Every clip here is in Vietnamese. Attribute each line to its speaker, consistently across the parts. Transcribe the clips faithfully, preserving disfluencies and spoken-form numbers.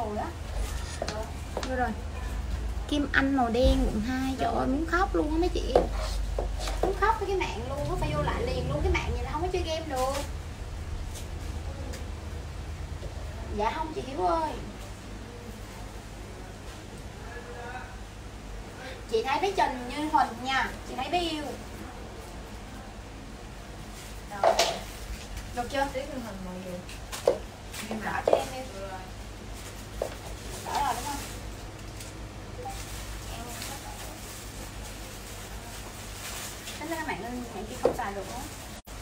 Speaker 1: rồi á. Rồi rồi. Kim Anh màu đen quận hai. Trời ơi muốn khóc luôn á mấy chị. Muốn khóc với cái mạng luôn, nó phải vô lại liền luôn, cái mạng này là không có chơi game được. Dạ không chị Hiếu ơi. Chị thấy bé Trần Như Huỳnh nha, chị thấy bé yêu. Được chưa?
Speaker 2: Tí Như Huỳnh màu gì?
Speaker 1: Rõ cho em đi. Rõ rồi đúng không? Tính ra các bạn lên mạng kia không xài được nữa.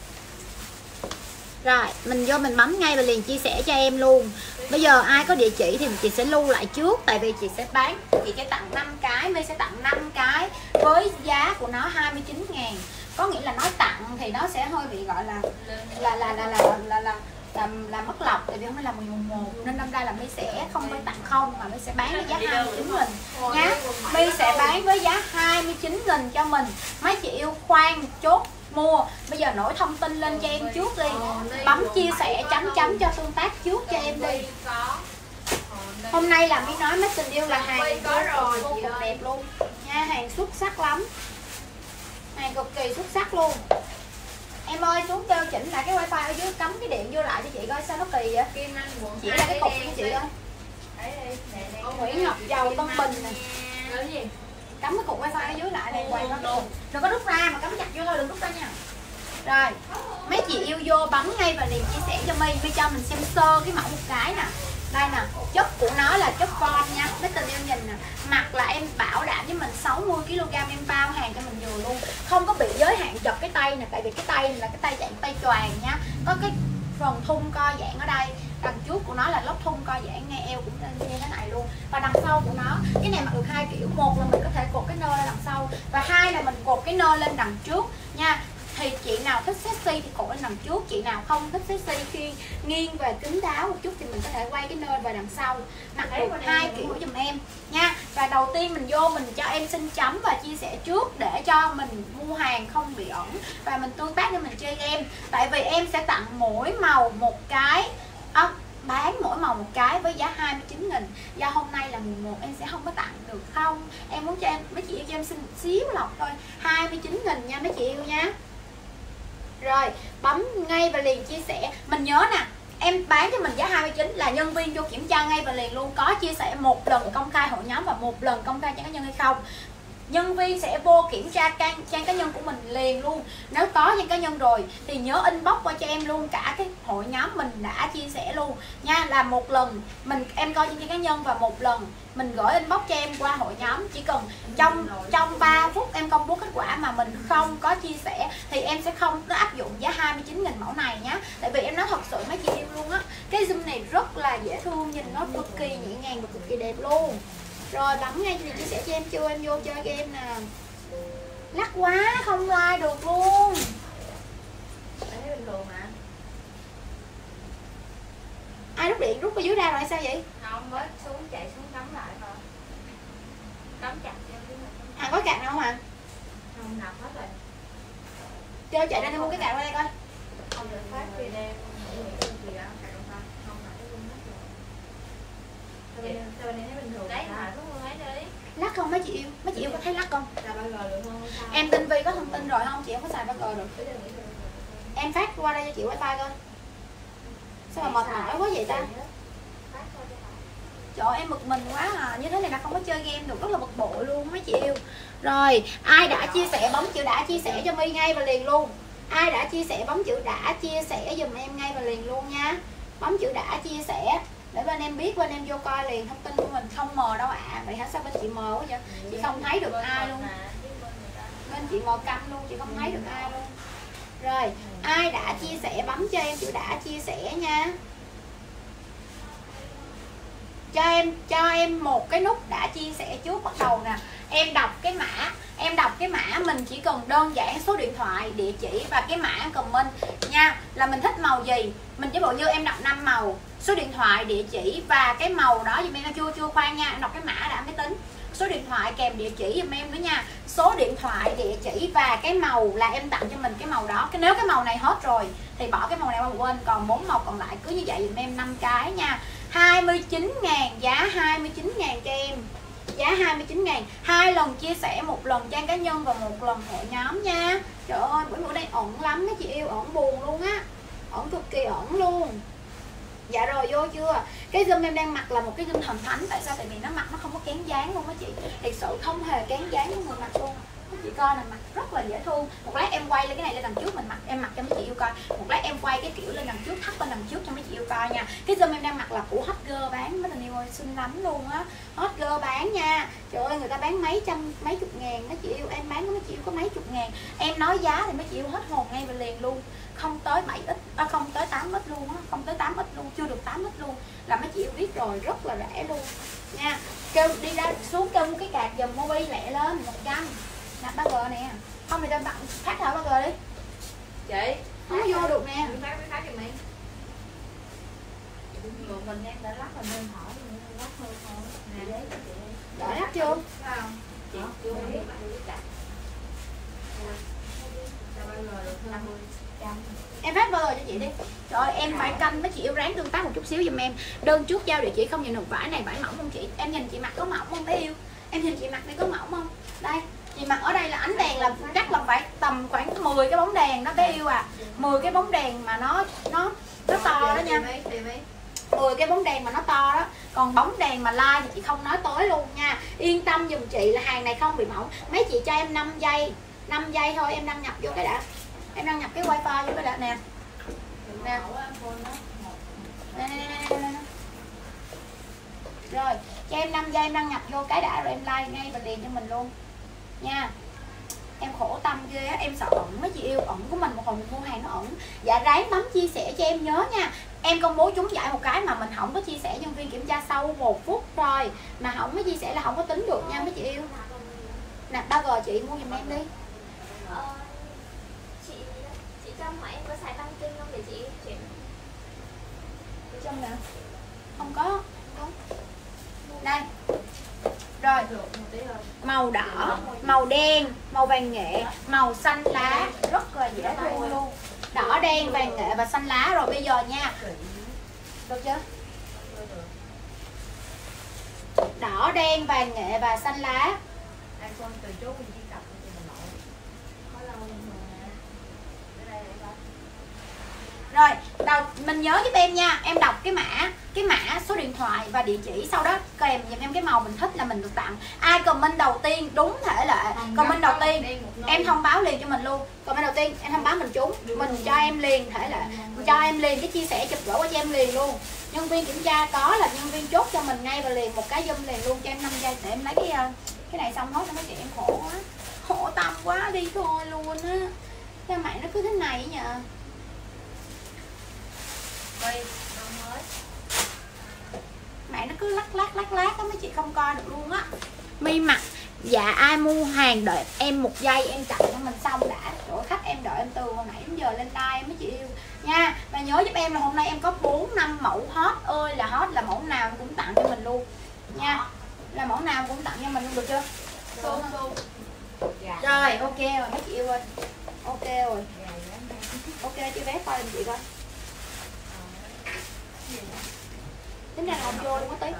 Speaker 1: Rồi, mình vô mình bấm ngay và liền chia sẻ cho em luôn. Bây giờ ai có địa chỉ thì chị sẽ lưu lại trước. Tại vì chị sẽ bán, chị sẽ tặng năm cái, My sẽ tặng năm cái với giá của nó hai mươi chín ngàn. Có nghĩa là nói tặng thì nó sẽ hơi bị gọi là là là là là là, là, là làm làm mất lọc, tại vì hôm nay là mười một nên năm nay là My sẽ không phải tặng không mà My sẽ bán với giá hai mươi chín nghìn nhá. My sẽ bán với giá hai mươi chín nghìn cho mình. Mấy chị yêu khoan chốt mua. Bây giờ nổi thông tin lên cho em trước đi. Bấm chia sẻ chấm chấm cho tương tác trước cho em đi. Hôm nay là My nói mấy tình yêu là hàng có rồi, vô cùng đẹp luôn nha, hàng xuất sắc lắm. Hàng cực kỳ xuất sắc luôn. Em ơi xuống kêu chỉnh lại cái wifi ở dưới, cắm cái điện vô lại cho chị coi sao nó kỳ vậy.
Speaker 2: Kim Anh quận
Speaker 1: Chỉ là cái cục của chị ơi. Nguyễn Ngọc Dầu Tân Bình nè. Cắm cái cục wifi ở dưới lại này, quay nó đừng đừng có rút ra mà cắm chặt vô thôi, đừng rút ra nha. Rồi mấy chị yêu vô bấm ngay và liền chia sẻ cho My. My cho mình xem sơ cái mẫu một cái nè. Đây nè, chất của nó là chất von nha. Mấy tình yêu nhìn nè, mặt là em bảo đảm với mình sáu mươi ki lô gam, em bao hàng cho mình vừa luôn. Không có bị giới hạn chật cái tay nè, tại vì cái tay này là cái tay dạng tay choàng nha. Có cái phần thun co giãn ở đây. Đằng trước của nó là lót thun co giãn, nghe eo cũng như thế này luôn. Và đằng sau của nó, cái này mặc được hai kiểu. Một là mình có thể cột cái nơ lên đằng sau, và hai là mình cột cái nơ lên đằng trước nha. Thì chị nào thích sexy thì cột lên đằng trước, chị nào không thích sexy khi nghiêng về kín đáo một chút thì mình có thể quay cái nơ về đằng sau. Mặc được hai kiểu giùm em nha. Và đầu tiên mình vô mình cho em xin chấm và chia sẻ trước để cho mình mua hàng không bị ẩn và mình tương tác để mình chơi game. Tại vì em sẽ tặng mỗi màu một cái à, bán mỗi màu một cái với giá hai mươi chín nghìn. Do hôm nay là mùng một em sẽ không có tặng được không. Em muốn cho em mấy chị yêu cho em xin một xíu lọc thôi, hai mươi chín nghìn nha mấy chị yêu nha. Rồi bấm ngay và liền chia sẻ. Mình nhớ nè, em bán cho mình giá hai mươi chín là nhân viên vô kiểm tra ngay và liền luôn. Có chia sẻ một lần công khai hội nhóm và một lần công khai trang cá nhân hay không. Nhân viên sẽ vô kiểm tra trang, trang cá nhân của mình liền luôn. Nếu có trang cá nhân rồi thì nhớ inbox qua cho em luôn cả cái hội nhóm mình đã chia sẻ luôn nha. Là một lần mình em coi trên trang cá nhân và một lần mình gửi inbox cho em qua hội nhóm. Chỉ cần trong trong ba phút em công bố kết quả mà mình không có chia sẻ thì em sẽ không có áp dụng giá hai mươi chín nghìn mẫu này nhá. Tại vì em nói thật sự mấy chị yêu luôn á, cái zoom này rất là dễ thương, nhìn nó cực kỳ nhẹ nhàng và cực kỳ đẹp luôn. Rồi bấm ngay thì chia sẻ cho em chưa, em vô chơi game nè. Lắc quá không like được luôn.
Speaker 2: Thấy bình thường mà.
Speaker 1: Ai rút điện rút ở dưới ra rồi sao vậy?
Speaker 2: Không, mới xuống chạy xuống cắm lại thôi. Cắm chặt cho cái
Speaker 1: À có cạc nào không hả?
Speaker 2: không nạp hết rồi.
Speaker 1: Chơi chạy ra đi mua cái cạc qua đây coi.
Speaker 2: Không được phát video gì đó, cài không ta. Không phải cái hết rồi. Sao bên này thấy bình thường? Đấy mà xuống luôn ấy đi.
Speaker 1: Lắc không mấy chị yêu? Mấy chị yêu có thấy lắc không?
Speaker 2: Xài ba G được không?
Speaker 1: Em tinh Vi có thông tin rồi không? Chị em có xài ba G được. Em phát qua đây cho chị wifi coi. Sao mà mệt mỏi quá vậy ta? Trời ơi, em bực mình quá à. Như thế này là không có chơi game được, rất là bực bội luôn mấy chị yêu. Rồi, ai đã chia sẻ bấm chữ đã chia sẻ cho My ngay và liền luôn. Ai đã chia sẻ bấm chữ đã chia sẻ giùm em ngay và liền luôn nha. Bấm chữ đã chia sẻ để bên em biết, bên em vô coi liền. Thông tin của mình không mờ đâu ạ. À. Vậy hả, sao bên chị mờ quá vậy? Chị không thấy được ai luôn. Bên chị mờ câm luôn, chị không thấy được ai luôn. Rồi, ai đã chia sẻ bấm cho em chữ đã chia sẻ nha. Cho em cho em một cái nút đã chia sẻ trước bắt đầu nè. Em đọc cái mã, em đọc cái mã mình chỉ cần đơn giản số điện thoại, địa chỉ và cái mã comment nha. Là mình thích màu gì, mình chỉ bộ như em đọc năm màu, số điện thoại, địa chỉ và cái màu đó giùm em. Chưa chưa khoan nha, em đọc cái mã đã mới tính. Số điện thoại kèm địa chỉ giùm em nữa nha. Số điện thoại, địa chỉ và cái màu là em tặng cho mình cái màu đó. Cái nếu cái màu này hết rồi thì bỏ cái màu này qua một bên, còn bốn màu còn lại cứ như vậy giùm em năm cái nha. hai mươi chín ngàn, giá hai mươi chín ngàn cho em. Giá hai mươi chín ngàn, hai lần chia sẻ, một lần trang cá nhân và một lần hội nhóm nha. Trời ơi, buổi bữa đây ẩn lắm mấy chị yêu, ẩn buồn luôn á. Ẩn cực kỳ ẩn luôn. Dạ rồi, vô chưa? Cái zoom em đang mặc là một cái zoom thần thánh. Tại sao? Tại vì nó mặc nó không có kén dáng luôn á chị. Thật sự không hề kén dáng của người mặc luôn. Các chị coi là mặc rất là dễ thương. Một lát em quay lên cái này lên đằng trước mình mặc, em mặc cho mấy chị yêu coi. Một lát em quay cái kiểu lên đằng trước, thắt lên đằng trước cho mấy chị yêu coi nha. Cái zoom em đang mặc là của Hot Girl bán, mấy tình yêu ơi, xinh lắm luôn á. Hot Girl bán nha. Trời ơi, người ta bán mấy trăm, mấy chục ngàn mấy chị yêu, em bán mấy chị yêu có mấy chục ngàn. Em nói giá thì mấy chị yêu hết hồn ngay và liền luôn. Không tới bảy x, à, không tới tám x luôn á, không tới tám x luôn, chưa được tám x luôn. Là mấy chị yêu biết rồi, rất là rẻ luôn nha. Kêu đi ra xuống kêu mua cái card dùm Mobi lẹ lên một trăm. Nạp ba G nè. Không thì cho bạn phát thảo ba G đi.
Speaker 2: Chị
Speaker 1: không có vô được nè.
Speaker 2: Phát phát cho mình. Mình đang đã lắc mình nên hỏi mình lắc hơi thôi. Nè đấy chị.
Speaker 1: Đợi lắc chưa?
Speaker 2: Không. Chị chưa biết bạn biết đặt.
Speaker 1: Em phát bao giờ cho chị đi. Trời ơi, em phải canh mấy chị yêu ráng tương tác một chút xíu giùm em. Đơn trước giao địa chỉ không nhìn được vải này, vải mỏng không chị? Em nhìn chị mặc có mỏng không bé yêu? Em nhìn chị mặc đây có mỏng không? Đây, chị mặc ở đây là ánh đèn là chắc là phải tầm khoảng mười cái bóng đèn đó bé yêu à. mười cái bóng đèn mà nó nó nó to đó nha. mười cái bóng đèn mà nó to đó. Còn bóng đèn mà like thì chị không nói tối luôn nha. Yên tâm giùm chị là hàng này không bị mỏng. Mấy chị cho em năm giây, năm giây thôi em đăng nhập vô cái đã. Em đăng nhập cái wifi vô cái đã nè. Nè. Nè, nè, nè, nè. Rồi, cho em năm giây em đăng nhập vô cái đã rồi em like ngay và liền cho mình luôn. Nha. Em khổ tâm ghê á, em sợ ẩn mấy chị yêu, ẩn của mình một hồi mình mua hàng nó ẩn. Dạ ráng bấm chia sẻ cho em nhớ nha. Em công bố trúng giải một cái mà mình không có chia sẻ, nhân viên kiểm tra sau một phút rồi mà không có chia sẻ là không có tính được nha mấy chị yêu. Nạp ba G chị mua giùm em đi.
Speaker 2: Ờ, chị chị Trâm hỏi em có xài băng kinh không để chị chuyển.
Speaker 1: Chị Trâm nè. Không có, không có. Đây. Rồi, màu đỏ, màu đen, màu vàng nghệ, màu xanh lá, rất là dễ thương luôn. Đỏ, đen, vàng nghệ và xanh lá. Rồi bây giờ nha. Được chưa? Đỏ, đen, vàng nghệ và xanh lá. Rồi, đầu mình nhớ giúp em nha, em đọc cái mã, cái mã số điện thoại và địa chỉ, sau đó kèm giùm em cái màu mình thích là mình được tặng. Ai comment đầu tiên đúng thể lệ, comment đầu tiên em thông báo liền cho mình luôn. Comment đầu tiên em thông báo mình trúng, mình cho em liền thể lệ, cho em liền cái chia sẻ chụp gửi qua cho em liền luôn. Nhân viên kiểm tra có là nhân viên chốt cho mình ngay và liền một cái zoom liền luôn cho em năm giây để em lấy cái cái này xong hết cho mấy chị em khổ quá, khổ tâm quá đi thôi luôn á. Sao mày nó cứ thế này nhờ. Mẹ nó cứ lắc lắc lắc lắc á, mấy chị không coi được luôn á. Mi mặc. Dạ ai mua hàng đợi em một giây em chặn cho mình xong đã. Rồi khách em đợi em từ hồi nãy đến giờ lên like mấy chị yêu nha. Và nhớ giúp em là hôm nay em có bốn năm mẫu hot ơi là hot, là mẫu nào cũng tặng cho mình luôn nha. Là mẫu nào cũng tặng cho mình luôn, được chưa? Được không? Rồi ok rồi mấy chị yêu ơi. Ok rồi. Ok chị vé coi giùm chị coi. Tính ra là không vô luôn á tí.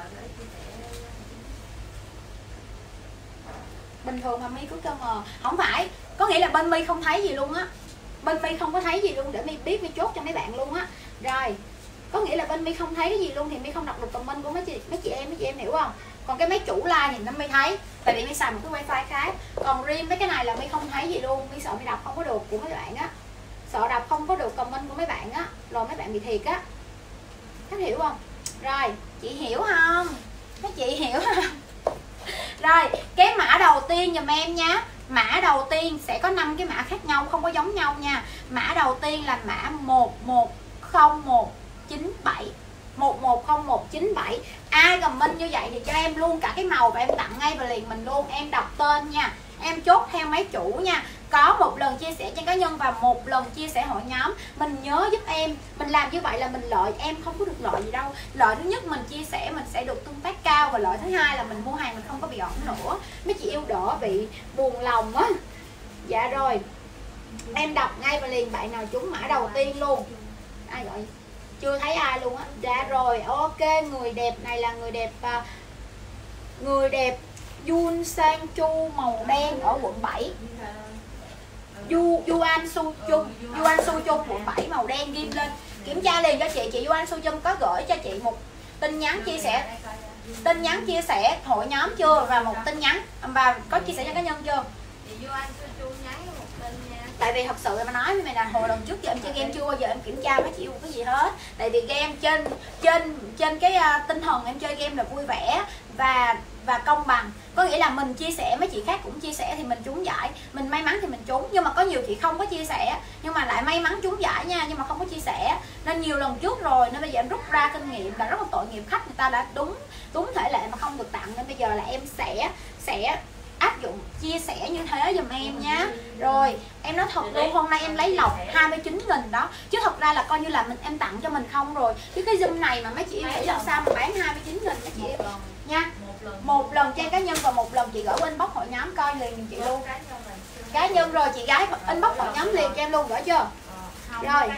Speaker 1: Bình thường mà Mi cứ cơ mờ. Không phải, có nghĩa là bên Mi không thấy gì luôn á. Bên Mi không có thấy gì luôn để Mi biết Mi chốt cho mấy bạn luôn á. Rồi, có nghĩa là bên Mi không thấy cái gì luôn thì Mi không đọc được comment của mấy chị mấy chị em, mấy chị em hiểu không? Còn cái mấy chủ like thì nó Mi thấy, tại vì Mi xài một cái wifi khác. Còn riêng mấy cái này là Mi không thấy gì luôn, Mi sợ Mi đọc không có được của mấy bạn á. Sợ đọc không có được comment của mấy bạn á, rồi mấy bạn bị thiệt á. Các hiểu không? Rồi, chị hiểu không? Các chị hiểu không? Rồi, cái mã đầu tiên giùm em nha. Mã đầu tiên sẽ có năm cái mã khác nhau, không có giống nhau nha. Mã đầu tiên là mã một một không một chín bảy, một một không một chín bảy. Ai comment như vậy thì cho em luôn cả cái màu và em tặng ngay và liền mình luôn. Em đọc tên nha, em chốt theo mấy chủ nha. Có một lần chia sẻ trên cá nhân và một lần chia sẻ hội nhóm. Mình nhớ giúp em, mình làm như vậy là mình lợi, em không có được lợi gì đâu. Lợi thứ nhất mình chia sẻ mình sẽ được tương tác cao, và lợi thứ hai là mình mua hàng mình không có bị ẩn nữa. Mấy chị yêu đỡ bị buồn lòng á. Dạ rồi, em đọc ngay và liền bạn nào trúng mã đầu tiên luôn. Ai gọi Chưa thấy ai luôn á. Dạ rồi, ok, người đẹp này là người đẹp uh, người đẹp Yun Sang Chu màu đen ở quận bảy. Du Yuan Su Chung, Yuan Su Chung quận bảy màu đen, ghim lên. Kiểm tra liền cho chị, chị Yuan Su Chung có gửi cho chị một tin nhắn chia sẻ tin nhắn chia sẻ hội nhóm chưa, và một tin nhắn và có chia sẻ cho cá nhân chưa? Tại vì thật sự mà nói với mày là hồi lần trước giờ em chơi game chưa bao giờ em kiểm tra mấy chị cái gì hết. Tại vì game trên trên trên cái uh, tinh thần em chơi game là vui vẻ và và công bằng. Có nghĩa là mình chia sẻ mấy chị khác cũng chia sẻ thì mình trúng giải, mình may mắn thì mình trúng. Nhưng mà có nhiều chị không có chia sẻ nhưng mà lại may mắn trúng giải nha, nhưng mà không có chia sẻ. Nên nhiều lần trước rồi nên bây giờ em rút ra kinh nghiệm là rất là tội nghiệp khách, người ta đã đúng đúng thể lệ mà không được tặng, nên bây giờ là em sẽ sẽ áp dụng chia sẻ như thế giùm em nhá. Rồi em nói thật luôn, hôm nay em lấy lọc hai mươi chín nghìn đó, chứ thật ra là coi như là mình em tặng cho mình không rồi. Chứ cái zoom này mà mấy chị nghĩ làm sao mà bán hai mươi chín nghìn mấy chị em nha. Một lần trang cá nhân và một lần chị gửi qua inbox hội nhóm coi liền giùm chị luôn. Cá nhân rồi chị gái inbox hội nhóm liền cho em luôn, gửi chưa? Rồi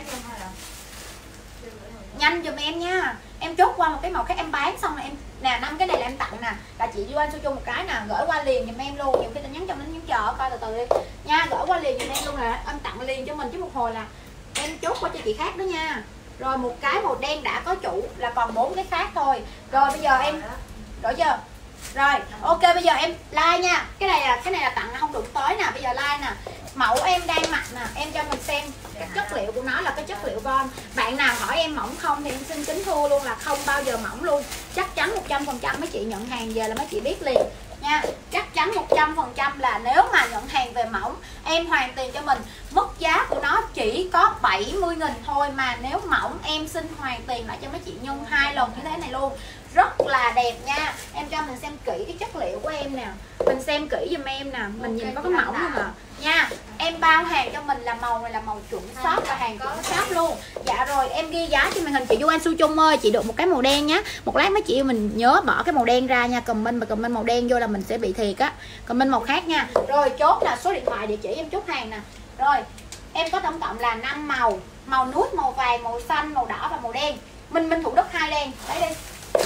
Speaker 1: nhanh giùm em nha. Em chốt qua một cái màu khác em bán xong rồi em nè, năm cái này là em tặng nè, là chị Duan Su Chung một cái nè, gửi qua liền giùm em luôn. Nhiều khi tin nhắn cho mình nhắn chờ coi từ từ đi nha, gửi qua liền giùm em luôn, là em tặng liền cho mình chứ một hồi là em chốt qua cho chị khác đó nha. Rồi một cái màu đen đã có chủ là còn bốn cái khác thôi. Rồi bây giờ em đổi chưa? Rồi ok, bây giờ em like nha. Cái này là cái này là tặng không đụng tới nè. Bây giờ like nè, mẫu em đang mặc nè, em cho mình xem cái chất liệu của nó là cái chất liệu von. Bạn nào hỏi em mỏng không thì em xin kính thưa luôn là không bao giờ mỏng luôn. Chắc chắn một trăm phần trăm mấy chị nhận hàng về là mấy chị biết liền nha. Chắc chắn một trăm phần trăm là nếu mà nhận hàng về mỏng em hoàn tiền cho mình. Mức giá của nó chỉ có bảy mươi nghìn thôi, mà nếu mỏng em xin hoàn tiền lại cho mấy chị nhân hai lần như thế này luôn. Rất là đẹp nha. Em cho mình xem kỹ cái chất liệu của em nè, mình xem kỹ giùm em nè, mình nhìn có cái mỏng không ạ nha. Em bao hàng cho mình là màu này là màu chuẩn shop và hàng chuẩn shop luôn. Dạ rồi em ghi giá trên màn hình chị Duan Su Chung ơi, chị được một cái màu đen nhá. Một lát mấy chị mình nhớ bỏ cái màu đen ra nha, comment và comment màu đen vô là mình sẽ bị thiệt á. Comment màu khác nha. Rồi chốt là số điện thoại địa chỉ em chốt hàng nè. Rồi em có tổng cộng là năm màu, màu nút, màu vàng, màu xanh, màu đỏ và màu đen. Minh Minh Thủ Đức hai đen, lấy đi.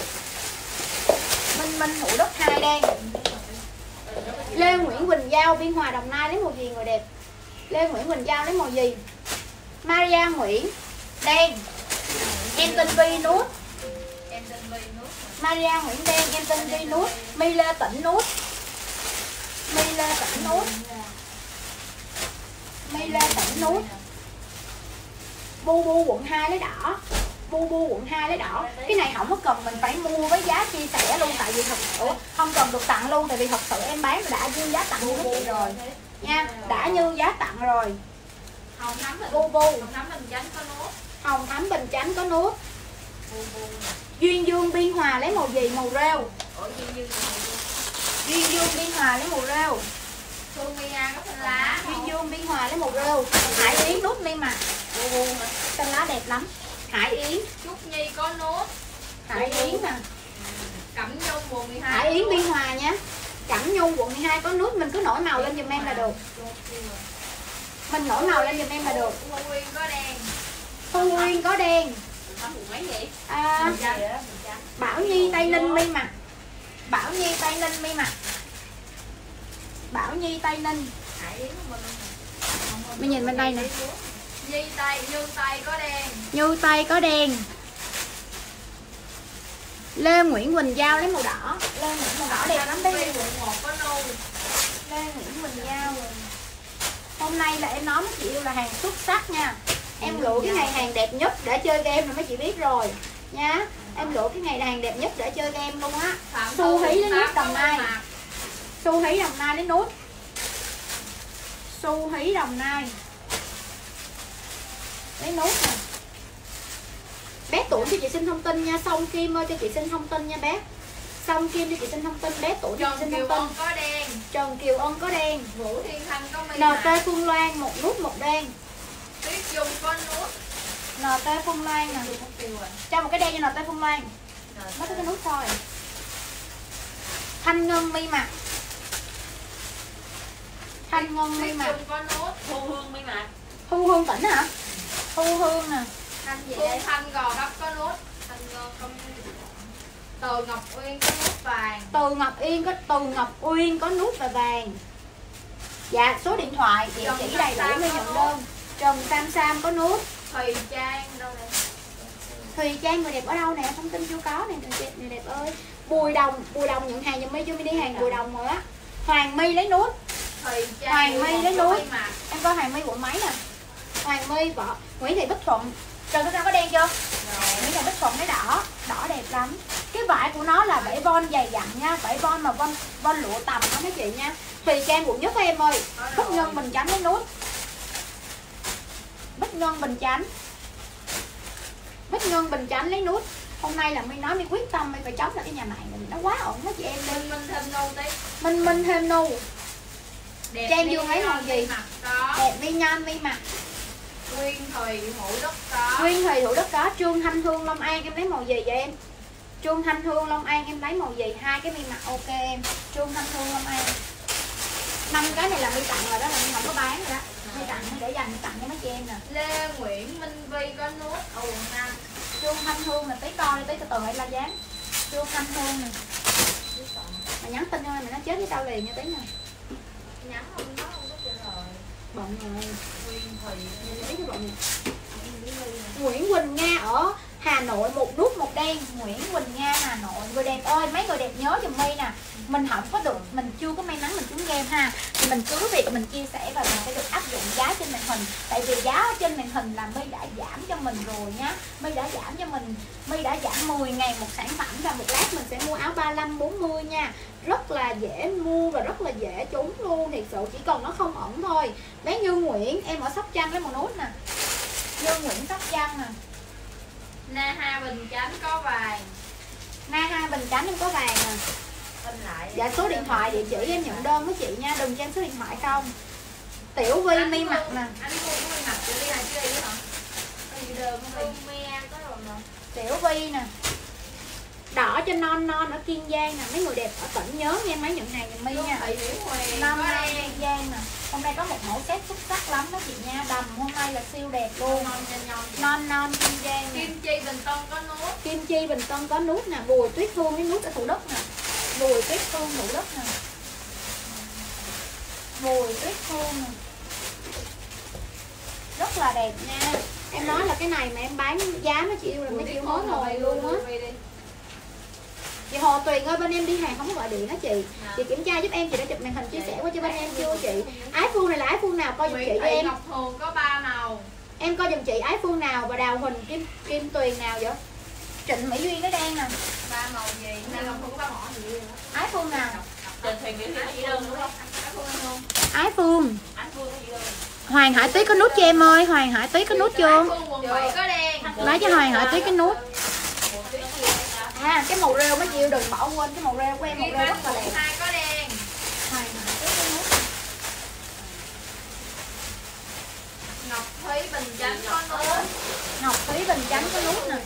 Speaker 1: Minh Minh Thủ Đức hai đen. Lê Nguyễn Quỳnh Giao Biên Hòa Đồng Nai lấy màu gì người đẹp? Lê Nguyễn Quỳnh Giao lấy màu gì? Maria Nguyễn đen. Em tên Vi nút. Maria Nguyễn đen, em tên Vi nút. My Lê Tĩnh nút. My Lê Tĩnh nút. My Lê Tĩnh nút. Bu Bu quận hai lấy đỏ. Bu Bu quận hai lấy đỏ. Cái này không có cần mình phải mua với giá chia sẻ luôn, tại vì thật sự không cần được tặng luôn, tại vì thật sự em bán đã như giá tặng của chị rồi nha, đã như giá tặng rồi.
Speaker 2: Hồng Thắm
Speaker 1: Bu Bu,
Speaker 2: Hồng Thắm Bình Chánh có nốt.
Speaker 1: Hồng Thắm Bình Chánh có nốt. Duyên Dương Biên Hòa lấy màu gì? Màu rêu. Duyên Dương Biên Hòa lấy màu rêu.
Speaker 2: Phương Mia có xanh lá.
Speaker 1: Duyên Dương Biên Hòa lấy màu rêu. Hải Yến nút mi mà. Xanh lá đẹp lắm. Hải Yến.
Speaker 2: Trúc Nhi có nốt.
Speaker 1: Hải Yến nè.
Speaker 2: Cẩm Nhung quận mười hai.
Speaker 1: Hải Yến Biên Hòa nha. Cẩm Nhung quận mười hai có nút, mình cứ nổi màu lên giùm em là được. Mình nổi màu lên giùm em là được.
Speaker 2: Thu Nguyên có đen.
Speaker 1: Thu Nguyên có đen. À, Bảo Nhi Tây Ninh mi mặt. Bảo Nhi Tây Ninh mi mặt. Bảo Nhi Tây Ninh. Mình nhìn bên đây nè.
Speaker 2: Nhi Tây, Như Tây có đen.
Speaker 1: Như Tây có đen. Lê Nguyễn Quỳnh Giao lấy màu đỏ. Lê Nguyễn màu đỏ đẹp lắm đấy.
Speaker 2: quận một có nâu.
Speaker 1: Lê Nguyễn Quỳnh Giao. Hôm nay là em nói mấy chị yêu là hàng xuất sắc nha. Em lựa cái ngày hàng đẹp nhất để chơi game là mấy chị biết rồi nha. Em lựa cái ngày hàng đẹp nhất để chơi game luôn á. Xu Hí lấy nút Đồng Nai. Xu Hí Đồng Nai lấy nút. Xu Hí Đồng Nai lấy nút nè. Bé tuổi cho chị xin thông tin nha. Song Kim ơi cho chị xin thông tin nha bé. Song Kim cho chị xin thông tin. Bé tuổi cho chị xin thông tin.
Speaker 2: Có đen.
Speaker 1: Trần Kiều Ân có đen.
Speaker 2: Vũ Thiên Thanh có mi.
Speaker 1: en tê Phương Loan một nút một đen.
Speaker 2: Tuyết Dung có nút.
Speaker 1: en tê Phương Loan nè. Cho một cái đen cho en tê Phương Loan. Mất cái nút thôi. Thanh Ngân mi mặt. Thanh Ngân mi mặt.
Speaker 2: Có nốt. Thu Hương mi mặt.
Speaker 1: Thu Hương Tỉnh hả? Thu Hương nè.
Speaker 2: Thanh gì đây? Thanh Gò Đất có nút. Thanh Gò Từ Ngọc Uyên có nút vàng.
Speaker 1: Từ Ngọc Uyên có Từ Ngọc Uyên có nút và vàng. Dạ, số điện thoại, địa chỉ đầy đủ nơi nhận đơn. Trần Sam Sam có nút.
Speaker 2: Thùy Trang đâu đây?
Speaker 1: Thùy Trang người đẹp ở đâu nè? Thông tin chưa có nè, người đẹp, người đẹp ơi. Bùi Đồng, Bùi Đồng nhận hàng giùm My chưa? My đi hàng Bùi Đồng rồi á. Hoàng My lấy nút.
Speaker 2: Thùy Trang
Speaker 1: Hoàng My lấy nút. Em coi Hoàng My quận mấy nè. Hoàng My vợ Nguyễn Thị Bích Thuận. Trần Sam có đen chưa? Nguyễn Thị Bích Thuận lấy đỏ, đỏ đẹp lắm. Cái vải của nó là vải von dày dặn nha, vải von mà von von lụa tầm đó mấy chị nha. Thùy Trang quận nhất em ơi. Bích Ngân Bình Chánh lấy nút. Bích Ngân Bình Chánh. Bích Ngân Bình Chánh lấy nút. Hôm nay là My nói My quyết tâm My phải chống lại cái nhà này, nó quá ổn đó chị em.
Speaker 2: Minh Minh thêm nu tí.
Speaker 1: Minh Minh thêm nu.
Speaker 2: Đẹp
Speaker 1: Trang Dương lấy màu gì? Đẹp Vi Nhan My mặc.
Speaker 2: Nguyên Thùy Thủ Đức có.
Speaker 1: Nguyên Thùy Thủ Đức có. Trương Thanh Hương Long An em lấy màu gì vậy em? Trương Thanh Hương Long An em lấy màu gì? Hai cái My mặc ok em. Trương Thanh Hương Long An. Năm cái này là My tặng rồi đó, là My không có bán rồi đó. My tặng để dành My tặng cho mấy chị em nè.
Speaker 2: Lê Nguyễn Minh Vi có nút ù năm.
Speaker 1: Trương Thanh Hương là tí coi tí từ từ hãy la dán. Trương Thanh Hương nè. Mà nhắn tin cho mày nó chết với tao liền nha tí nè.
Speaker 2: Nhắn không có không có trả lời.
Speaker 1: Bận rồi.
Speaker 2: Nguyên Thùy.
Speaker 1: Thấy cái bận. Nguyễn Quỳnh Nga ở Hà Nội, một nút một đen. Nguyễn Quỳnh Nga Hà Nội. Người đẹp ơi, mấy người đẹp nhớ giùm My nè. Mình không có được, mình chưa có may mắn mình trúng game ha, thì mình cứ việc mình chia sẻ và mình sẽ được áp dụng giá trên màn hình. Tại vì giá trên màn hình là My đã giảm cho mình rồi nhá. My đã giảm cho mình, My đã giảm mười ngàn một sản phẩm, và một lát mình sẽ mua áo ba mươi lăm bốn mươi nha. Rất là dễ mua và rất là dễ trúng luôn, thiệt sự chỉ cần nó không ẩn thôi. Bé Như Nguyễn em ở Sóc Trăng lấy một nút nè. Như Nguyễn Sóc Trăng nè.
Speaker 2: Na Ha Bình Chánh có vàng.
Speaker 1: Na Ha Bình Chánh em có vàng nè. Dạ số điện thoại địa chỉ em nhận đơn với chị nha, đừng cho em số điện thoại không. Tiểu Vi My mặc nè.
Speaker 2: Anh mua của My mặc Tiểu Vi là chưa đi hả? Có gì đơn không My? Có rồi mà.
Speaker 1: Tiểu Vi nè. Đỏ cho non non ở Kiên Giang nè, mấy người đẹp ở tỉnh nhớ nha, mấy nhận hàng giùm My nha. Non non Kiên Giang nè. Hôm nay có một mẫu set xuất sắc lắm đó chị nha, đầm hôm nay là siêu đẹp luôn. Non non Kiên Giang nè.
Speaker 2: Kim Chi Bình Tân có nút.
Speaker 1: Kim Chi Bình Tân có nút nè, Bùi Tuyết Phương cái nút ở Thủ Đức nè. Bùi Tuyết Phương Thủ Đức nè. Bùi Tuyết Phương nè. Rất là đẹp nha. Em nói là cái này mà em bán giá mấy chị yêu là mấy chị yêu hối hồi luôn á. Chị Hồ Tuyền ơi, bên em đi hàng không có gọi điện đó chị. Chị kiểm tra giúp em, chị đã chụp màn hình chia sẻ qua cho bên em chưa chị? Ái Phương này là ái Phương nào coi giùm chị cho em.
Speaker 2: Ngọc Hường có ba màu.
Speaker 1: Em coi giùm chị ái Phương nào và Đào Huỳnh Kim Kim Tuyền nào vậy? Trịnh Mỹ Duyên cái đen nè.
Speaker 2: Ba màu gì? Ngọc Hường có ba màu gì vậy?
Speaker 1: Ái Phương nào?
Speaker 2: Trịnh Thùy Nguyễn Thị chỉ đơn đúng không? Ái Phương không?
Speaker 1: Ái Phương.
Speaker 2: Ái Phương có gì đơn?
Speaker 1: Hoàng Hải Tuyết có nút cho em ơi, Hoàng Hải Tuyết có nút chưa?
Speaker 2: Có đen.
Speaker 1: Lấy cho Hoàng Hải Tuyết cái nút. À, cái màu rêu mấy chị yêu đừng bỏ quên cái màu rêu của em, màu rêu rất là đẹp.
Speaker 2: Hai có đen.
Speaker 1: Hoàng Hải Tuyết cái nút.
Speaker 2: Ngọc Thúy Bình Chánh có nút.
Speaker 1: Ngọc Thúy Bình Chánh có nút nè.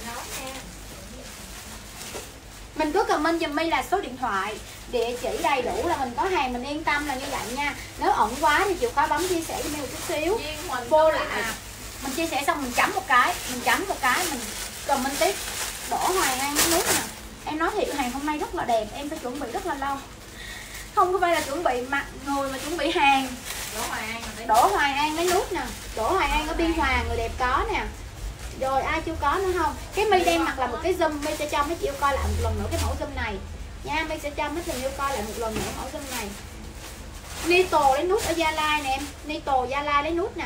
Speaker 1: Mình cứ comment giùm My là số điện thoại, địa chỉ đầy đủ là mình có hàng, mình yên tâm là như vậy nha. Nếu ẩn quá thì chịu khó bấm chia sẻ cho My một chút xíu. Vô lại mình chia sẻ xong mình chấm một cái, mình chấm một cái mình comment tiếp. Đỗ Hoài An cái nút nè. Em nói thiệt hàng hôm nay rất là đẹp, em phải chuẩn bị rất là lâu. Không có phải là chuẩn bị mặt người mà chuẩn bị hàng.
Speaker 2: Đỗ Hoài An.
Speaker 1: Đỗ Hoài An lấy nút nè. Đỗ Hoài An ở Biên Hòa người đẹp có nè. Rồi ai chưa có nữa không? Cái My đem mặc là một cái zoom, My sẽ cho mấy chị yêu coi lại một lần nữa cái mẫu zoom này nha. My sẽ cho mấy chị yêu coi lại một lần nữa mẫu zoom này. Nito lấy nút ở Gia Lai nè em. Nito Gia Lai lấy nút nè.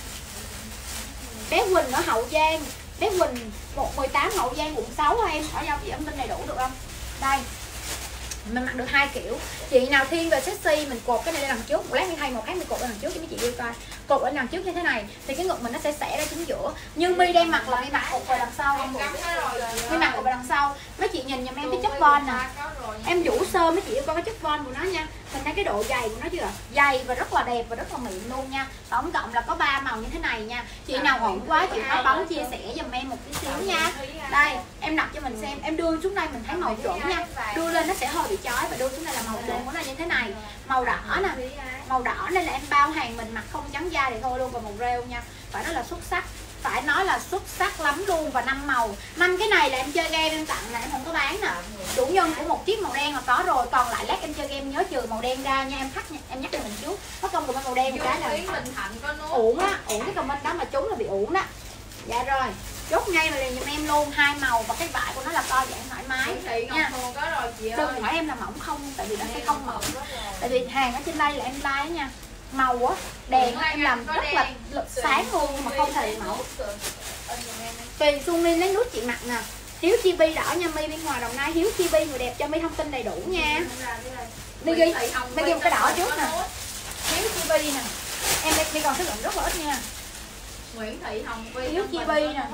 Speaker 1: Bé Quỳnh ở Hậu Giang. Bé Quỳnh một mười tám Hậu Giang quận sáu hả em? Ở đâu chị âm tin đầy đủ được không? Đây. Mình mặc được hai kiểu. Chị nào thiên về sexy mình cột cái này lên đằng trước, một lát mình thay một cái mình cột lên đằng trước cho mấy chị yêu coi. Cột ở đằng trước như thế này thì cái ngực mình nó sẽ xẻ ra chính giữa. Nhưng My đem mặc là My mặc cột vào đằng sau. My mặc cột vào đằng sau. Mấy chị nhìn giùm em cái chất von nè. Em vũ sơ mấy chị yêu coi cái chất von của nó nha. Mình thấy cái độ dày của nó chưa? Dày và rất là đẹp và rất là mịn luôn nha. Tổng cộng là có ba màu như thế này nha. Chị nào ổn quá chị có bấm chia sẻ giùm em một tí xíu nha. Đây, em đặt cho mình xem, em đưa xuống đây mình thấy màu chuẩn nha. Đưa lên nó sẽ hơi bị chói và đưa xuống đây là màu chuẩn của nó như thế này. Màu đỏ nè. Màu đỏ nên là em bao hàng mình mặc không trắng da thì thôi luôn, và màu rêu nha. Phải nói là xuất sắc. Phải nói đó là xuất sắc lắm luôn. Và năm màu, năm cái này là em chơi game em tặng nè, em không có bán nè. Chủ nhân của một chiếc màu đen là có rồi, còn lại lát em chơi game nhớ trừ màu đen ra nha, em thắt nha, em nhắc cho mình trước. Có công comment màu đen một cái là
Speaker 2: Bình Thạnh có nốt
Speaker 1: uổng á, uổng cái comment đó mà trúng là bị uổng đó. Dạ rồi, chốt ngay mà liền giùm em luôn hai màu và cái vải của nó là co giãn thoải mái nha.
Speaker 2: có rồi chị ơi.
Speaker 1: Đừng hỏi em là mỏng không, tại vì nó sẽ không mỏng. Tại vì hàng ở trên đây là em like nha. Màu á, đèn em làm rất là sáng luôn mà không hề mỏng. Tùy Xuân Linh lấy nút chị mặc nè. Hiếu Chi Bi đỏ nha My bên ngoài Đồng Nai. Hiếu Chi Bi người đẹp cho My thông tin đầy đủ nha. My ghi, My ghi một cái đỏ trước nè. Hiếu Chi Bi nè. Em đây còn số lượng rất là ít nha.
Speaker 2: Nguyễn Thị Hồng Vi.
Speaker 1: Hiếu Chi Bi nè.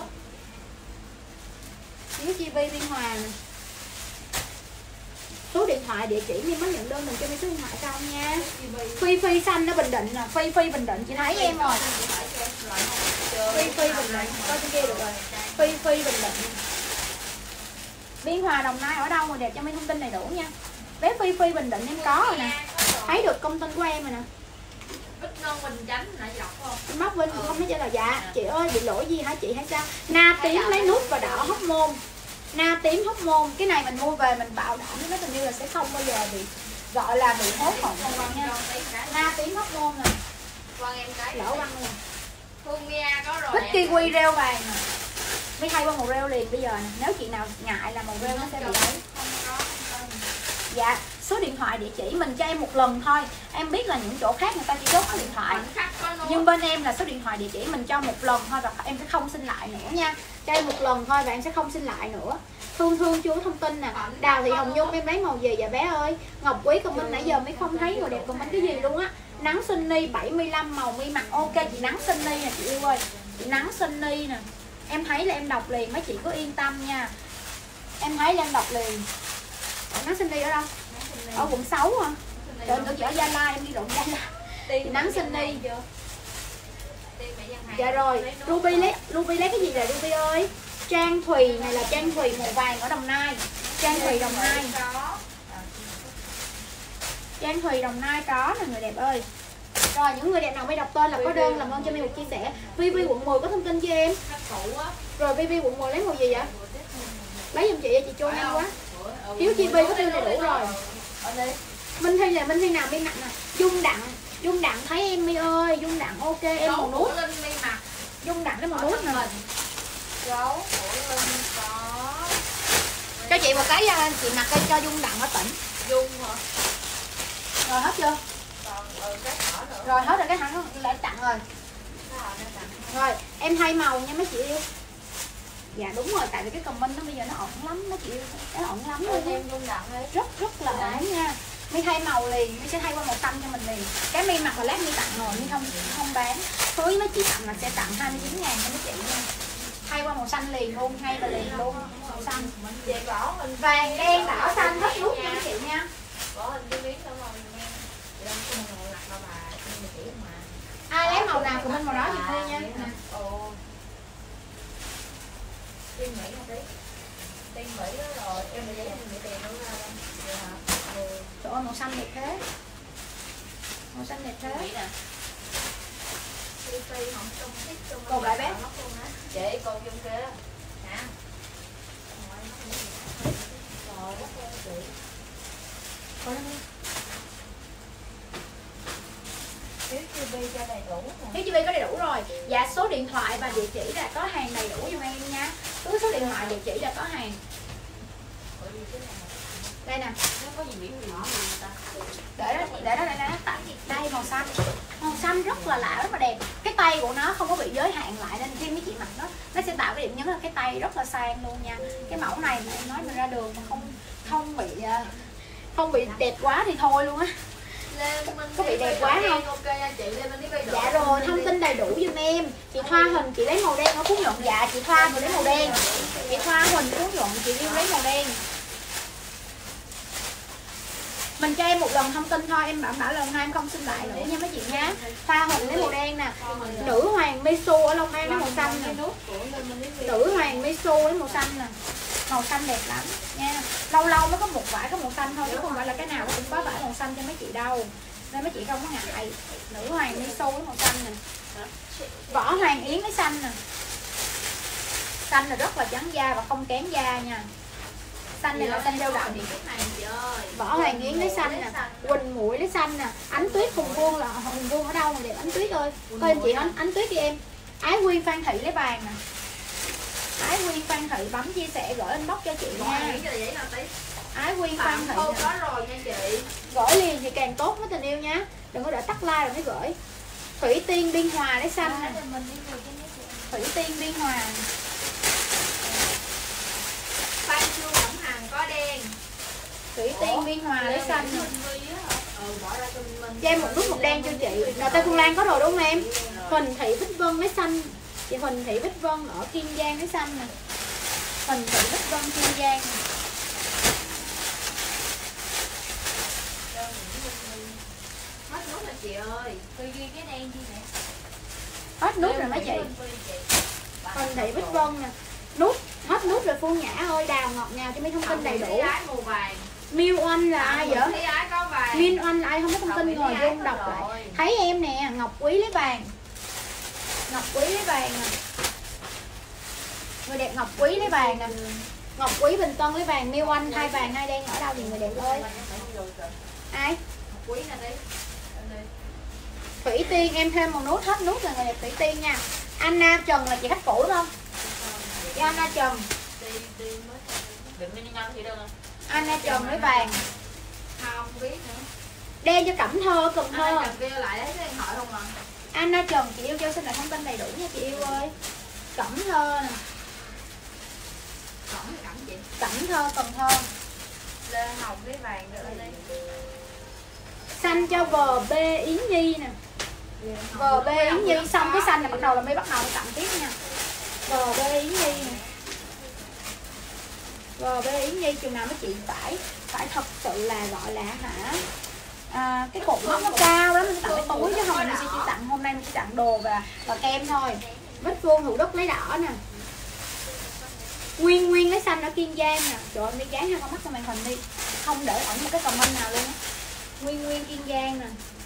Speaker 1: Hiếu Chi Bi bên ngoài nè. Số điện thoại địa chỉ như mới nhận đơn mình cho mấy số điện thoại cho ông nha. Phi Phi xanh nó Bình Định nè, Phi Phi Bình Định chị thấy em rồi. Phi Phi Bình Định, coi trên kia được rồi. Phi Phi Bình Định. Biên Hòa Đồng Nai ở đâu mà đẹp cho mấy thông tin đầy đủ nha. Bé Phi Phi Bình Định em có rồi nè. Thấy được công tin của em rồi nè.
Speaker 2: Bích Ngân Bình Chánh nãy dọc không?
Speaker 1: Em móc Vinh cũng không nói trả lời dạ. Chị ơi bị lỗi gì hả chị hay sao? Na tím lấy nút và đỏ hóc môn. Na tím hóc môn, cái này mình mua về mình bảo đảm nó tình như là sẽ không bao giờ bị gọi là bị hốt hỏng không nha. Na tím hóc môn nè.
Speaker 2: Vâng em cái.
Speaker 1: Lỡ băng nè.
Speaker 2: Phương Mia có rồi.
Speaker 1: Bích kiwi rêu vàng nè. Mới thay qua màu rêu liền bây giờ nè. Nếu chị nào ngại là màu rêu nó sẽ bị đấy. Dạ, số điện thoại địa chỉ mình cho em một lần thôi. Em biết là những chỗ khác người ta chỉ chốt số điện thoại. Nhưng bên em là số điện thoại địa chỉ mình cho một lần thôi và em sẽ không xin lại nữa nha. Cho em một lần thôi và em sẽ không xin lại nữa. Thương Thương chú thông tin nè. Đào Thị Hồng Nhung em lấy màu gì vậy bé ơi? Ngọc Quý comment nãy giờ mới không thấy người đẹp comment cái gì luôn á. Nắng Sunny bảy mươi lăm màu mi mặc ok chị Nắng Sunny nè chị yêu ơi. Chị Nắng Sunny nè. Em thấy là em đọc liền mấy chị cứ yên tâm nha. Em thấy là em đọc liền. Nắng Sunny ở đâu? Ở quận sáu hả? Trời ơi, chị ở Gia Lai, em đi lộn Gia Lai. Chị Nắng Sunny. Dạ rồi, Ruby lấy Ruby lấy cái gì rồi Ruby ơi? Trang Thùy này là Trang Thùy màu vàng ở Đồng Nai. Trang Thùy Đồng Nai. Trang Thùy Đồng Nai có nè người đẹp ơi. Rồi những người đẹp nào mới đọc tên là có đơn làm ơn cho mình một chia sẻ. Vi Vi quận mười có thông tin cho em. Rồi Vi Vi quận mười lấy màu gì vậy? Lấy giùm chị chị cho nhanh quá. Hiếu Chi Bi có tiêu đầy đủ rồi. Minh Thi là Minh Thi nào mi mặt nè. Dung Đặng, Dung Đặng thấy em mi ơi, Dung Đặng ok em màu nút. Dung Đặng lấy màu nút nè.
Speaker 2: Gấu của Linh có.
Speaker 1: Cho chị một cái chị mặc cho Dung Đặng ở tỉnh.
Speaker 2: Dung hả?
Speaker 1: Rồi hết chưa?
Speaker 2: Còn ừ, cái thỏ nữa.
Speaker 1: Rồi hết rồi cái thằng lại tặng rồi. Rồi em thay màu nha mấy chị yêu. Dạ đúng rồi, tại vì cái comment nó bây giờ nó ổn lắm mấy chị yêu. Nó ổn lắm luôn
Speaker 2: em Dung Đặng ấy.
Speaker 1: Rất rất là ổn nha. Mi thay màu liền, Mi sẽ thay qua màu xanh cho mình liền. Cái Mi mặc là lát Mi tặng rồi, Mi không không bán. Với mấy chị tặng là sẽ tặng hai mươi chín ngàn cho mấy chị nha. Thay qua màu xanh liền luôn, ngay và liền luôn. Màu xanh.
Speaker 2: Về vỏ mình
Speaker 1: vàng đen đỏ xanh hết nút nha mấy chị nha.
Speaker 2: Vỏ hình cái miếng xong rồi em. Chị đang không ngồi lặt đâu bà, em chỉ mà.
Speaker 1: Ai lấy màu nào của mình màu đó chị Thi nha.
Speaker 2: Ồ. Tiên Mỹ hả tí? Tiên Mỹ đó rồi, em phải giấy em Mỹ tiền đúng không? Dạ hả? Ừ.
Speaker 1: Trời ơi màu xanh đẹp thế. Màu xanh đẹp thế.
Speaker 2: Mỹ nè. Phi không trông thích trông.
Speaker 1: Còn lại bé.
Speaker 2: Chị con trong kia đó. Hả? Rồi, chị.
Speaker 1: Có lên đi.
Speaker 2: Hiếu Chi Bi cho đầy đủ.
Speaker 1: Hiếu Chi Bi có đầy đủ rồi. Dạ số điện thoại và địa chỉ là có hàng đầy đủ giùm em nha. Cứ số điện thoại địa chỉ là có hàng. Đây nè.
Speaker 2: Nó có gì miếng nhỏ mà người ta.
Speaker 1: Để đó, để đó, để đó, tại đây màu xanh. Màu xanh rất là lạ, rất là đẹp. Cái tay của nó không có bị giới hạn lại nên khi mấy chị mặc nó nó sẽ tạo cái điểm nhấn là cái tay rất là sang luôn nha. Cái mẫu này mà em nói mình ra đường mà không không bị không bị đẹp quá thì thôi luôn á. Có bị đẹp quá không? Dạ rồi, thông tin đầy đủ giùm em. Chị Thoa Huỳnh chị lấy màu đen ở Phú Nhuận. Dạ chị Thoa chị lấy màu đen. Chị Thoa Huỳnh Phú Nhuận chị yêu lấy màu đen. Mình cho em một lần thông tin thôi, em bảo bảo lần hai em không xin lại nữa nha mấy chị nhá. Thoa Huỳnh lấy màu đen nè. Nữ hoàng Misu ở Long An lấy màu xanh nè. Nữ hoàng Misu lấy màu xanh nè. Màu xanh đẹp lắm nha. Lâu lâu mới có một vải có màu xanh thôi chứ không phải là cái nào cũng có vải màu xanh cho mấy chị đâu. Nên mấy chị không có ngại. Nữ hoàng Misu với màu xanh nè. Võ Hoàng Yến lấy xanh nè. Xanh là rất là trắng da và không kén da nha. Xanh này là xanh dao đậm. Võ Hoàng Yến lấy xanh nè, Quỳnh Muội lấy xanh nè, Ánh Tuyết Hùng Vương là Hùng Vương ở đâu mà đẹp Ánh Tuyết ơi. Thôi em chị Ánh, Ánh Tuyết đi em. Ái Quyên Phan Thị lấy vàng nè. Ái Quyên Phan Thị bấm chia sẻ gửi inbox cho chị nha. Ái Quyên Phan Thị
Speaker 2: có rồi nha chị.
Speaker 1: Gửi liền thì càng tốt với tình yêu nha. Đừng có đợi tắt like rồi mới gửi. Thủy Tiên Biên Hòa lấy xanh nè. Thủy Tiên Biên Hòa.
Speaker 2: Phan Chu Cẩm Hằng có đen.
Speaker 1: Thủy Tiên Biên Hòa lấy xanh nè.
Speaker 2: Ừ, bỏ ra cho mình.
Speaker 1: Cho em một nút một đen cho chị. Nè Tây Phương Lan có rồi đúng không em? Huỳnh Thị Bích Vân lấy xanh. Chị Huỳnh Thị Bích Vân ở Kiên Giang lấy xanh nè. Huỳnh Thị Bích Vân Kiên Giang nè.
Speaker 2: Hết nút rồi chị ơi. Tôi ghi cái đen đi nè.
Speaker 1: Hết nút rồi mấy chị. Huỳnh Thị Bích Vân nè. Nút, hết nút rồi Phương Nhã ơi, Đào Ngọt Ngào cho mấy thông tin đầy đủ. Miu Oanh là ai vậy? Miu Oanh là ai không có thông tin rồi vô đọc lại. Thấy em nè, Ngọc Quý lấy vàng. Ngọc Quý lấy vàng nè. Người đẹp Ngọc Quý lấy vàng nè. Ngọc Quý Bình Tân lấy vàng, Miu Oanh hai vàng hai đen ở đâu thì người đẹp ơi. Ai?
Speaker 2: Ngọc Quý nè đi.
Speaker 1: Thủy Tiên em thêm một nút, hết nút là người đẹp Thủy Tiên nha. Anna Trần là chị khách cũ đúng không? Chị Anna Trần. Anna Trần lấy vàng.
Speaker 2: Không biết nữa.
Speaker 1: Đen cho Cẩm Thơ, Cần Thơ.
Speaker 2: Anna Trần kia lại lấy số điện thoại không à?
Speaker 1: Anna Trần chị yêu cho xin lại thông tin đầy đủ nha chị yêu ơi. Cẩm Thơ nè.
Speaker 2: Cẩm thì Cẩm chị.
Speaker 1: Cẩm Thơ, Cần Thơ.
Speaker 2: Lê Hồng lấy vàng nữa đi.
Speaker 1: Xanh cho vờ bê Yến Nhi nè. vờ bê Yến Nhi xong cái xanh là bắt đầu là mới bắt đầu tặng tiếp nha. vờ bê Yến Nhi nè. vờ bê Yến Nhi chừng nào mấy chị phải phải thật sự là gọi là hả à, cái cột mốc nó cao lắm, mình tặng cái túi chứ không mình sẽ chỉ tặng hôm nay mình chỉ tặng đồ và và kem thôi. Vết Phương Thủ Đức lấy đỏ nè. Nguyên Nguyên lấy xanh ở Kiên Giang nè. Trời ơi, đi dán hai con mắt cho màn hình đi, không để ẩn một cái comment nào luôn á. Nguyên Nguyên Kiên Giang nè.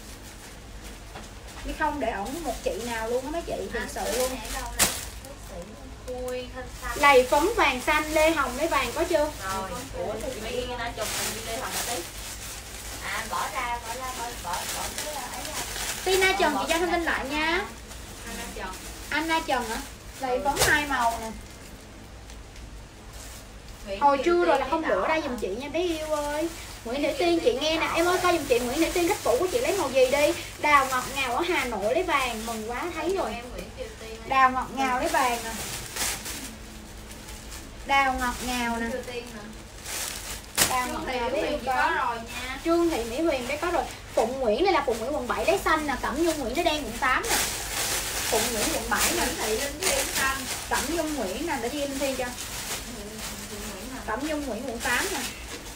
Speaker 1: Đi không để ẩn một chị nào luôn á mấy chị, thật sự luôn. Lầy phấn vàng xanh, Lê Hồng lấy vàng có chưa?
Speaker 2: Rồi. Ủa thì mấy cái nó chụp mình đi Lê Hồng một tí. À bỏ ra, bỏ ra, bỏ bỏ bỏ cái ấy ra.
Speaker 1: Tina Trần chị cho thông tin lại nha.
Speaker 2: Anna Trần.
Speaker 1: Anna Trần hả? Lầy phấn hai màu nè. Hồi trưa rồi là không lựa ra giùm chị nha bé yêu ơi. Nguyễn Thị Tiên chị nghe nè, em ơi coi giùm chị Nguyễn Thị Tiên khách cũ của chị lấy màu gì đi. Đào Ngọt Ngào ở Hà Nội lấy vàng, mừng quá thấy rồi. Đào Ngọt Ngào lấy vàng nè. Đào Ngọt Ngào nè. Đào Ngọt Ngào bé yêu có
Speaker 2: rồi nha.
Speaker 1: Trương Thị Mỹ Huyền đây có rồi. Phụng Nguyễn đây là Phụng Nguyễn quận bảy lấy xanh nè, Cẩm Nhung Nguyễn nó đen quận tám nè. Phụng Nguyễn quận bảy nè,
Speaker 2: Thị Linh Thiên xanh.
Speaker 1: Cẩm Nhung Nguyễn nè, để ghi Linh Thiên cho. Cẩm Nhung Nguyễn quận tám nè.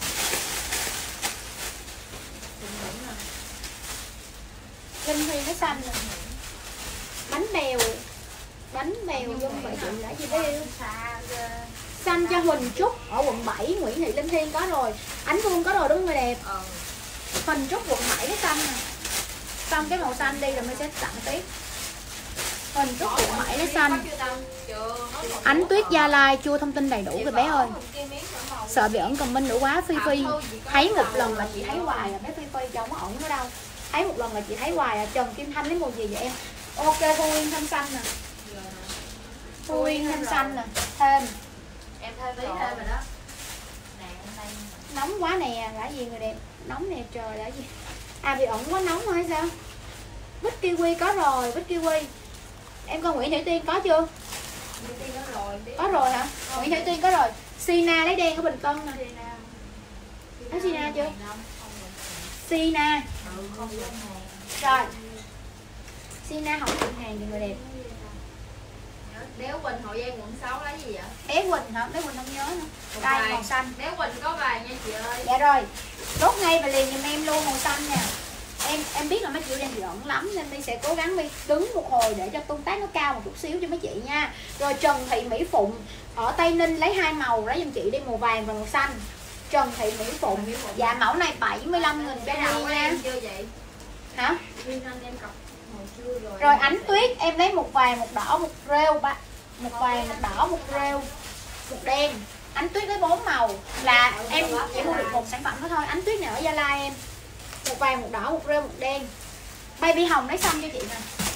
Speaker 1: Linh Huy nó xanh nè. Bánh bèo. Bánh bèo dung vậy chị đã gì bé yêu. Xanh cho Huỳnh Trúc ở quận bảy, Nguyễn Thị Linh Thiên có rồi. Ánh Phương có rồi đúng không người đẹp?
Speaker 2: Ừ.
Speaker 1: Huỳnh Trúc quận bảy cái xanh nè. Xong cái màu xanh đi rồi mới sẽ tặng tiếp. Huỳnh Trúc quận bảy cái xanh. Ánh Tuyết Gia Lai chưa thông tin đầy đủ rồi bé ơi. Sợ bị ẩn comment nữa quá. Phi Phi thấy một lần là chị thấy hoài à bé Phi Phi chứ không có ẩn nữa đâu. Thấy một lần là chị thấy hoài à. Trần Kim Thanh lấy màu gì vậy em? Ok Thu Uyên thanh xanh nè. Thu Uyên thanh xanh nè. Thêm
Speaker 2: em thêm tí thêm rồi đó. Nè em đây.
Speaker 1: Nóng quá nè, là gì người đẹp? Nóng nè trời, là gì? À bị ẩn quá nóng hay sao? Bích kiwi có rồi, bích kiwi. Em coi Nguyễn Thị Tiên có chưa?
Speaker 2: Nguyễn Thị Tiên có rồi.
Speaker 1: Có rồi hả? Nguyễn Thị Tiên có rồi. Sina lấy đen ở Bình Tân nè. Có Sina chưa? Sina.
Speaker 2: Ừ, không đơn hàng.
Speaker 1: Rồi. Sina không đơn hàng thì người đẹp.
Speaker 2: Đéo Quỳnh Hậu Giang quận sáu lấy gì vậy?
Speaker 1: Bé Quỳnh hả? Bé Quỳnh không nhớ nữa. Đây màu xanh.
Speaker 2: Đéo Quỳnh có vàng nha chị ơi.
Speaker 1: Dạ rồi. Đốt ngay và liền giùm em luôn màu xanh nè. Em em biết là mấy chị đang bị ẩn lắm nên My sẽ cố gắng My đứng một hồi để cho tương tác nó cao một chút xíu cho mấy chị nha. Rồi Trần Thị Mỹ Phụng ở Tây Ninh lấy hai màu lấy giùm chị đi, màu vàng và màu xanh. Trần Thị Mỹ Phụng. Dạ mẫu này bảy mươi lăm nghìn cho em nha.
Speaker 2: Chưa vậy?
Speaker 1: Hả?
Speaker 2: Nguyên Anh em cọc hồi chưa rồi.
Speaker 1: Rồi Ánh Tuyết em lấy một vàng, một đỏ, một rêu ba một vàng, một đỏ, một rêu, một đen. Ánh tuyết với bốn màu là em chỉ mua được một sản phẩm đó thôi. Ánh tuyết này ở Gia Lai em. Một vàng, một đỏ, một rêu, một đen. Baby hồng lấy xanh cho chị nè.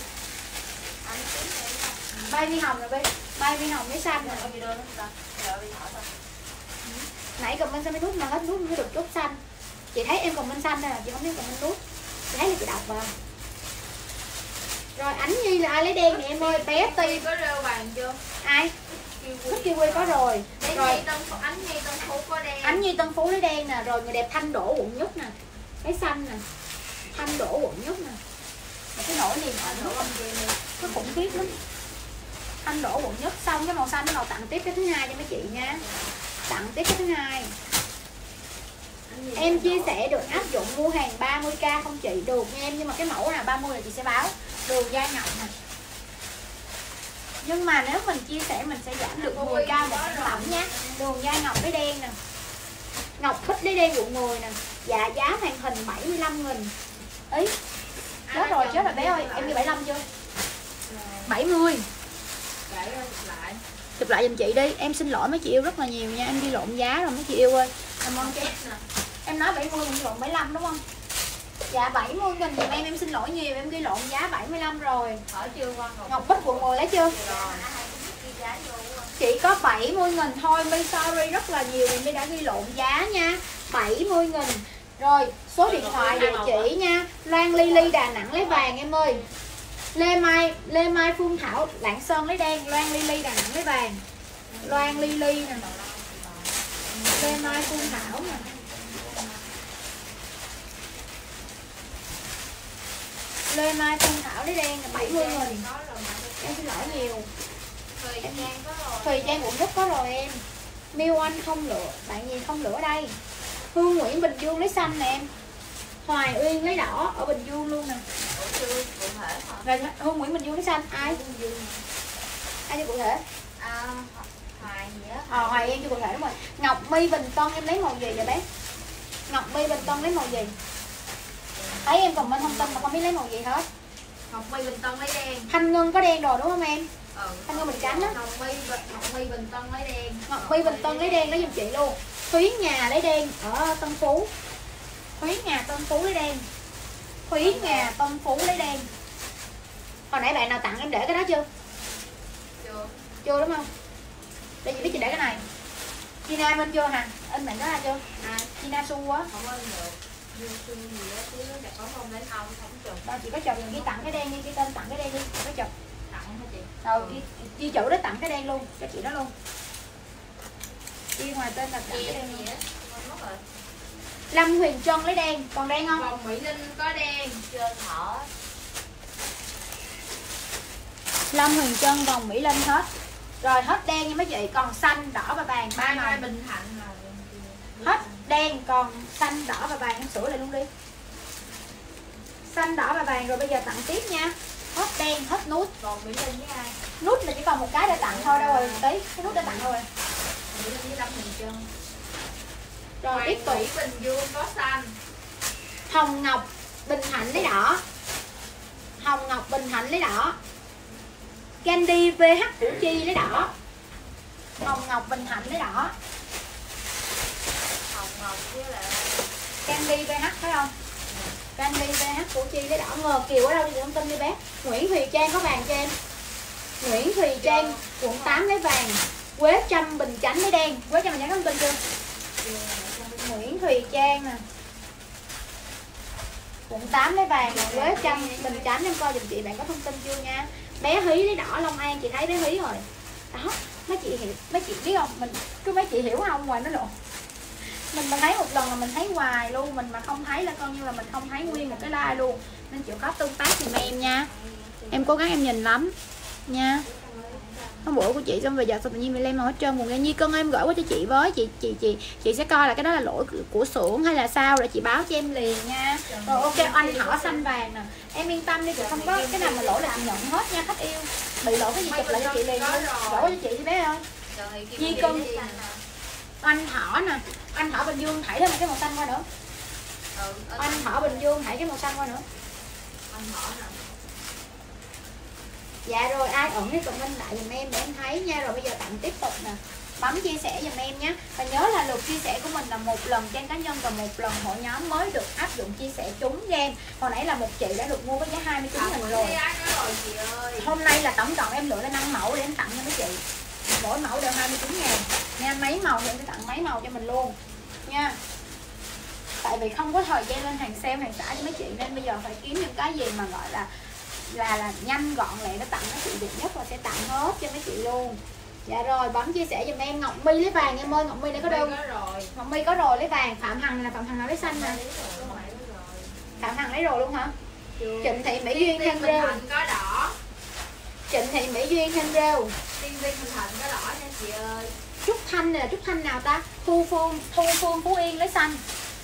Speaker 1: Baby hồng rồi baby. Baby hồng lấy xanh nè. Nãy comment xanh nút mà hết nút mới được chốt xanh. Chị thấy em comment xanh thôi, chị không biết comment nút. Chị thấy là chị đọc vào. Rồi Ánh Nhi là ai lấy đen nè em ơi, bé Ti
Speaker 2: có rêu vàng chưa?
Speaker 1: Ai? Thích kiwi có rồi.
Speaker 2: Đấy,
Speaker 1: Rồi
Speaker 2: Nhi Tân Phú, Ánh Nhi Tân Phú có đen.
Speaker 1: Ánh Nhi Tân Phú lấy đen nè, rồi người đẹp Thanh Đỗ quận Nhất nè. Lấy xanh nè. Thanh Đỗ quận Nhất nè. Một cái nổi liền ở nữa nó khủng khiếp lắm. Thanh Đỗ quận Nhất, xong cái màu xanh nó màu tặng tiếp cái thứ hai cho mấy chị nha. Tặng tiếp cái thứ hai. Em chia sẻ được áp dụng mua hàng ba mươi k không chị? Được nha em, nhưng mà cái mẫu nào ba mươi là chị sẽ báo. Đường da ngọc nè. Nhưng mà nếu mình chia sẻ mình sẽ giảm được mười k một sản phẩm nhé. Đường da ngọc với đen nè. Ngọc Bích lấy đen quận mười nè. Dạ giá màn hình bảy mươi lăm nghìn. Ý chết rồi, chết rồi bé ơi. Em đi bảy mươi lăm chưa? bảy mươi. Chụp lại giùm chị đi. Em xin lỗi mấy chị yêu rất là nhiều nha. Em đi lộn giá rồi mấy chị yêu ơi. Cảm ơn chị. Em nói bảy mươi mình lộn bảy mươi lăm đúng không? Dạ bảy mươi nghìn dùm em, em xin lỗi nhiều. Em ghi lộn giá bảy mươi lăm rồi.
Speaker 2: Ở chưa con
Speaker 1: Ngọc Bích quận mười lấy chưa? Chỉ có bảy mươi nghìn thôi. My sorry rất là nhiều vì My đã ghi lộn giá nha. bảy mươi nghìn. Rồi số điện thoại địa chỉ nha. Loan Lily Đà Nẵng lấy vàng em ơi. Lê Mai Lê Mai Phương Thảo Lạng Sơn lấy đen. Loan Lily Đà Nẵng lấy vàng. Loan Lily nè. Lê Mai Phương Thảo nè. Lê Mai Phương Thảo lấy đen là bảy mươi nghìn. Em xin lỗi nhiều. Em Thùy Trang quận Nhất có rồi em. Miêu Anh không lựa. Bạn gì không lựa đây? Hương Nguyễn Bình Dương lấy xanh nè em. Hoài Uyên lấy đỏ ở Bình Dương luôn nè. Rồi Hương Nguyễn Bình Dương lấy xanh. Ai? Ai cho cụ thể?
Speaker 2: À, Hoài gì á?
Speaker 1: Ờ, Hoài em cho cụ thể đúng rồi. Ngọc My Bình Tân em lấy màu gì vậy bé? Ngọc My Bình Tân lấy màu gì? Thấy em còn bên thông tin mà không biết lấy màu gì hết.
Speaker 2: Ngọc My Bình Tân lấy đen.
Speaker 1: Thanh Ngân có đen rồi đúng không em?
Speaker 2: Ừ.
Speaker 1: Thanh Ngân Bình Chánh á.
Speaker 2: Ngọc My Ngọc My Bình Tân lấy đen.
Speaker 1: Ngọc My Bình Tân lấy đen lấy giùm chị luôn. Thúy Nhà lấy đen ở Tân Phú. Thúy Nhà Tân Phú lấy đen. Thúy Nhà Tân Phú lấy đen. Hồi nãy bạn nào tặng em để cái đó chưa?
Speaker 2: Chưa.
Speaker 1: Chưa đúng không? Để chị biết chị để cái này. China bên chưa hả? In bạn đó ra chưa? À, China Su á.
Speaker 2: Không có được. Su gì á, chứ đẹp có không lấy không, không chụp.
Speaker 1: Đâu chị có chụp ghi tặng cái đen đi, cái tên tặng cái đen đi, chị có chụp.
Speaker 2: Tặng hả chị?
Speaker 1: Đâu ghi, ghi chữ đó tặng cái đen luôn, cho chị đó luôn. Ghi ngoài tên là tặng cái đen luôn. Lâm Huyền Trân lấy đen, còn đen không?
Speaker 2: Vòng Mỹ Linh có đen, chưa thở.
Speaker 1: Lâm Huyền Trân, vòng Mỹ Linh hết. Rồi hết đen nha mấy chị, còn xanh, đỏ và vàng ba màu.
Speaker 2: Bình Thạnh là
Speaker 1: hết đen, còn xanh, đỏ và vàng. Em sửa lại luôn đi. Xanh, đỏ và vàng rồi bây giờ tặng tiếp nha. Hết đen, hết nút.
Speaker 2: Còn Mỹ Linh với ai?
Speaker 1: Nút là chỉ còn một cái để tặng thôi, đâu rồi tí. Cái nút đã tặng rồi.
Speaker 2: Mỹ Linh với Lâm Huyền Trân.
Speaker 1: Rồi
Speaker 2: Hoàng
Speaker 1: tiếp tục.
Speaker 2: Mỹ Bình Dương có xanh.
Speaker 1: Hồng Ngọc Bình Thạnh lấy đỏ. Hồng Ngọc Bình Thạnh lấy đỏ. Candy vê hát Củ Chi lấy đỏ. Hồng Ngọc Bình Thạnh lấy đỏ.
Speaker 2: Hồng Ngọc với lại
Speaker 1: Candy vê hát thấy không? Candy vê hát Củ Chi lấy đỏ. Ngờ Kiều ở đâu thì thông tin đi bé. Nguyễn Thùy Trang có vàng cho em. Nguyễn Thùy Trang quận tám lấy vàng. Quế Trâm Bình Chánh lấy đen. Quế Trâm Bình Chánh có thông tin chưa? Nguyễn Thùy Trang nè. Quận tám lấy vàng. Quế Trâm Bình Chánh em coi giùm chị bạn có thông tin chưa nha. Bé Hí lấy đỏ Long An, chị thấy bé Hí rồi. Đó, mấy chị hiểu, mấy chị biết không? Mình cứ mấy chị hiểu không ngoài nó lộn. Mình mà thấy một lần là mình thấy hoài luôn, mình mà không thấy là coi như là mình không thấy nguyên một cái like luôn. Nên chịu khó tương tác giùm em nha. Em cố gắng em nhìn lắm nha. Hôm bữa của chị xong về giờ sao tự nhiên mình lên màu hết trơn một Nhi Cân em gửi qua cho chị với chị chị chị chị sẽ coi là cái đó là lỗi của xưởng hay là sao để chị báo cho em liền nha. Rồi ok, anh thỏ xanh vàng nè, em yên tâm đi, chị không có cái nào mà lỗi là chị nhận hết nha khách yêu. Bị lỗi cái gì chụp lại cho chị liền luôn, gửi qua cho chị đi bé ơi. Nhi Cân anh thỏ nè, anh thỏ Bình Dương thảy thêm cái màu xanh qua nữa. Anh thỏ Bình Dương thảy cái màu xanh qua nữa.
Speaker 2: Anh thỏ nè.
Speaker 1: Dạ rồi, ai ẩn thì comment lại giùm em để em thấy nha. Rồi bây giờ tặng tiếp tục nè, bấm chia sẻ giùm em nhé. Và nhớ là lượt chia sẻ của mình là một lần trang cá nhân và một lần hội nhóm mới được áp dụng chia sẻ trúng game. Hồi nãy là một chị đã được mua với giá hai mươi chín nghìn rồi. Hôm nay là tổng cộng em lựa lên năm mẫu để em tặng cho mấy chị. Mỗi mẫu đều hai mươi chín ngàn nha. Mấy màu thì em sẽ tặng mấy màu cho mình luôn nha. Tại vì không có thời gian lên hàng sale, hàng xả cho mấy chị, nên bây giờ phải kiếm những cái gì mà gọi là là là nhanh gọn lẹ nó tặng mấy chị được nhất là sẽ tặng hết cho mấy chị luôn. Dạ rồi, bấm chia sẻ giùm em. Ngọc My lấy vàng em ơi, Ngọc My đây có đơn. Ngọc My có rồi lấy vàng. Phạm Hằng là Phạm Hằng nào lấy xanh nè. Phạm Hằng lấy rồi luôn hả? Trịnh Thị Mỹ Duyên thêm rêu.
Speaker 2: Có đỏ.
Speaker 1: Trịnh Thị Mỹ Duyên thêm rêu.
Speaker 2: Tiên Viên Bình Thạnh có đỏ nha chị ơi.
Speaker 1: Trúc Thanh này là Trúc Thanh nào ta? Thu Phương, Thu Phương Phú Yên lấy xanh.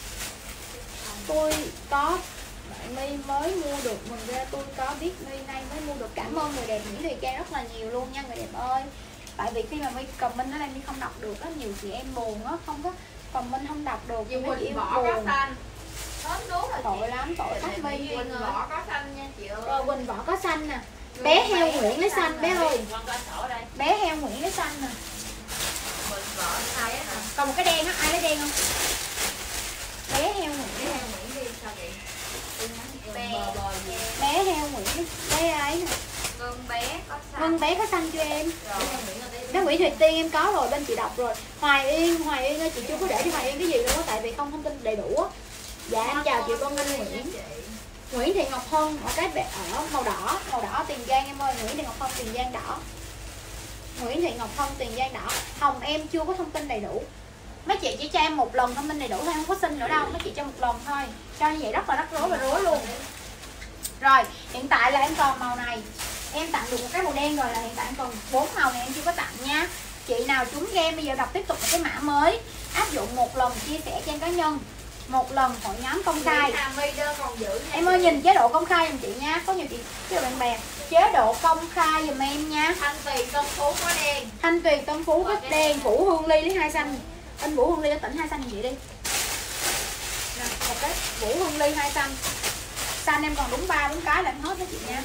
Speaker 1: Tôi có bạn My mới mua được, mình ra tôi có biết My nay mới mua được. Cảm ơn người đẹp Mỹ Thùy Trang rất là nhiều luôn nha người đẹp ơi. Tại vì khi mà My comment ở đây My không đọc được á, nhiều chị em buồn á, không có comment không đọc được.
Speaker 2: Dù
Speaker 1: Quỳnh
Speaker 2: vỏ có xanh. Hết đúng rồi
Speaker 1: tội lắm, tội khách My.
Speaker 2: Quỳnh vỏ có xanh nha chị ơi.
Speaker 1: Rồi Quỳnh vỏ có xanh nè. Bé heo Nguyễn lấy xanh bé ơi. Bé heo Nguyễn lấy xanh nè. Còn một cái đen á, ai lấy đen không? Bé heo Nguyễn.
Speaker 2: Bé heo Nguyễn đi sao vậy? Bé,
Speaker 1: bé heo Nguyễn, bé ấy nè.
Speaker 2: Ngân bé có xanh.
Speaker 1: Ngân bé có xanh cho em.
Speaker 2: Rồi.
Speaker 1: Bé Nguyễn Thùy Tiên em có rồi, bên chị đọc rồi. Hoài Yên, Hoài Yên ơi, chị chưa có để cho Hoài Yên cái gì luôn á, tại vì không thông tin đầy đủ á. Dạ em chào chị Vân Anh Nguyễn. Nguyễn Thị Ngọc Hân ở cái ở màu đỏ, màu đỏ Tiền Giang em ơi. Nguyễn Thị Ngọc Hân Tiền Giang đỏ. Nguyễn Thị Ngọc Hân Tiền Giang đỏ. Hồng em chưa có thông tin đầy đủ. Mấy chị chỉ cho em một lần thông tin đầy đủ thôi, không có xin nữa đâu. Mấy chị cho một lần thôi. Cho như vậy rất là rắc rối và rối luôn. Rồi, hiện tại là em còn màu này. Em tặng được một cái màu đen rồi, là hiện tại em còn bốn màu này em chưa có tặng nha. Chị nào trúng game bây giờ đọc tiếp tục một cái mã mới. Áp dụng một lần chia sẻ trang cá nhân, một lần hội nhóm công khai. Em ơi nhìn chế độ công khai giùm chị nha. Có nhiều chị chế độ bạn bè. Chế độ công khai giùm em nha.
Speaker 2: Thanh Tuyền Tân Phú có đen.
Speaker 1: Thanh Tuyền Tân Phú có đen. Vũ Hương Ly lấy hai xanh. Anh Vũ Hương Ly ở tỉnh hai xanh giùm chị đi. Nè, một cái Vũ Hương Ly hai xanh. Xanh em còn đúng ba đúng cái là em hết đó chị nha.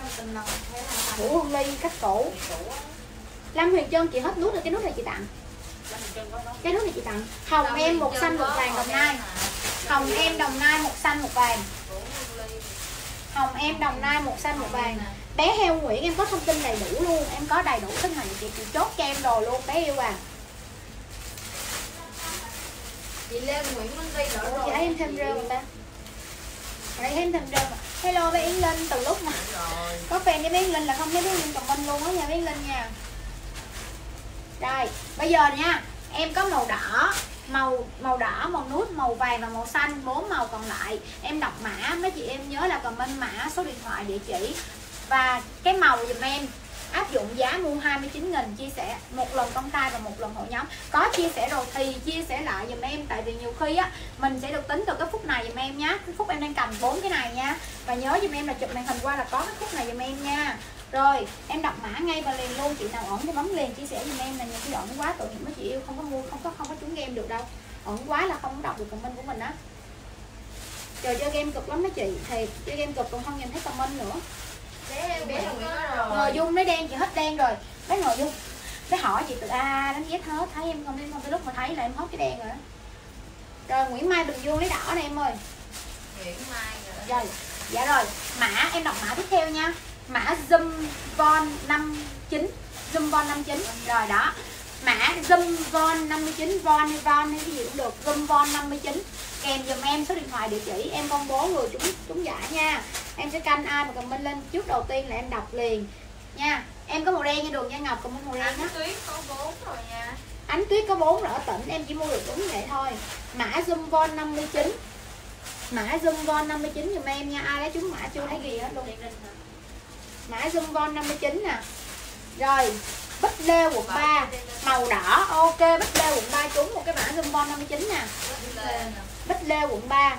Speaker 1: Vũ Hương Ly cắt cổ. Lam Huyền Trân chị hết nút rồi, cái nút này chị tặng. Cái nút này chị tặng. Hồng em một xanh một vàng Đồng Nai. Hồng em Đồng Nai một xanh một vàng. Hồng em Đồng Nai một xanh một vàng. Bé heo Nguyễn em có thông tin đầy đủ luôn, em có đầy đủ tin này chị, chị chốt cho em rồi luôn bé yêu à.
Speaker 2: Chị Lê Nguyễn Minh Vi đỡ rồi.
Speaker 1: Chị thấy em thêm rêu người ta. Đấy em thêm rêu mà. Hello bé Yến Linh, từ lúc mà có fan với bé Yến Linh là không thấy bé Yến Linh comment luôn á nha bé Yến Linh nha. Rồi, bây giờ nha, em có màu đỏ, màu màu đỏ, màu nút, màu vàng và màu xanh, bốn màu còn lại. Em đọc mã, mấy chị em nhớ là comment mã, số điện thoại, địa chỉ và cái màu giùm em. Áp dụng giá mua hai mươi chín nghìn, chia sẻ một lần công khai và một lần hội nhóm. Có chia sẻ rồi thì chia sẻ lại giùm em, tại vì nhiều khi á mình sẽ được tính từ cái phút này giùm em nhá. Cái phút em đang cầm bốn cái này nha. Và nhớ giùm em là chụp màn hình qua là có cái phút này giùm em nha. Rồi, em đọc mã ngay và liền luôn, chị nào ẩn thì bấm liền chia sẻ giùm em. Là nhiều khi ẩn quá tội nghiệp mấy chị yêu không có mua, không có không có trúng game được đâu. Ẩn quá là không đọc được comment của mình á. Trời chơi game cực lắm mấy chị, thì chơi game cực còn không nhìn thấy comment nữa.
Speaker 2: Bé bé Nguyễn có rồi.
Speaker 1: Ngồi Dung lấy đen chị hết đen rồi. Bé ngồi Dung. Bé hỏi chị từ A đến Z hết, thấy em không đến không tới lúc mà thấy là em hết cái đen rồi đó. Rồi Nguyễn Mai Bình Dương lấy đỏ này em ơi.
Speaker 2: Nguyễn Mai rồi.
Speaker 1: Rồi. Dạ rồi, mã em đọc mã tiếp theo nha. Mã Zoom Von năm chín, Zoom Von năm chín. Rồi đó. Mã Zoom Von năm mươi chín, Von hay Von hay cái gì cũng được, Zoom Von năm mươi chín. Kèm dùm em số điện thoại, địa chỉ, em công bố người trúng trúng giải nha. Em sẽ canh ai mà comment lên trước đầu tiên là em đọc liền nha. Em có màu đen như Đường Nha Ngọc, comment màu đen
Speaker 2: Ánh
Speaker 1: nhé.
Speaker 2: Tuyết có bốn rồi nha.
Speaker 1: Ánh Tuyết có bốn rồi ở tỉnh, em chỉ mua được đúng vậy thôi. Mã Zoom Von năm mươi chín. Mã Zoom Von năm mươi chín dùm em nha. Ai lấy trúng mã chưa thấy gì hết luôn. Mã Zoom Von năm mươi chín nè. Rồi, Bích Lê quận ba, màu đỏ. Ok, Bích Lê quận ba trúng một cái mã Zoom Von năm mươi chín nè. Bích Lê quận ba.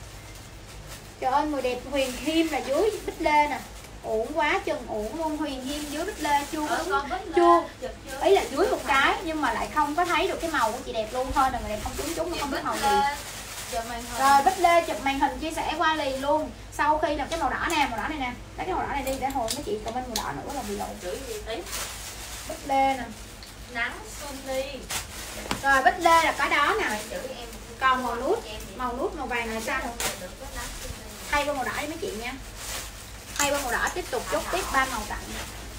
Speaker 1: Trời ơi người đẹp Huyền Hiêm là dưới Bích Lê nè. Uổng quá chừng uổng luôn. Huyền Hiêm dưới Bích Lê chưa có chưa ấy là dưới một cái nhưng mà lại không có thấy được cái màu của chị đẹp luôn. Thôi là người đẹp không trúng trúng không biết màu gì. Rồi Bích Lê chụp màn hình chia sẻ qua liền luôn. Sau khi là cái màu đỏ nè, màu đỏ này nè, lấy cái màu đỏ này đi để hồi mấy chị comment màu đỏ nữa là bị lộ.
Speaker 2: Chữ gì tí?
Speaker 1: Bích Lê nè.
Speaker 2: Nắng xuân đi.
Speaker 1: Rồi Bích Lê là cái đó nè.
Speaker 2: Chữ em.
Speaker 1: Còn màu nút, màu nút màu vàng này sao? Thay qua màu đỏ đi mấy chị nha. Thay qua màu đỏ tiếp tục chốt tiếp ba màu tặng.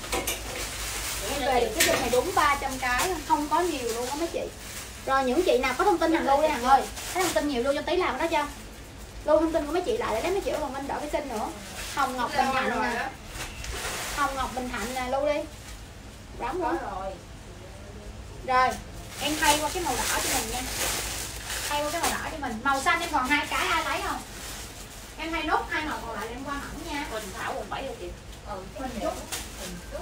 Speaker 1: Về cái dòng này đúng ba trăm cái, không có nhiều luôn á mấy chị. Rồi những chị nào có thông tin hàng lưu đi Hằng ơi. Cái thông tin nhiều lưu cho tí làm cái đó cho. Lưu thông tin của mấy chị lại để lấy mấy chị còn minh đỡ cái kênh nữa. Hồng Ngọc Bình Thạnh nè. Hồng Ngọc Bình Thạnh nè, lưu đi. Đóng nữa. Rồi, em thay qua cái màu đỏ cho mình nha. Thay qua cái màu đỏ cho mình. Màu xanh em còn hai cái ai lấy không? Em thay nốt hai màu còn lại em qua hẳn nha.
Speaker 2: Quỳnh Thảo quần bảy rồi chị.
Speaker 1: Ừ, Quỳnh Trúc.
Speaker 2: Trúc.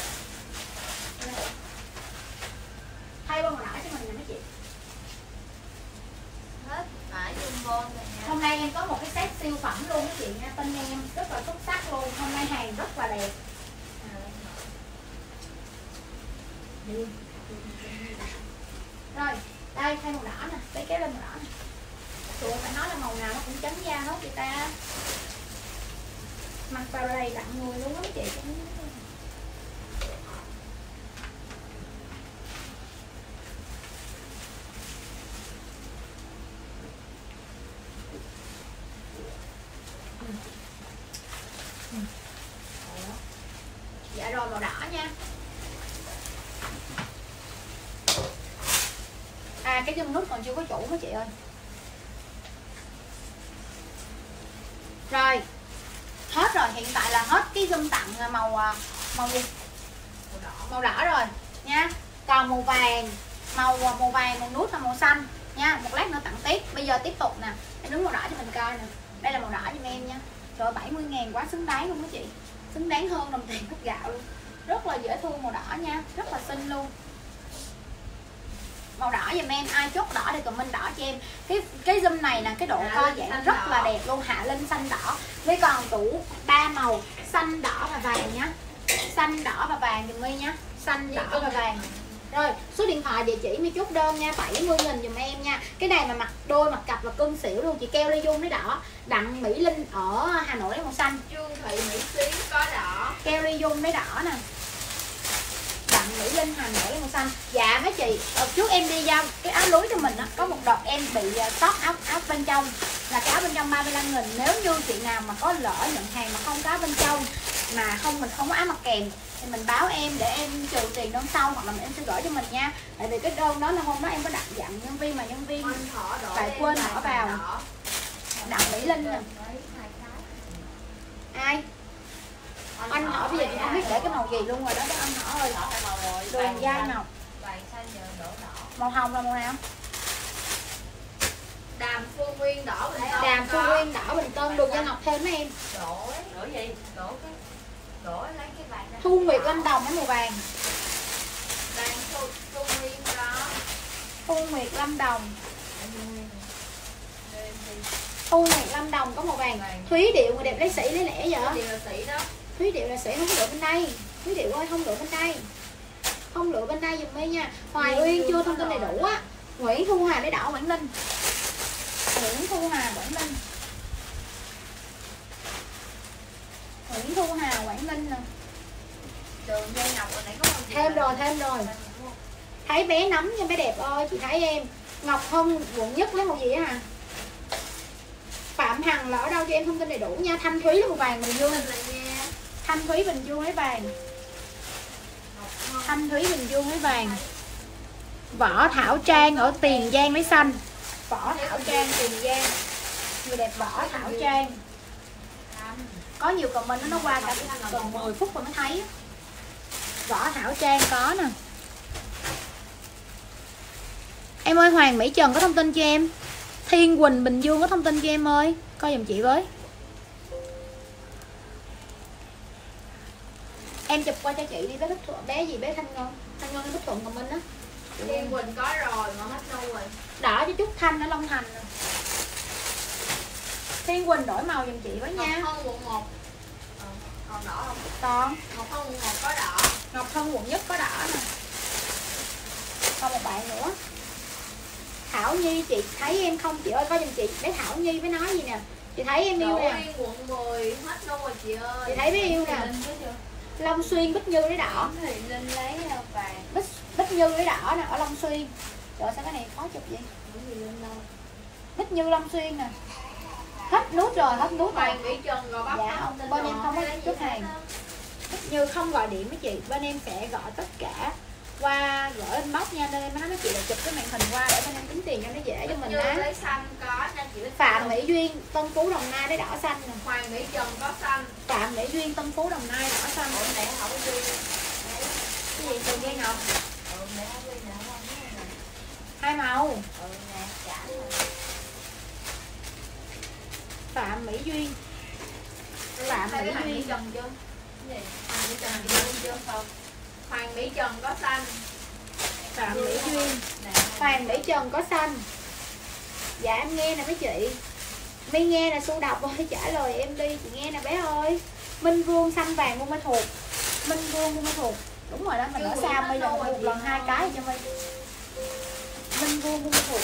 Speaker 1: Thay qua màu đỏ cho mình nè mấy chị.
Speaker 2: Hết mã jumbo rồi nha.
Speaker 1: Hôm nay em có một cái set siêu phẩm luôn mấy chị nha, tin em rất là xuất sắc luôn. Hôm nay hàng rất là đẹp. Đi. Rồi, đây thay màu đỏ nè, lấy kéo lên màu đỏ nè. Tụi phải nói là màu nào nó cũng trắng da hết chị ta. Mặc vào đầy đặn người luôn á mấy chị. Dạ rồi, màu đỏ nha. À cái dung nút còn chưa có chủ mấy chị ơi. Rồi hết rồi, hiện tại là hết cái zoom tặng màu màu gì? Màu đỏ, màu đỏ rồi nha. Còn màu vàng, màu màu vàng, màu nút là màu xanh nha. Một lát nữa tặng tiếp. Bây giờ tiếp tục nè. Em đứng màu đỏ cho mình coi nè. Đây là màu đỏ cho em nha. Trời ơi, bảy mươi ngàn quá xứng đáng luôn mấy chị. Xứng đáng hơn đồng tiền cất gạo luôn. Rất là dễ thương, màu đỏ nha, rất là xinh luôn. Màu đỏ giùm em, ai chốt đỏ thì comment đỏ cho em. Cái cái zoom này nè, cái độ co giãn rất đỏ. Là đẹp luôn. Hạ Linh xanh đỏ. Với còn tủ ba màu xanh đỏ và vàng nhá. Xanh đỏ và vàng giùm My nhá. Xanh đỏ và vàng. Rồi, số điện thoại địa chỉ My chốt đơn nha, bảy mươi nghìn giùm em nha. Cái này mà mặc đôi mặc cặp là cưng xỉu luôn. Chị keo ly dung đấy đỏ. Đặng Mỹ Linh ở Hà Nội lấy màu xanh.
Speaker 2: Trương Thị Mỹ Xuyến có đỏ.
Speaker 1: Keo ly dung đấy đỏ nè. Đặng Mỹ Linh Hà Nội lấy màu xanh. Dạ mấy chị, đợt trước em đi giao cái áo lưới cho mình á, có một đợt em bị sót áo áo bên trong. Là cái áo bên trong ba mươi lăm nghìn. Nếu như chị nào mà có lỡ nhận hàng mà không có áo bên trong, mà không mình không có áo mặc kèm, thì mình báo em để em trừ tiền đơn sau, hoặc là em sẽ gửi cho mình nha. Tại vì cái đơn đó là hôm đó em có đặt dặn nhân viên mà nhân viên lại quên bỏ vào. Đặng Mỹ Linh nè. Ai? Anh, anh hỏi bây giờ chị không biết để cái màu gì luôn rồi đó các anh hỏi ơi. Đường dai ngọc. Màu hồng là màu nào?
Speaker 2: Đàm Phương Nguyên đỏ Bình Tân.
Speaker 1: Đàm Phương Nguyên đỏ Bình Tân, đường dai ngọc thêm mấy em.
Speaker 2: Đổ đổ gì? Đổ cái đổ lấy cái vàng ra.
Speaker 1: Thu Nguyệt Lâm Đồng cái màu vàng.
Speaker 2: Đàm Thu Thu Nguyên đó.
Speaker 1: Thu Nguyệt Lâm Đồng. Thu Nguyệt Lâm Đồng có màu vàng. Thúy Điệu người đẹp lấy sỉ lấy lẻ vậy?
Speaker 2: Thúy Điệu là sỉ đó.
Speaker 1: Thúy Điệu là sỉ, không có lựa bên đây. Thúy Điệu ơi, không lựa bên đây. Không lựa bên đây giùm My nha. Hoài Uyên chưa thông tin đầy đủ á. Nguyễn Thu Hà lấy đỏ Quảng Ninh. Nguyễn Thu Hà Quảng Ninh. Nguyễn Thu Hà Quảng Ninh nè.
Speaker 2: Đường dây ngọc ở nãy có màu gì?
Speaker 1: Thêm rồi, thêm rồi. Thấy bé nắm nha bé đẹp ơi, chị thấy em. Ngọc Hân quận nhất lấy màu gì á hả? Phạm Hằng là ở đâu cho em thông tin đầy đủ nha. Thanh Thúy lấy màu vàng Bình Dương. Thanh Thúy Bình Dương lấy vàng. Thanh Thúy Bình Dương lấy vàng. Võ Thảo Trang ở Tiền Giang lấy xanh. Võ Thảo Trang Tiền Giang. Người đẹp Võ Thảo Trang. Có nhiều comment nó qua cả gần mười phút rồi mới thấy. Võ Thảo Trang có nè. Em ơi, Hoàng Mỹ Trần có thông tin cho em. Thiên Quỳnh Bình Dương có thông tin cho em ơi. Coi giùm chị với. Em chụp qua cho chị đi, bé Bích Thuận, bé gì bé Thanh Ngân. Thanh Ngân Bích Thuận comment á.
Speaker 2: Thiên Quỳnh có rồi mà hết đâu rồi.
Speaker 1: Đỏ cho Trúc Thanh ở Long Thành nè. Thiên Quỳnh đổi màu giùm chị với nha.
Speaker 2: Ngọc Hân quận một. Ờ, còn đỏ không?
Speaker 1: Còn
Speaker 2: Ngọc Hân quận một có đỏ.
Speaker 1: Ngọc Hân quận nhất có đỏ nè. Còn một bạn nữa. Thảo Nhi chị thấy em không chị ơi, coi giùm chị bé Thảo Nhi bé nói gì nè. Chị thấy em yêu nè.
Speaker 2: Quận mười hết luôn rồi chị ơi.
Speaker 1: Chị thấy bé yêu nè. Long Xuyên Bích Như đấy đỏ.
Speaker 2: Thì Linh lấy vàng.
Speaker 1: Bích Bích Như đấy đỏ nè, ở Long Xuyên. Trời sao cái này khó chụp vậy? Bích Như Long Xuyên nè. Hết nút rồi, hết nút rồi.
Speaker 2: Mỹ Trần rồi bác.
Speaker 1: Dạ không, bên em không có chút hàng. Bích Như không gọi điện với chị, bên em sẽ gọi tất cả qua gửi inbox nha, nên em nói với chị là chụp cái màn hình qua để bên em tính tiền cho nó dễ cho mình á.
Speaker 2: Lấy xanh có nha chị.
Speaker 1: Phạm Mỹ Duyên Tân Phú Đồng Nai đấy đỏ xanh nè.
Speaker 2: Hoàng Mỹ Trần có xanh.
Speaker 1: Phạm Mỹ Duyên Tân Phú Đồng Nai đỏ xanh.
Speaker 2: Ủa này không có Duyên.
Speaker 1: Cái gì từ dây ngọc?
Speaker 2: Ừ này không Duyên nè, không nè.
Speaker 1: Hai màu.
Speaker 2: Ừ nè, trả rồi.
Speaker 1: Phạm Mỹ Duyên. Phạm Mỹ Duyên
Speaker 2: Trần chưa? Cái gì? Hoàng Mỹ Trần chị chưa không? Hoàng Mỹ Trần có xanh.
Speaker 1: Phạm Mỹ Duyên. Hoàng Mỹ Trần có xanh. Dạ em nghe nè mấy chị. Mi nghe nè, Su đọc ơi trả lời em đi. Chị nghe nè bé ơi. Minh Vương xanh vàng mua mai thuộc. Minh Vương mua mai thuộc. Đúng rồi đó, mình ở xa Mi là một lần hai cái cho Mi. Minh Vương mua mai thuộc.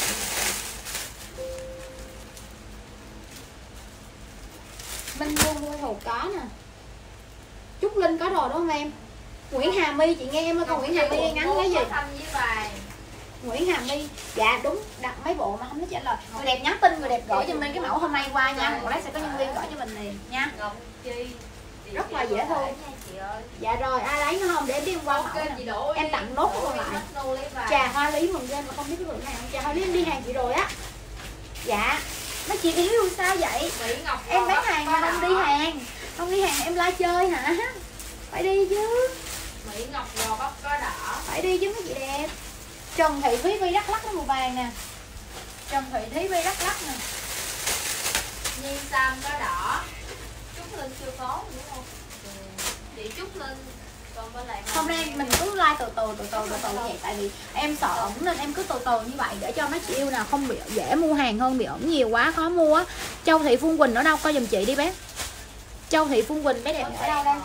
Speaker 1: Minh Vương mua mai thuộc có nè. Trúc Linh có rồi đúng không em? Nguyễn Hà My chị nghe em ơi, con Nguyễn Hà My ngắn cái gì? Nguyễn Hà My, dạ đúng, đặt mấy bộ mà không có trả lời. Người đẹp nhắn tin, người đẹp gửi cho mình cái mẫu hôm nay qua nha. Một lát sẽ có nhân viên gửi cho mình liền nha. Rất là dễ thương. Dạ rồi, ai lấy nữa không? Để em đi qua mẫu nè. Em tặng nốt còn lại. Trà Hoa Lý mừng lên mà không biết cái lượng hàng. Trà Hoa Lý em đi hàng chị rồi á. Dạ. Mấy chị yếu sao vậy? Em bán hàng mà không đi hàng. Không đi hàng em la chơi hả? Phải đi chứ.
Speaker 2: Mỹ Ngọc Gò Vấp có đỏ.
Speaker 1: Phải đi chứ mấy chị đẹp. Trần Thị Thúy Vi Đắk Lắk nó màu vàng nè. Trần Thị Thúy Vi Đắk Lắk nè.
Speaker 2: Nhi Sam có đỏ. Trúc Linh chưa có đúng không? Chị Trúc Linh. Còn bên lại
Speaker 1: hôm nay mình cứ like từ từ từ từ từ từ vậy, tại vì em sợ ẩn nên em cứ từ từ như vậy để cho mấy chị yêu nào không bị dễ mua hàng hơn, bị ẩn nhiều quá khó mua á. Châu Thị Phương Quỳnh ở đâu coi giùm chị đi bé. Châu Thị Phương Quỳnh bé đẹp ở đâu đây?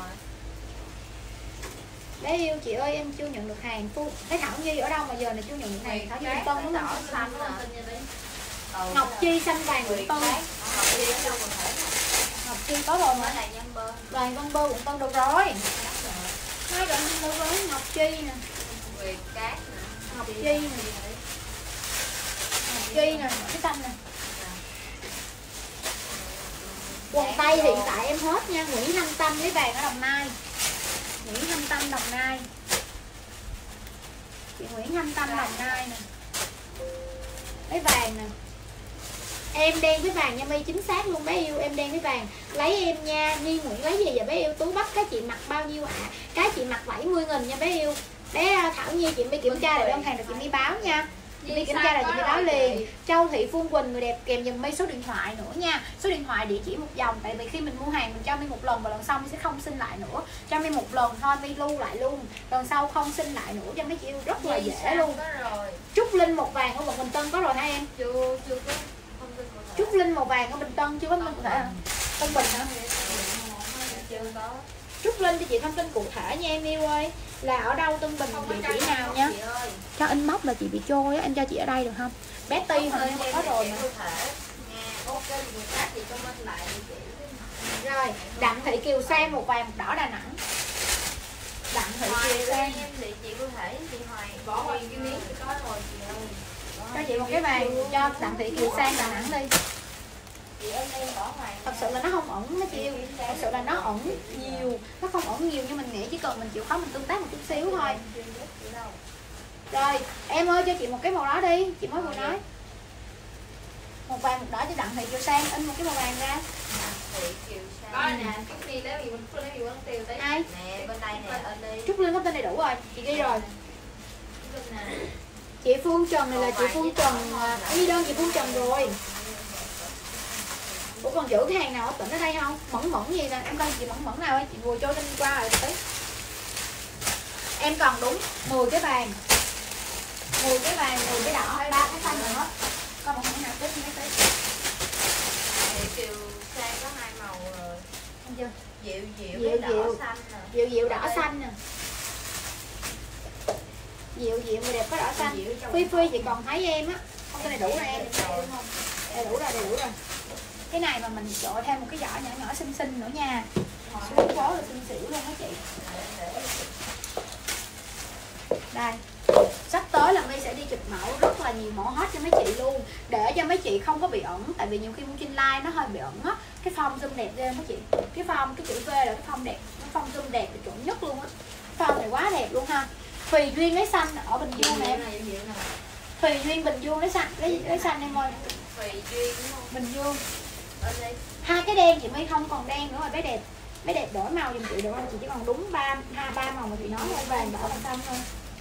Speaker 1: Bé yêu chị ơi em chưa nhận được hàng. Phu bé Thảo Nhi ở đâu mà giờ này chưa nhận được hàng? Thảo Nhi Bình Tân đúng không? Ngọc Chi xanh vàng Bình Tân. Ngọc Chi có rồi mà. Đoàn Văn Bơ Bình Tân được rồi. Hai đoạn được rồi. Ngọc Chi nè. Ngọc Chi nè. Ngọc Chi nè, cái xanh nè. Quần tây hiện tại em hết nha. Nguyễn Thanh Tâm lấy vàng ở Đồng Nai. Nguyễn Thanh Tâm Đồng Nai. Chị Nguyễn Thanh Tâm Đồng Nai nè. Lấy vàng nè. Em đen với vàng nha My, chính xác luôn bé yêu, em đen với vàng. Lấy em nha. Nhi Nguyễn lấy gì vậy bé yêu? Tú Bắc cái chị mặc bao nhiêu ạ? À? Cái chị mặc bảy mươi nghìn nha bé yêu. Bé Thảo Nhi chị My kiểm tra lại đơn hàng rồi chị My báo nha. Chị My kiểm tra là chị My báo liền. Châu Thị Phương Quỳnh người đẹp kèm giùm My số điện thoại nữa nha. Số điện thoại địa chỉ một dòng, tại vì khi mình mua hàng mình cho My một lần và lần sau My sẽ không xin lại nữa. Cho My một lần thôi My lưu lại luôn. Lần sau không xin lại nữa cho mấy chị yêu rất là dễ luôn. Trúc Linh một vàng ở quận Bình Tân có rồi hả em?
Speaker 2: Chưa chưa có.
Speaker 1: Trúc Linh màu vàng ở Bình Tân chưa có thông cụ thể hả? Tân Bình hả?
Speaker 2: Chưa có.
Speaker 1: Trúc Linh cho chị thông tin cụ thể nha em yêu ơi. Là ở đâu Tân Bình, địa chỉ nào nha. Cho inbox là chị bị trôi á, em cho chị ở đây được không? Bé Ti hình như có rồi mà. Rồi, Đặng Thị Kiều Sang một vàng một đỏ Đà Nẵng. Đặng Thị Kiều Sang.
Speaker 2: Địa chỉ cụ thể chị Hoài. Bỏ ngoài cái miếng chị có rồi chị ơi.
Speaker 1: Cho chị một cái vàng cho Đặng Thị Kiều Sang Đà Nẵng đi. Thật sự là nó không ẩn mấy chị yêu. Thật sự là nó ẩn nhiều. Nó không ẩn nhiều nhưng mình nghĩ chỉ cần mình chịu khó mình tương tác một chút xíu thôi. Rồi em ơi cho chị một cái màu đó đi. Chị mới vừa nói. Một vàng một đỏ cho Đặng Thị Kiều Sang. In một cái màu vàng ra.
Speaker 2: Có nè, Trúc Ly lấy gì lấy gì quên tiêu tí.
Speaker 1: Ai?
Speaker 2: Nè bên đây nè, in đi.
Speaker 1: Trúc Linh có tên đầy đủ rồi, chị ghi rồi. Chị Phương Trần này là chị Phương Trần, ghi đơn chị Phương Trần rồi. Ủa còn giữ cái hàng nào ở tỉnh ở đây không? Mẫn mẫn gì nè, em coi chị mẫn mẫn nào ấy, chị vừa cho Linh qua rồi tí. Em còn đúng mười cái vàng. mười cái vàng, mười cái đỏ, ba cái xanh nữa. Coi một cái nào tiếp mấy tí.
Speaker 2: Chị Kiều Sang có hai màu rồi.
Speaker 1: Không chưa?
Speaker 2: Dịu dịu,
Speaker 1: dịu,
Speaker 2: đỏ
Speaker 1: dịu.
Speaker 2: xanh nè.
Speaker 1: Dịu dịu đỏ xanh nè. Dịu dịu người đẹp có đỏ xanh. Phi Phi chị còn thấy em á. Thông tin đầy đủ rồi em. Đầy đủ rồi, đầy đủ rồi. Cái này mà mình chọn thêm một cái giỏ nhỏ nhỏ xinh xinh nữa nha. Xuống phố là xinh xỉu luôn đó chị. Đây. Sắp tới là My sẽ đi chụp mẫu rất là nhiều mẫu hot cho mấy chị luôn, để cho mấy chị không có bị ẩn, tại vì nhiều khi muốn trên live nó hơi bị ẩn á. Cái form zoom đẹp ghê mấy chị. Cái form cái chữ V là cái form đẹp, cái form zoom đẹp là chuẩn nhất luôn á. Form này quá đẹp luôn ha. Thùy Duyên lấy xanh ở Bình Dương nè em. Thùy Duyên Bình Dương lấy xanh, lấy lấy xanh em ơi.
Speaker 2: Thùy Duyên đúng không?
Speaker 1: Bình Dương. Hai cái đen chị My không còn đen nữa rồi bé đẹp. Bé đẹp đổi màu giùm chị được không? Chị chỉ còn đúng ba hai ba màu mà chị nói thôi, vàng đỏ và xanh thôi.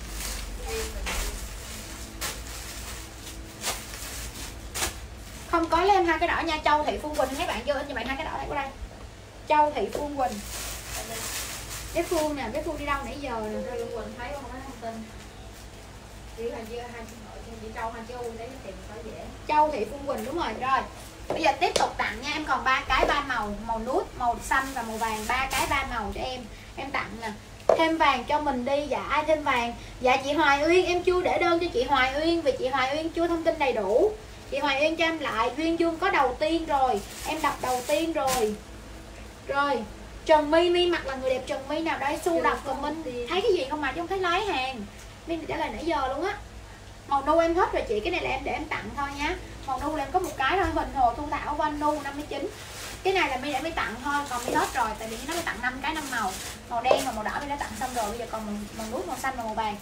Speaker 1: Không có lên hai cái đỏ nha. Châu Thị Phương Quỳnh, mấy bạn vô in cho bạn hai cái đỏ này của đây. Châu Thị Phương Quỳnh. Bé Phương nè, bé Phương đi đâu nãy giờ nè.
Speaker 2: Phương Quỳnh thấy không có thông tin. Chỉ là chưa hai chị Châu hai chú đấy tìm có dễ.
Speaker 1: Châu Thị Phương Quỳnh đúng rồi. Rồi. Bây giờ tiếp tục tặng nha, em còn ba cái ba màu, màu nút, màu xanh và màu vàng, ba cái ba màu cho em. Em tặng nè. Thêm vàng cho mình đi. Dạ ai thêm vàng? Dạ chị Hoài Uyên, em chưa để đơn cho chị Hoài Uyên vì chị Hoài Uyên chưa thông tin đầy đủ. Chị Hoài Uyên cho em lại. Duyên Dương có đầu tiên rồi, em đọc đầu tiên rồi. Rồi Trần My, My mặc là người đẹp Trần My nào đây? Su đọc comment thấy cái gì không mà chứ không thấy lấy hàng. My trả lời nãy giờ luôn á. Màu nu em hết rồi chị, cái này là em để em tặng thôi nhá. Màu nu là em có một cái thôi, Huỳnh Hồ Thu Thảo Van Nu năm mươi chín. Cái này là My để My tặng thôi, còn My hết rồi tại vì nó mới tặng năm cái năm màu. Màu đen và màu đỏ My đã tặng xong rồi, bây giờ còn màu, màu nút, màu xanh và màu vàng.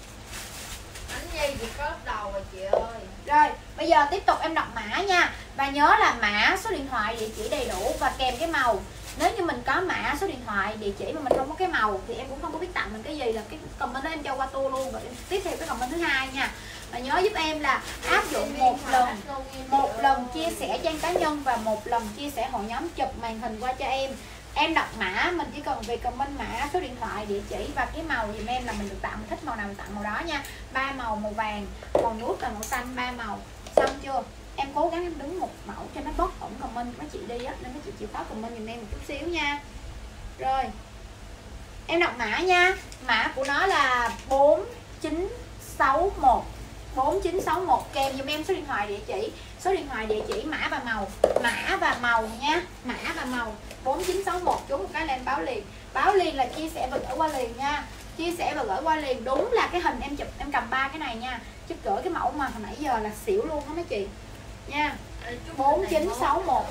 Speaker 2: Ánh Nhi chị có đầu rồi chị ơi.
Speaker 1: Rồi, bây giờ tiếp tục em đọc mã nha. Và nhớ là mã, số điện thoại, địa chỉ đầy đủ và kèm cái màu. Nếu như mình có mã, số điện thoại, địa chỉ mà mình không có cái màu thì em cũng không có biết tặng mình cái gì, là cái comment đó em cho qua tour luôn. Rồi tiếp theo cái comment thứ hai nha. Và nhớ giúp em là áp dụng một lần một lần chia sẻ trang cá nhân và một lần chia sẻ hội nhóm, chụp màn hình qua cho em. Em đọc mã, mình chỉ cần việc comment mã, số điện thoại, địa chỉ và cái màu dùm em là mình được tặng. Mình thích màu nào mình tặng màu đó nha. Ba màu, màu vàng, màu nude và màu xanh, ba màu. Xong chưa? Em cố gắng em đứng một mẫu cho nó bớt ổng comment mấy chị đi á, nên mấy chị chịu khó comment dùm em một chút xíu nha. Rồi em đọc mã nha. Mã của nó là bốn chín sáu một bốn chín sáu một, kèm dùm em số điện thoại, địa chỉ. Số điện thoại, địa chỉ, mã và màu. Mã và màu nha. Mã và màu bốn chín sáu một, trúng một cái lên báo liền. Báo liền là chia sẻ và gửi qua liền nha. Chia sẻ và gửi qua liền. Đúng là cái hình em chụp, em cầm ba cái này nha, chứ gửi cái mẫu mà hồi nãy giờ là xỉu luôn đó mấy chị nha. Bốn chín sáu một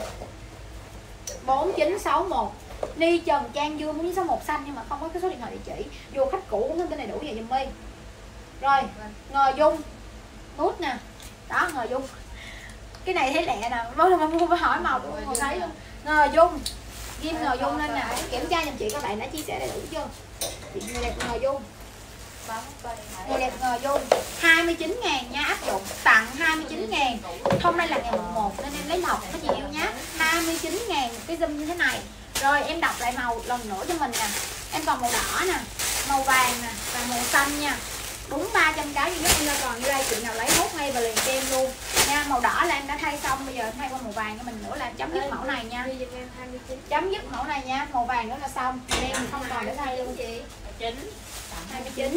Speaker 1: bốn chín sáu một. Ni Trần Trang Dương bốn chín sáu một xanh nhưng mà không có cái số điện thoại, địa chỉ. Dù khách cũ cũng thông tin đầy đủ vậy dùm My. Rồi Ngờ Dung nút nè. Đó Ngờ Dung. Cái này thấy lẹ nè, mới không phải hỏi màu cũng còn thấy luôn. Ngờ Dung. Ghim Ngờ Dung lên nè, kiểm tra giùm chị các bạn đã chia sẻ đầy đủ chưa? Chị người đẹp Ngờ Dung. Người đẹp Ngờ Dung hai mươi chín ngàn nha, áp dụng tặng hai mươi chín ngàn. Hôm nay là ngày mùng một nên em lấy lọc các chị yêu nhé. hai mươi chín ngàn cái zoom như thế này. Rồi em đọc lại màu lần nữa cho mình nè. Em còn màu đỏ nè, màu vàng nè và màu xanh nha. Đúng ba trăm cái duy nhất em còn như đây, chị nào lấy hốt ngay và liền cho em luôn nha. Màu đỏ là em đã thay xong, bây giờ em thay qua màu vàng cho mình nữa là em chấm dứt mẫu này nha. Chấm dứt mẫu này nha, màu vàng nữa là xong. Em không còn để thay luôn chị. hai mươi chín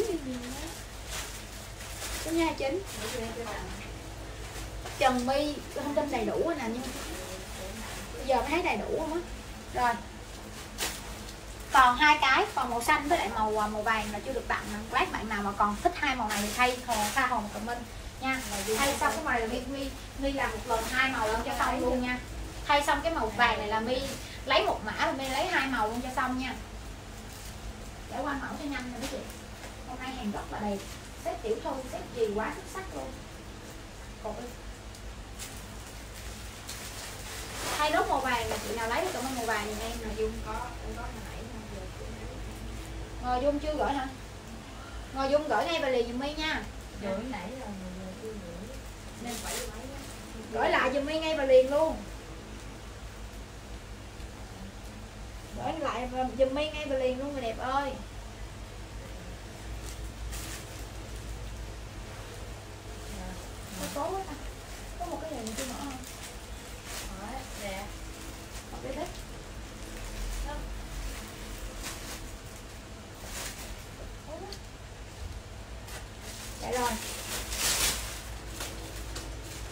Speaker 1: Đúng nha, hai mươi chín. Trần My thông tin đầy đủ rồi nè, nhưng bây giờ mới thấy đầy đủ không á. Rồi còn hai cái, còn màu xanh với lại màu màu vàng là chưa được tặng. Các bạn nào mà còn thích hai màu này thì thay hồ pha hồ một comment nha. Thay xong cái màu này là My My My làm một lần hai màu luôn cho xong luôn nha. Thay xong cái màu vàng này là My lấy một mã và My lấy hai màu luôn cho xong nha. Để qua mẫu cho nhanh nè mấy chị. Hôm nay hàng rất là đẹp. Xếp tiểu thư, xếp gì quá xuất sắc luôn. Cột đi. Hai nốt màu vàng là chị nào lấy được cảm ơn màu vàng giùm em.
Speaker 2: Dung có, em có hồi nãy giờ
Speaker 1: Ngồi Dung chưa gửi hả? Ngồi Dung gửi ngay và liền giùm My nha.
Speaker 2: gửi nãy là người chưa gửi nên phải lấy.
Speaker 1: Gửi lại giùm My ngay và liền luôn. Gửi lại giùm My ngay và liền luôn người đẹp ơi. Nó tốt quá ta. Có một cái gì chưa mở không?
Speaker 2: Hỏi nè.
Speaker 1: Một cái thích. Dạ rồi.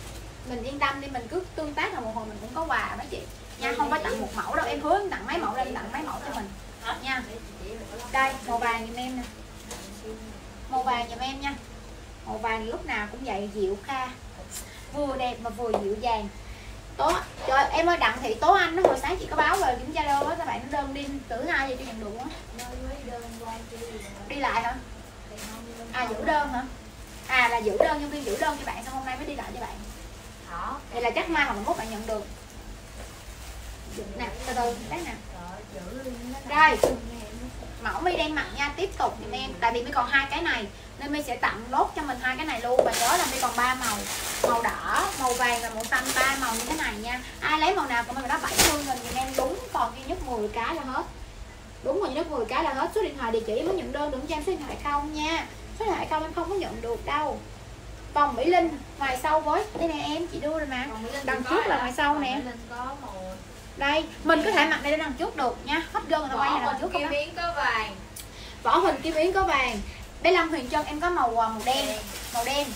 Speaker 1: mình yên tâm đi, mình cứ tương tác là một hồi mình cũng có quà mấy chị nha, không phải tặng một mẫu đâu, em hứa em tặng mấy mẫu lên, tặng mấy mẫu cho mình nha. Đây màu vàng giùm em nè, màu vàng giùm em nha, màu vàng lúc nào cũng vậy, dịu kha, vừa đẹp mà vừa dịu dàng. Tố trời em ơi, Đặng Thị Tố Anh nó hồi sáng chị có báo về kiểm tra đơn á, các bạn nó đơn đi từ hai giờ chưa nhận được á. Đi lại hả? À giữ đơn hả? À là giữ đơn, nhân viên giữ đơn cho bạn xong hôm nay mới đi lại cho bạn. Vậy là chắc mai hoặc mốt bạn nhận được. Nè, từ từ, đấy nè. Rồi, mẫu mi đen mặt nha, tiếp tục giùm em. Tại vì mi còn hai cái này nên mi sẽ tặng lốt cho mình hai cái này luôn. Và nhớ là mi còn ba màu, màu đỏ, màu vàng và màu xanh, ba màu như thế này nha. Ai lấy màu nào comment đó bảy mươi nghìn giùm em, đúng còn duy nhất mười cái là hết. Đúng rồi, duy nhất mười cái là hết. Số điện thoại địa chỉ mới nhận đơn, đừng cho em số điện thoại không nha. Số điện thoại không em không có nhận được đâu. Vòng Mỹ Linh ngoài sau với đây nè em, chị đưa rồi mà. Đằng trước là ngoài sau nè. Đây, mình có thể mặc đây đằng trước được nha. Hết gơn người ta quay đằng trước không đó.
Speaker 2: Kim Yến có vàng.
Speaker 1: Võ Huỳnh Kim Yến có vàng. Bé Lâm Huyền Trân em có màu màu đen, màu đen.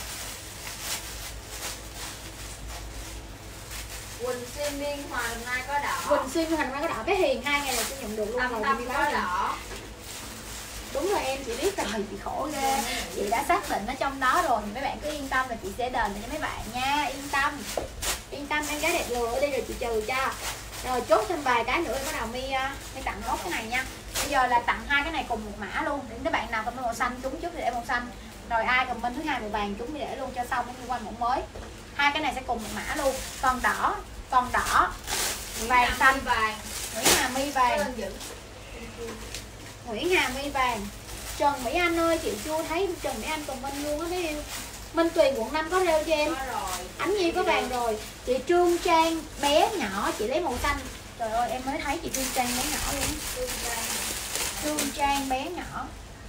Speaker 2: Quỳnh Xuyên Biên Hòa Đồng Nai có đỏ.
Speaker 1: Quỳnh Xuyên Biên Hòa Đồng Nai có đỏ. Bé Hiền hai ngày này chưa nhận được luôn
Speaker 2: rồi.
Speaker 1: Tâm
Speaker 2: có đỏ.
Speaker 1: Đúng rồi em, chị biết rồi, chị khổ ghê. Chị đã xác định ở trong đó rồi thì mấy bạn cứ yên tâm là chị sẽ đền cho mấy bạn nha, yên tâm. Yên tâm, em gái đẹp lừa đi rồi chị trừ cho. Rồi chốt thêm vài cái nữa bắt đầu mi mi tặng nốt cái này nha. Bây giờ là tặng hai cái này cùng một mã luôn. Để các bạn nào comment màu xanh trúng trước thì để màu xanh. Rồi ai comment thứ hai màu vàng trúng thì để luôn cho xong mới qua mẫu mới. Hai cái này sẽ cùng một mã luôn. Còn đỏ, còn đỏ, vàng xanh,
Speaker 2: vàng.
Speaker 1: Nguyễn Hà My vàng. Nguyễn Hà My vàng. Trần Mỹ Anh ơi, chị chưa thấy Trần Mỹ Anh còn bên luôn á mấy em. Minh Tuyền quận năm có rêu cho em. Ánh Nhi có vàng rồi. Chị Trương Trang bé nhỏ chị lấy màu xanh. Trời ơi em mới thấy chị Trương Trang bé nhỏ luôn. Trương Trang bé nhỏ.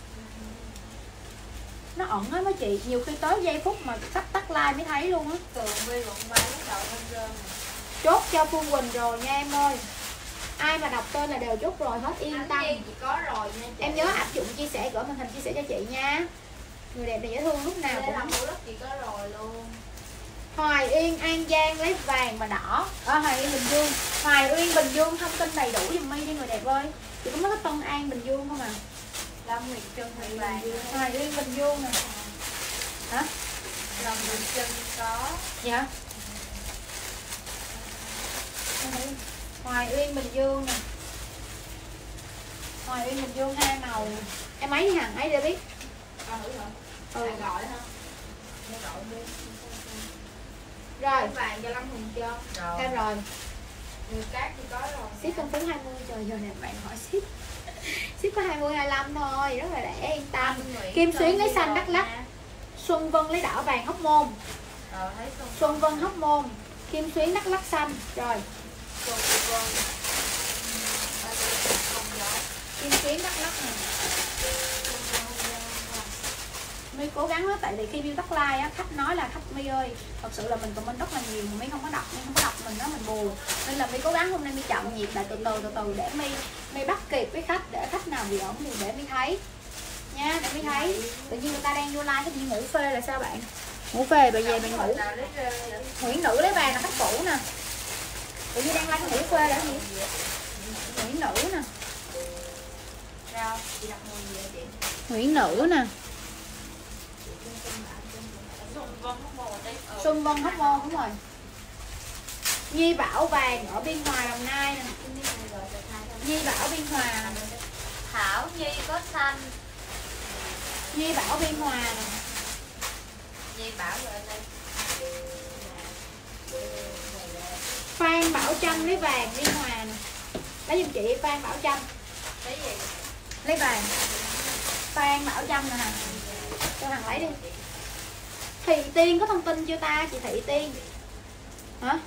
Speaker 1: Nó ẩn á mấy chị, nhiều khi tới giây phút mà sắp tắt like mới thấy luôn á. Chốt cho Phương Quỳnh rồi nha em ơi. Ai mà đọc tên là đều chốt rồi hết, yên tâm.
Speaker 2: Có rồi nha chị.
Speaker 1: Em nhớ áp dụng chia sẻ, gửi màn hình chia sẻ cho chị nha. Người đẹp này dễ thương lúc nào cũng
Speaker 2: làm đất chị có rồi luôn.
Speaker 1: Hoài Yên An Giang lấy vàng và đỏ. Ở Hoài Yên Bình Dương. Hoài Yên Bình Dương thông tin đầy đủ giùm mi đi người đẹp ơi. Chị có nói có Tân An Bình Dương không à?
Speaker 2: Lâm Nguyệt Trân Hoài vàng.
Speaker 1: Hoài Yên Bình Dương nè. Hả?
Speaker 2: Lâm Nguyệt Trân có.
Speaker 1: Dạ. Hoài Uyên Bình Dương nè. Hoài Uyên Bình Dương hai màu. Em ấy đi hàng ấy để biết.
Speaker 2: Con thử hả?
Speaker 1: Ừ.
Speaker 2: Bạn gọi hả? Gọi đi.
Speaker 1: Rồi.
Speaker 2: Vàng cho Lâm Hùng Trân. Rồi.
Speaker 1: Thêm rồi.
Speaker 2: Người cát thì có rồi.
Speaker 1: Ship con Phú hai mươi. Trời giờ này bạn hỏi ship. Ship có hai mươi hai mươi lăm thôi, rất là rẻ, yên tâm. Kim Xuyến lấy xanh Đắk Lắk. Xuân Vân lấy đỏ vàng Hóc Môn.
Speaker 2: Ờ, thấy Xuân.
Speaker 1: Xuân Vân Hóc Môn. Kim Xuyến Đắk Lắk xanh. Rồi.
Speaker 2: Xuân Vân.
Speaker 1: Kim Xuyến Đắk Lắk này. My cố gắng hết, tại vì khi view tắt like á, khách nói là khách My ơi, thật sự là mình comment rất là nhiều mà My không có đọc, My không có đọc mình đó mình buồn. Nên là My cố gắng hôm nay My chậm nhịp lại từ từ từ từ để My My bắt kịp với khách, để khách nào bị ổn thì để My thấy nha, để My thấy. Tự nhiên người ta đang vô like, tự nhiên ngủ phê là sao bạn? Ngủ phê rồi về bạn ngủ. Nguyễn Nữ lấy vàng là khách cũ nè. Tự nhiên đang like ngủ phê là gì? Nguyễn Nữ nè. Nguyễn Nữ nè. Xuân Vân Hóc Môn đúng rồi. Nhi Bảo vàng ở Biên Hòa Đồng Nai nè. Nhi Bảo Biên Hòa nè.
Speaker 2: Thảo Nhi có xanh.
Speaker 1: Nhi Bảo Biên Hòa nè.
Speaker 2: Nhi Bảo rồi đây.
Speaker 1: Phan Bảo Trâm lấy vàng Biên Hòa nè. Lấy giùm chị Phan Bảo Trâm.
Speaker 2: Lấy gì?
Speaker 1: Lấy vàng. Phan Bảo Trâm nè hả? Cho thằng lấy đi. Thị Tiên có thông tin chưa ta? Chị Thị Tiên hả?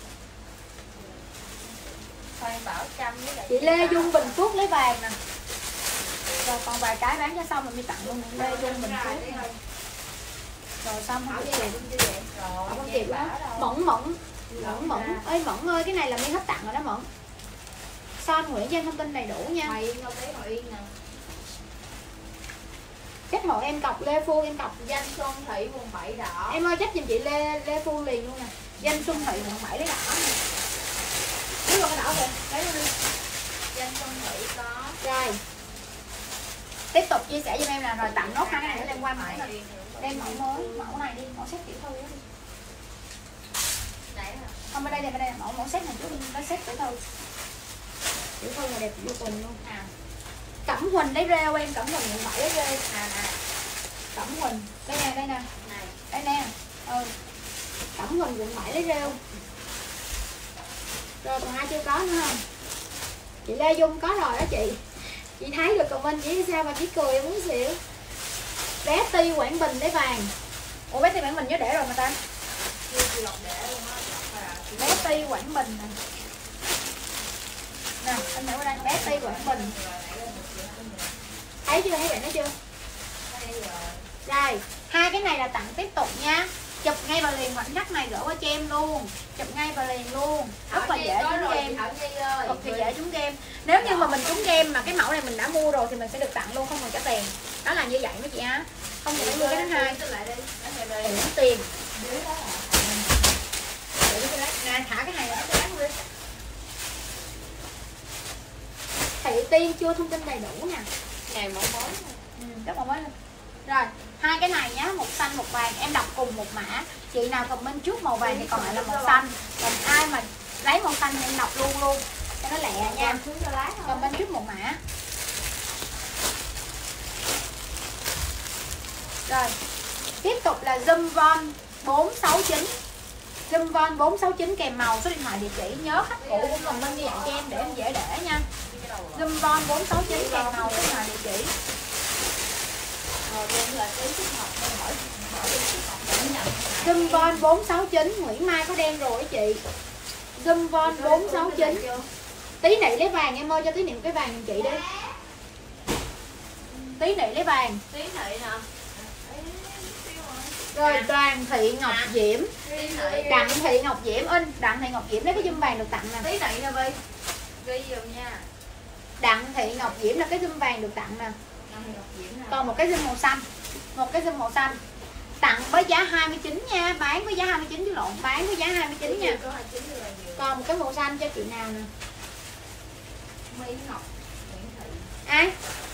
Speaker 2: Phan Bảo Trâm với lại
Speaker 1: chị Lê Dung Bình Phước lấy vàng nè. Rồi còn vài cái bán cho xong rồi mình tặng luôn Lê Dung Bình Phước nè. Rồi xong không kịp. Không kịp đó. Mẫn Mẫn Mẫn Mẫn ơi Mẫn ơi, cái này là mi hết tặng rồi đó Mẫn. Son Nguyễn Giang thông tin đầy đủ nha.
Speaker 2: Hoài Yên đâu thấy Hoài Yên nè.
Speaker 1: Trách hộ em cọc Lê Phương, em cọc
Speaker 2: Danh Xuân Thị quận bảy đỏ.
Speaker 1: em ơi trách giùm chị Lê Lê Phương liền luôn nè. Danh Xuân Thị quận bảy lấy đỏ nè. Lấy luôn cái đỏ kìa, lấy luôn đi.
Speaker 2: Danh Xuân Thị có.
Speaker 1: Rồi. Tiếp tục chia sẻ cho em là rồi tặng nốt hai cái này lên qua mẫu này. Đem mẫu mới, mẫu này đi, mẫu set tiểu thư đó đi.
Speaker 2: Đấy hả?
Speaker 1: Không, bên đây đây, bên đây mẫu mẫu set này trước, nó set tiểu thư. Tiểu thư là đẹp vô cùng luôn.
Speaker 2: À.
Speaker 1: Cẩm Huỳnh lấy rêu em, Cẩm Huỳnh quận bảy lấy rêu.
Speaker 2: À nè.
Speaker 1: Cẩm Huỳnh, đây nè, đây nè.
Speaker 2: Này.
Speaker 1: Đây nè. Ừ. Cẩm Huỳnh quận bảy lấy rêu. Rồi còn ai chưa có nữa không? Chị Lê Dung có rồi đó chị. Chị thấy được comment chỉ sao mà chỉ cười em muốn xỉu. Bé Ti Quảng Bình lấy vàng. Ủa bé Ti Quảng Bình nhớ để rồi mà ta. Bé Ti Quảng Bình này. Nè, anh nhớ đây bé Ti Quảng Bình. Thấy chưa, thấy bạn đó chưa? Rồi, hai cái này là tặng tiếp tục nha. Chụp ngay vào liền khoảnh khắc này gửi qua cho em luôn. Chụp ngay vào liền luôn. Rất là dễ trúng game. Cực kỳ dễ trúng game. Nếu như mà mình trúng game mà cái mẫu này mình đã mua rồi thì mình sẽ được tặng luôn, không cần trả tiền. Đó là như vậy mấy chị á. Không phải mua cái thứ hai. Tiền tiền. Nè, thả cái này ra cái bán đi. Thị Tiên chưa thông tin đầy đủ nè.
Speaker 2: Ngày mẫu mới.
Speaker 1: Ừ, các mẫu mới lên. Rồi, hai cái này nhá, một xanh một vàng, em đọc cùng một mã. Chị nào comment trước màu vàng thì còn lại là màu xanh. Còn ai mà lấy màu xanh thì em đọc luôn luôn cho nó lẹ nha. Comment trước một mã. Rồi, tiếp tục là Zoom Von bốn sáu chín. Zoom Von bốn sáu chín kèm màu, số điện thoại, địa chỉ. Nhớ khách cũ cũng comment như vậy cho em để em dễ để nha. Zoom Von bốn sáu chín kèm màu, số điện thoại, địa chỉ. Zoom Von bốn sáu chín, Nguyễn Mai có đen rồi chị. Zoom Von bốn sáu chín. Tí nị lấy vàng em ơi, cho tí nị cái vàng giùm chị đi. Tí nị lấy vàng.
Speaker 2: Tí nị hả?
Speaker 1: Rồi Đoàn Thị Ngọc Diễm. Đặng Thị Ngọc Diễm in, Đặng Thị Ngọc Diễm lấy cái zoom vàng được tặng nè.
Speaker 2: Tí nị nè Bi. Ghi giùm nha.
Speaker 1: Đặng Thị Ngọc Diễm là cái zoom vàng được tặng nè. Còn một cái zoom màu xanh. Một cái zoom màu xanh. Tặng với giá hai mươi chín nha, bán với giá hai mươi chín chứ lộn, bán với giá hai mươi chín nha. Còn một cái màu xanh cho chị nào nè.
Speaker 2: Mỹ Ngọc Nguyễn Thị.
Speaker 1: Ai?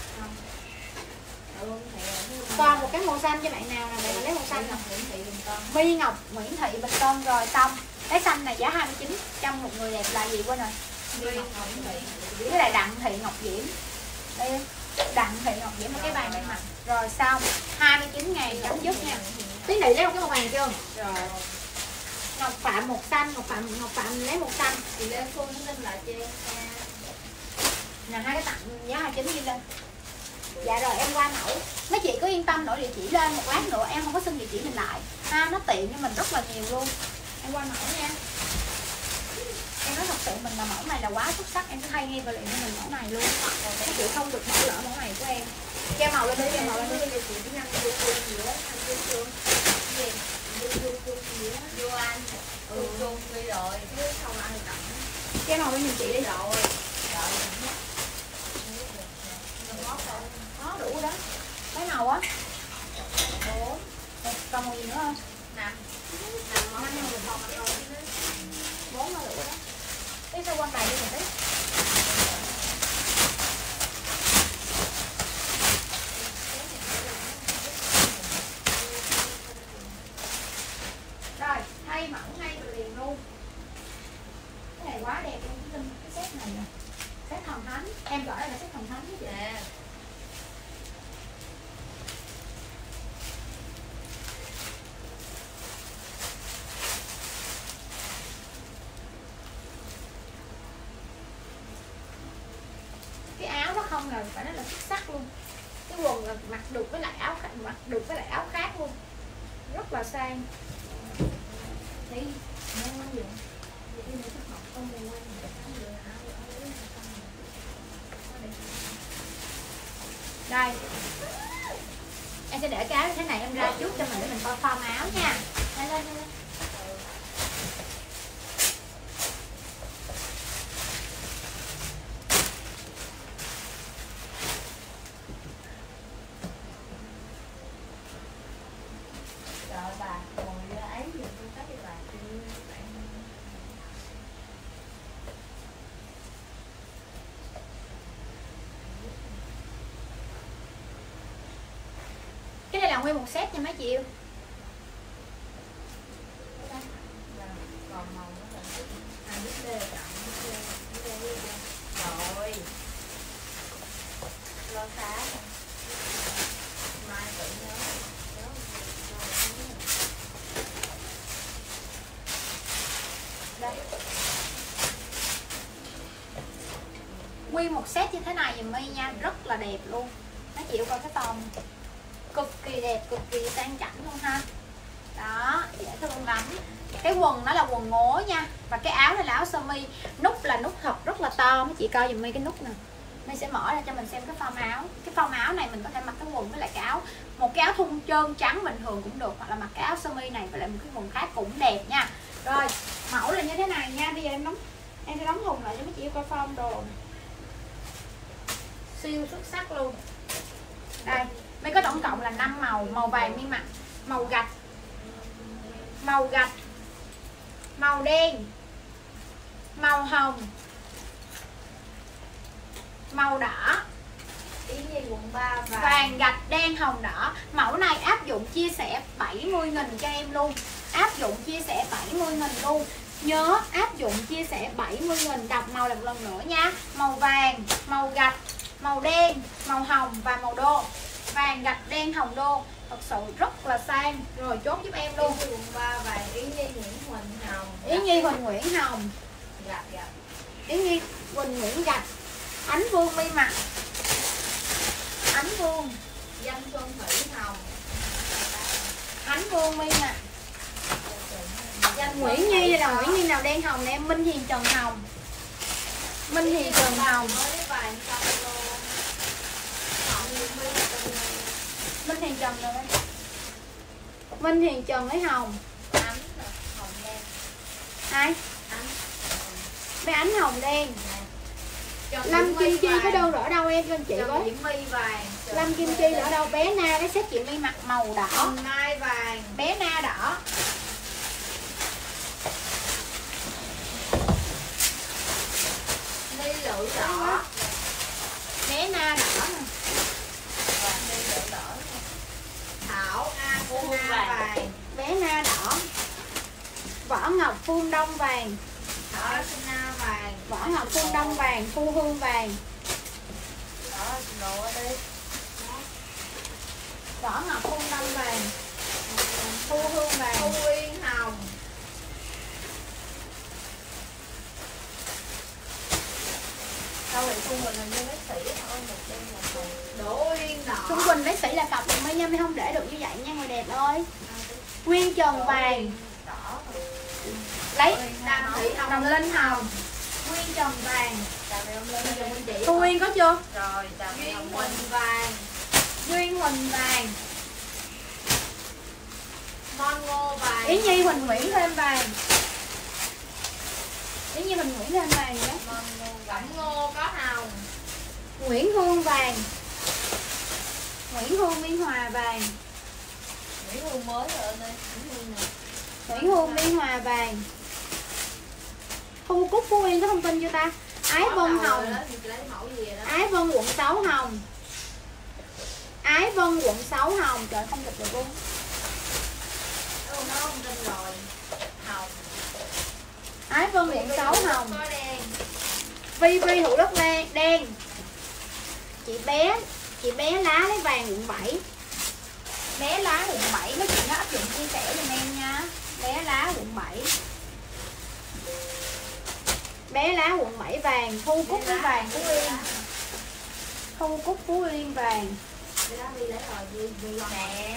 Speaker 1: Còn một cái màu xanh cho bạn nào nè, bạn lấy màu xanh nè. My Ngọc Nguyễn Thị Bình Tân rồi xong. Cái xanh này giá hai mươi chín trong một người đẹp là gì quên rồi. Với lại Đặng Thị Ngọc Diễm. Đây, Đặng Thị Ngọc Diễm một cái vàng bên mặt. Rồi xong, hai mươi chín ngàn chấm dứt nha. Tí này lấy một cái màu vàng chưa? Rồi. Ngọc Phạm một xanh, Ngọc Phạm Ngọc Phạm lấy một xanh.
Speaker 2: Chị Lê Phương nó lên lại cho em nha.
Speaker 1: Nè hai cái tặng giá hai mươi chín ghi lên. Dạ rồi em qua mẫu. Mấy chị cứ yên tâm đổi địa chỉ lên, một lát nữa em không có xin địa chỉ mình lại. Ha, nó tiện cho mình rất là nhiều luôn. Em qua mẫu nha. Em nói thật sự mình là mẫu này là quá xuất sắc, em sẽ thay ngay và liền cho mình mẫu này luôn. Các chị không được bỏ lỡ mẫu này của em. Che màu lên đi, che màu lên đi.
Speaker 2: Vô anh. Ừ, chung đi rồi, chứ không ăn tặng.
Speaker 1: Che màu lên giùm chị đi.
Speaker 2: Rồi. Rồi.
Speaker 1: Đó đủ đó. Mấy màu á? Bốn. Còn màu gì nữa không?
Speaker 2: Năm.
Speaker 1: Năm màu năm được không? Bốn màu đủ đó. Cái sao quan tài đi một tí. Rồi, thay mẫu ngay từ liền luôn. Cái này quá đẹp luôn, cái set này nè. Set thần thánh, em gọi là set thần thánh chứ chị.
Speaker 2: Yeah.
Speaker 1: Cái áo nó không ngờ phải nói là xuất sắc luôn. Cái quần là mặc được với lại áo khác, mặc được với lại áo khác luôn, rất là sang. Thì nó gì đây em sẽ để cái áo như thế này, em ra trước cho mình để mình coi form áo nha. Lên lên lên.
Speaker 2: bà ngồi ấy gì tôi thấy bà
Speaker 1: cái này là nguyên một set nha mấy chị yêu.
Speaker 2: còn màu nó là à biết đây là trọng biết đây biết đây rồi lo khá mai tự nhớ nhớ
Speaker 1: đây nguyên một set như thế này dùm My nha, rất là đẹp luôn. Mấy chị yêu coi cái form cực kỳ đẹp, cực kỳ sang chảnh luôn ha. Đó, dễ thương lắm. Cái quần nó là quần ngố nha. Và cái áo này là áo sơ mi. Nút là nút thật rất là to. Mấy chị coi dùm My cái nút nè. My sẽ mở ra cho mình xem cái form áo. Cái form áo này mình có thể mặc cái quần với lại cái áo, một cái áo thun trơn trắng bình thường cũng được, hoặc là mặc cái áo sơ mi này với lại một cái quần khác cũng đẹp nha. Rồi, mẫu là như thế này nha. Bây giờ em đóng em sẽ đóng thùng lại cho mấy chị coi form đồ. Siêu xuất sắc luôn. Đây, mới có tổng cộng là năm màu. Màu vàng My mặc, màu gạch, màu gạch, màu đen, màu hồng, màu đỏ,
Speaker 2: ý gì quận ba và
Speaker 1: vàng gạch đen hồng đỏ. Mẫu này áp dụng chia sẻ bảy mươi nghìn cho em luôn. Áp dụng chia sẻ bảy mươi nghìn luôn. Nhớ áp dụng chia sẻ bảy mươi nghìn. Đọc màu lại một lần nữa nha. Màu vàng, màu gạch, màu đen, màu hồng và màu đô. Vàng gạch đen hồng đô. Thật sự rất là sang. Rồi chốt giúp em luôn.
Speaker 2: quận ba và ý nhi Nguyễn Huỳnh Hồng.
Speaker 1: Ý nhi Huỳnh Nguyễn Hồng.
Speaker 2: Gạch gạch.
Speaker 1: Ý nhi Huỳnh Nguyễn gạch. Ánh Vương My mặc. Ánh Vương.
Speaker 2: Danh Xuân Thủy Hồng.
Speaker 1: Ánh Vương My mặc. Danh Nguyễn Nhi đây là Nguyễn Nhi nào đen hồng nè em. Minh Hiền Trần Hồng. Minh Hiền Trần Hồng. Minh Hiền Trần rồi. Minh Hiền Trần lấy hồng.
Speaker 2: Ánh hồng đen.
Speaker 1: Ai?
Speaker 2: Ánh.
Speaker 1: Bé Ánh hồng đen. Lâm Kim Chi có đơn ở đâu em cho anh chị với?
Speaker 2: Diễm My vàng.
Speaker 1: Lâm Kim Chi ở đâu? Bé Na cái set chị My mặc màu đỏ.
Speaker 2: Mai vàng.
Speaker 1: Bé Na đỏ.
Speaker 2: Ly lựu đỏ.
Speaker 1: Bé Na đỏ nè.
Speaker 2: Ly lựu đỏ. Thảo A Phương vàng.
Speaker 1: Bé Na đỏ. Võ Ngọc Phương Đông vàng.
Speaker 2: Thảo Na vàng.
Speaker 1: Võ Ngọc Phương Đông vàng. Thu Hương vàng.
Speaker 2: Đó, lộ đi.
Speaker 1: Võ Ngọc Phương Đông vàng. Thu Hương vàng.
Speaker 2: Thu Uyên hồng. Đâu vậy Thu Quỳnh là như bác sĩ thôi, một đêm một tuần. Đỗ Uyên đỏ.
Speaker 1: Xuân Quỳnh lấy sĩ là cặp được mấy nha, mới không để được như vậy nha người đẹp ơi. Nguyên Trần vàng.
Speaker 2: Đỏ.
Speaker 1: Lấy
Speaker 2: Đàm Thị Hồng.
Speaker 1: Đồng Linh hồng. Nguyên Trần vàng.
Speaker 2: Thu
Speaker 1: Thu Uyên có chưa?
Speaker 2: Rồi, Duyên Huỳnh vàng.
Speaker 1: Duyên Huỳnh vàng.
Speaker 2: Mon Ngô vàng.
Speaker 1: Ý Nhi Huỳnh Nguyễn thêm vàng. Ý Nhi Huỳnh Nguyễn thêm vàng nữa.
Speaker 2: Mon Ngô Cẩm Ngô có hồng.
Speaker 1: Nguyễn Hương vàng. Nguyễn Hương Biên Hòa vàng.
Speaker 2: Nguyễn Hương mới rồi đây. Nguyễn Hương này.
Speaker 1: Nguyễn Hương Biên Hòa vàng. Thu Cúc Phú Yên có thông tin chưa ta? Ái Vân hồng. Ái Vân quận sáu hồng. Ái Vân quận sáu hồng. Trời không được được luôn.
Speaker 2: Ừ, nó không tin rồi. Hồng.
Speaker 1: Ái Vân quận sáu hồng.
Speaker 2: Có đen.
Speaker 1: Vi Vi Thủ Đức đen. Đen. Chị bé, chị bé lá lấy vàng quận bảy. Bé lá quận bảy mấy chị nó áp dụng chia sẻ giùm em nha. Bé lá quận bảy. Bé lá quận bảy vàng. Thu Cúc với vàng Phú Yên. Thu Cúc Phú Yên vàng.
Speaker 2: Cái đó đi lấy rồi, đi đi nè.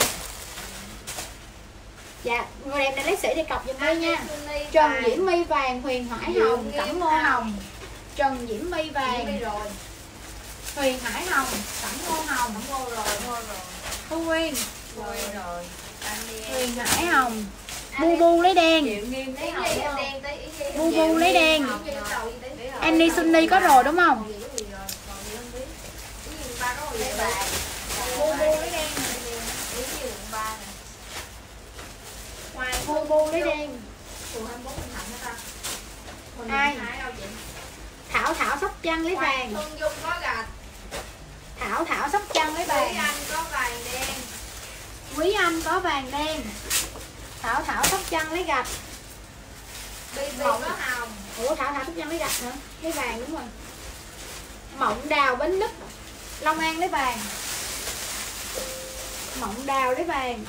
Speaker 1: Dạ, người đẹp này lấy sĩ thì cọc giùm đi nha. Trần Diễm My vàng, Huyền Hải hồng, Cẩm Ngô hồng. Trần Diễm My vàng. Huyền Hải hồng, Cẩm Ngô hồng.
Speaker 2: Cẩm Ngô rồi, mua rồi.
Speaker 1: Thu Uyên.
Speaker 2: Rồi rồi.
Speaker 1: Huyền Hải hồng. Bu Bu lấy đen. Bu Bu lấy đen. Annie Sunny có rồi đúng không? Bu Bu lấy đen. Hô bu lấy đen.
Speaker 2: Phường hai mươi mốt Bình Thạnh hả ta? Mình
Speaker 1: Ai?
Speaker 2: Hai đâu chị?
Speaker 1: Thảo Thảo Sóc Trăng lấy vàng.
Speaker 2: Thương Dung có gạch.
Speaker 1: Thảo Thảo Sóc Trăng lấy
Speaker 2: Quý
Speaker 1: vàng.
Speaker 2: Anh có vàng đen.
Speaker 1: Quý Anh có vàng đen. Thảo Thảo Sóc Trăng lấy gạch.
Speaker 2: Bi Bi
Speaker 1: Mộng.
Speaker 2: có hồng.
Speaker 1: Ủa Thảo Thảo Sóc Trăng lấy gạch hả? Lấy vàng đúng rồi. Mộng Đào Bến Lức Long An lấy vàng. Mộng Đào lấy vàng.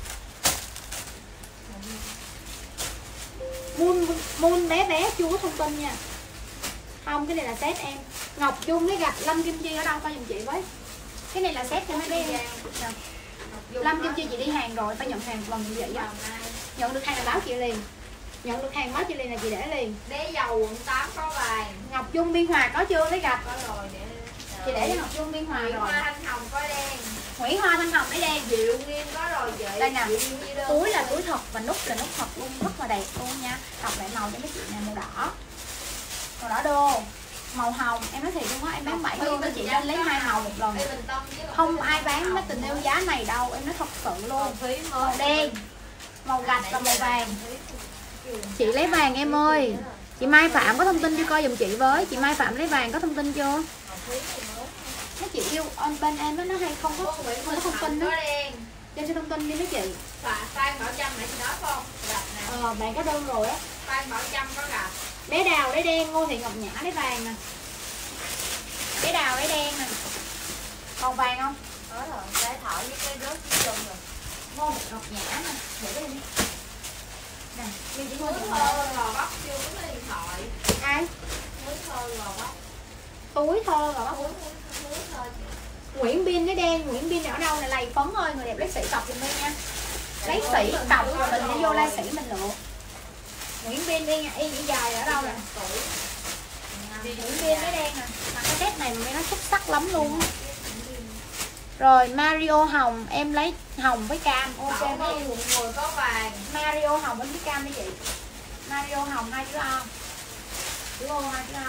Speaker 1: Moon Moon bé bé chưa có thông tin nha. Không, cái này là set em. Ngọc Dung lấy gạch. Lâm Kim Chi ở đâu coi giùm chị với. Cái này là set cho mấy bé em. Lâm Kim Chi chị đi hàng rồi, phải nhận hàng một lần như vậy á. Nhận được hàng là báo chị liền. Nhận được hàng báo chị liền là chị để liền.
Speaker 2: Đế dầu quận tám có vàng.
Speaker 1: Ngọc Dung Biên Hòa có chưa lấy gạch?
Speaker 2: Có rồi để
Speaker 1: Chị để cho Ngọc Dung Biên Hòa
Speaker 2: Nguyễn
Speaker 1: rồi.
Speaker 2: Hoa Thanh Hồng có đen.
Speaker 1: Nguyễn Hoa Thanh Hồng lấy đen.
Speaker 2: Diệu Nguyên có rồi chị.
Speaker 1: Đây nè.
Speaker 2: Diệu Nguyên ghi đơn
Speaker 1: Túi là
Speaker 2: có
Speaker 1: túi thật và nút là nút thật luôn, rất là đẹp luôn nha. Đọc lại màu cho mấy chị nè, màu đỏ. Màu đỏ đô. Màu hồng, em nói thiệt luôn á, em bán bảy luôn, chị nên lấy hai màu một lần.
Speaker 2: Ê, Bình Tân với
Speaker 1: Không ai bán mấy tình yêu giá này đâu, em nói thật sự luôn.
Speaker 2: Thúy mới.
Speaker 1: Màu đen, màu gạch và màu vàng. Chị lấy vàng em ơi. Chị Mai Phạm có thông tin chưa, coi giùm chị với. Chị Mai Phạm lấy vàng có thông tin chưa? Mấy chị yêu on bên em nó hay không có, không có thông tin đó. Cho cho thông tin đi mấy chị.
Speaker 2: Phan Bảo Trâm nãy chị nói phải không? Gặp nè.
Speaker 1: Ờ, bạn có đơn rồi á.
Speaker 2: Phan Bảo Trâm có gặp.
Speaker 1: Bé Đào lấy đen, Ngô Thị Ngọc Nhã lấy vàng nè. Bé Đào lấy đen nè. Còn vàng không?
Speaker 2: Có rồi, cái thỏi với cái rớt với chung rồi.
Speaker 1: Ngô Thị Ngọc Nhã nè. Để cái đi. Nè, nhưng chỉ Ngô Thị
Speaker 2: Muối
Speaker 1: Ngọc Nhã.
Speaker 2: thơ gò bắp chưa có cái điện thoại.
Speaker 1: Ai?
Speaker 2: Muối thơ gò bắp.
Speaker 1: Túi thơ rồi bác.
Speaker 2: Muối muối thơ chị.
Speaker 1: Nguyễn Biên lấy đen, Nguyễn Biên ở đâu nè, lầy phấn ơi, người đẹp lấy sĩ cọc giùm đi nha. Lấy sĩ cọc rồi mình đi vô lai sĩ mình lựa. Nguyễn Biên đi nha, y chỉ dài ở đâu nè. Nguyễn Biên lấy đen nè. Mà cái test này mà nó xuất sắc lắm luôn. Rồi Mario Hồng, em lấy hồng với cam. Ok
Speaker 2: Bảo
Speaker 1: mấy
Speaker 2: Ngân
Speaker 1: em.
Speaker 2: quận mười có vàng.
Speaker 1: Mario Hồng với cam đi chị. Mario Hồng hai chữ O. Chữ O hai chữ O.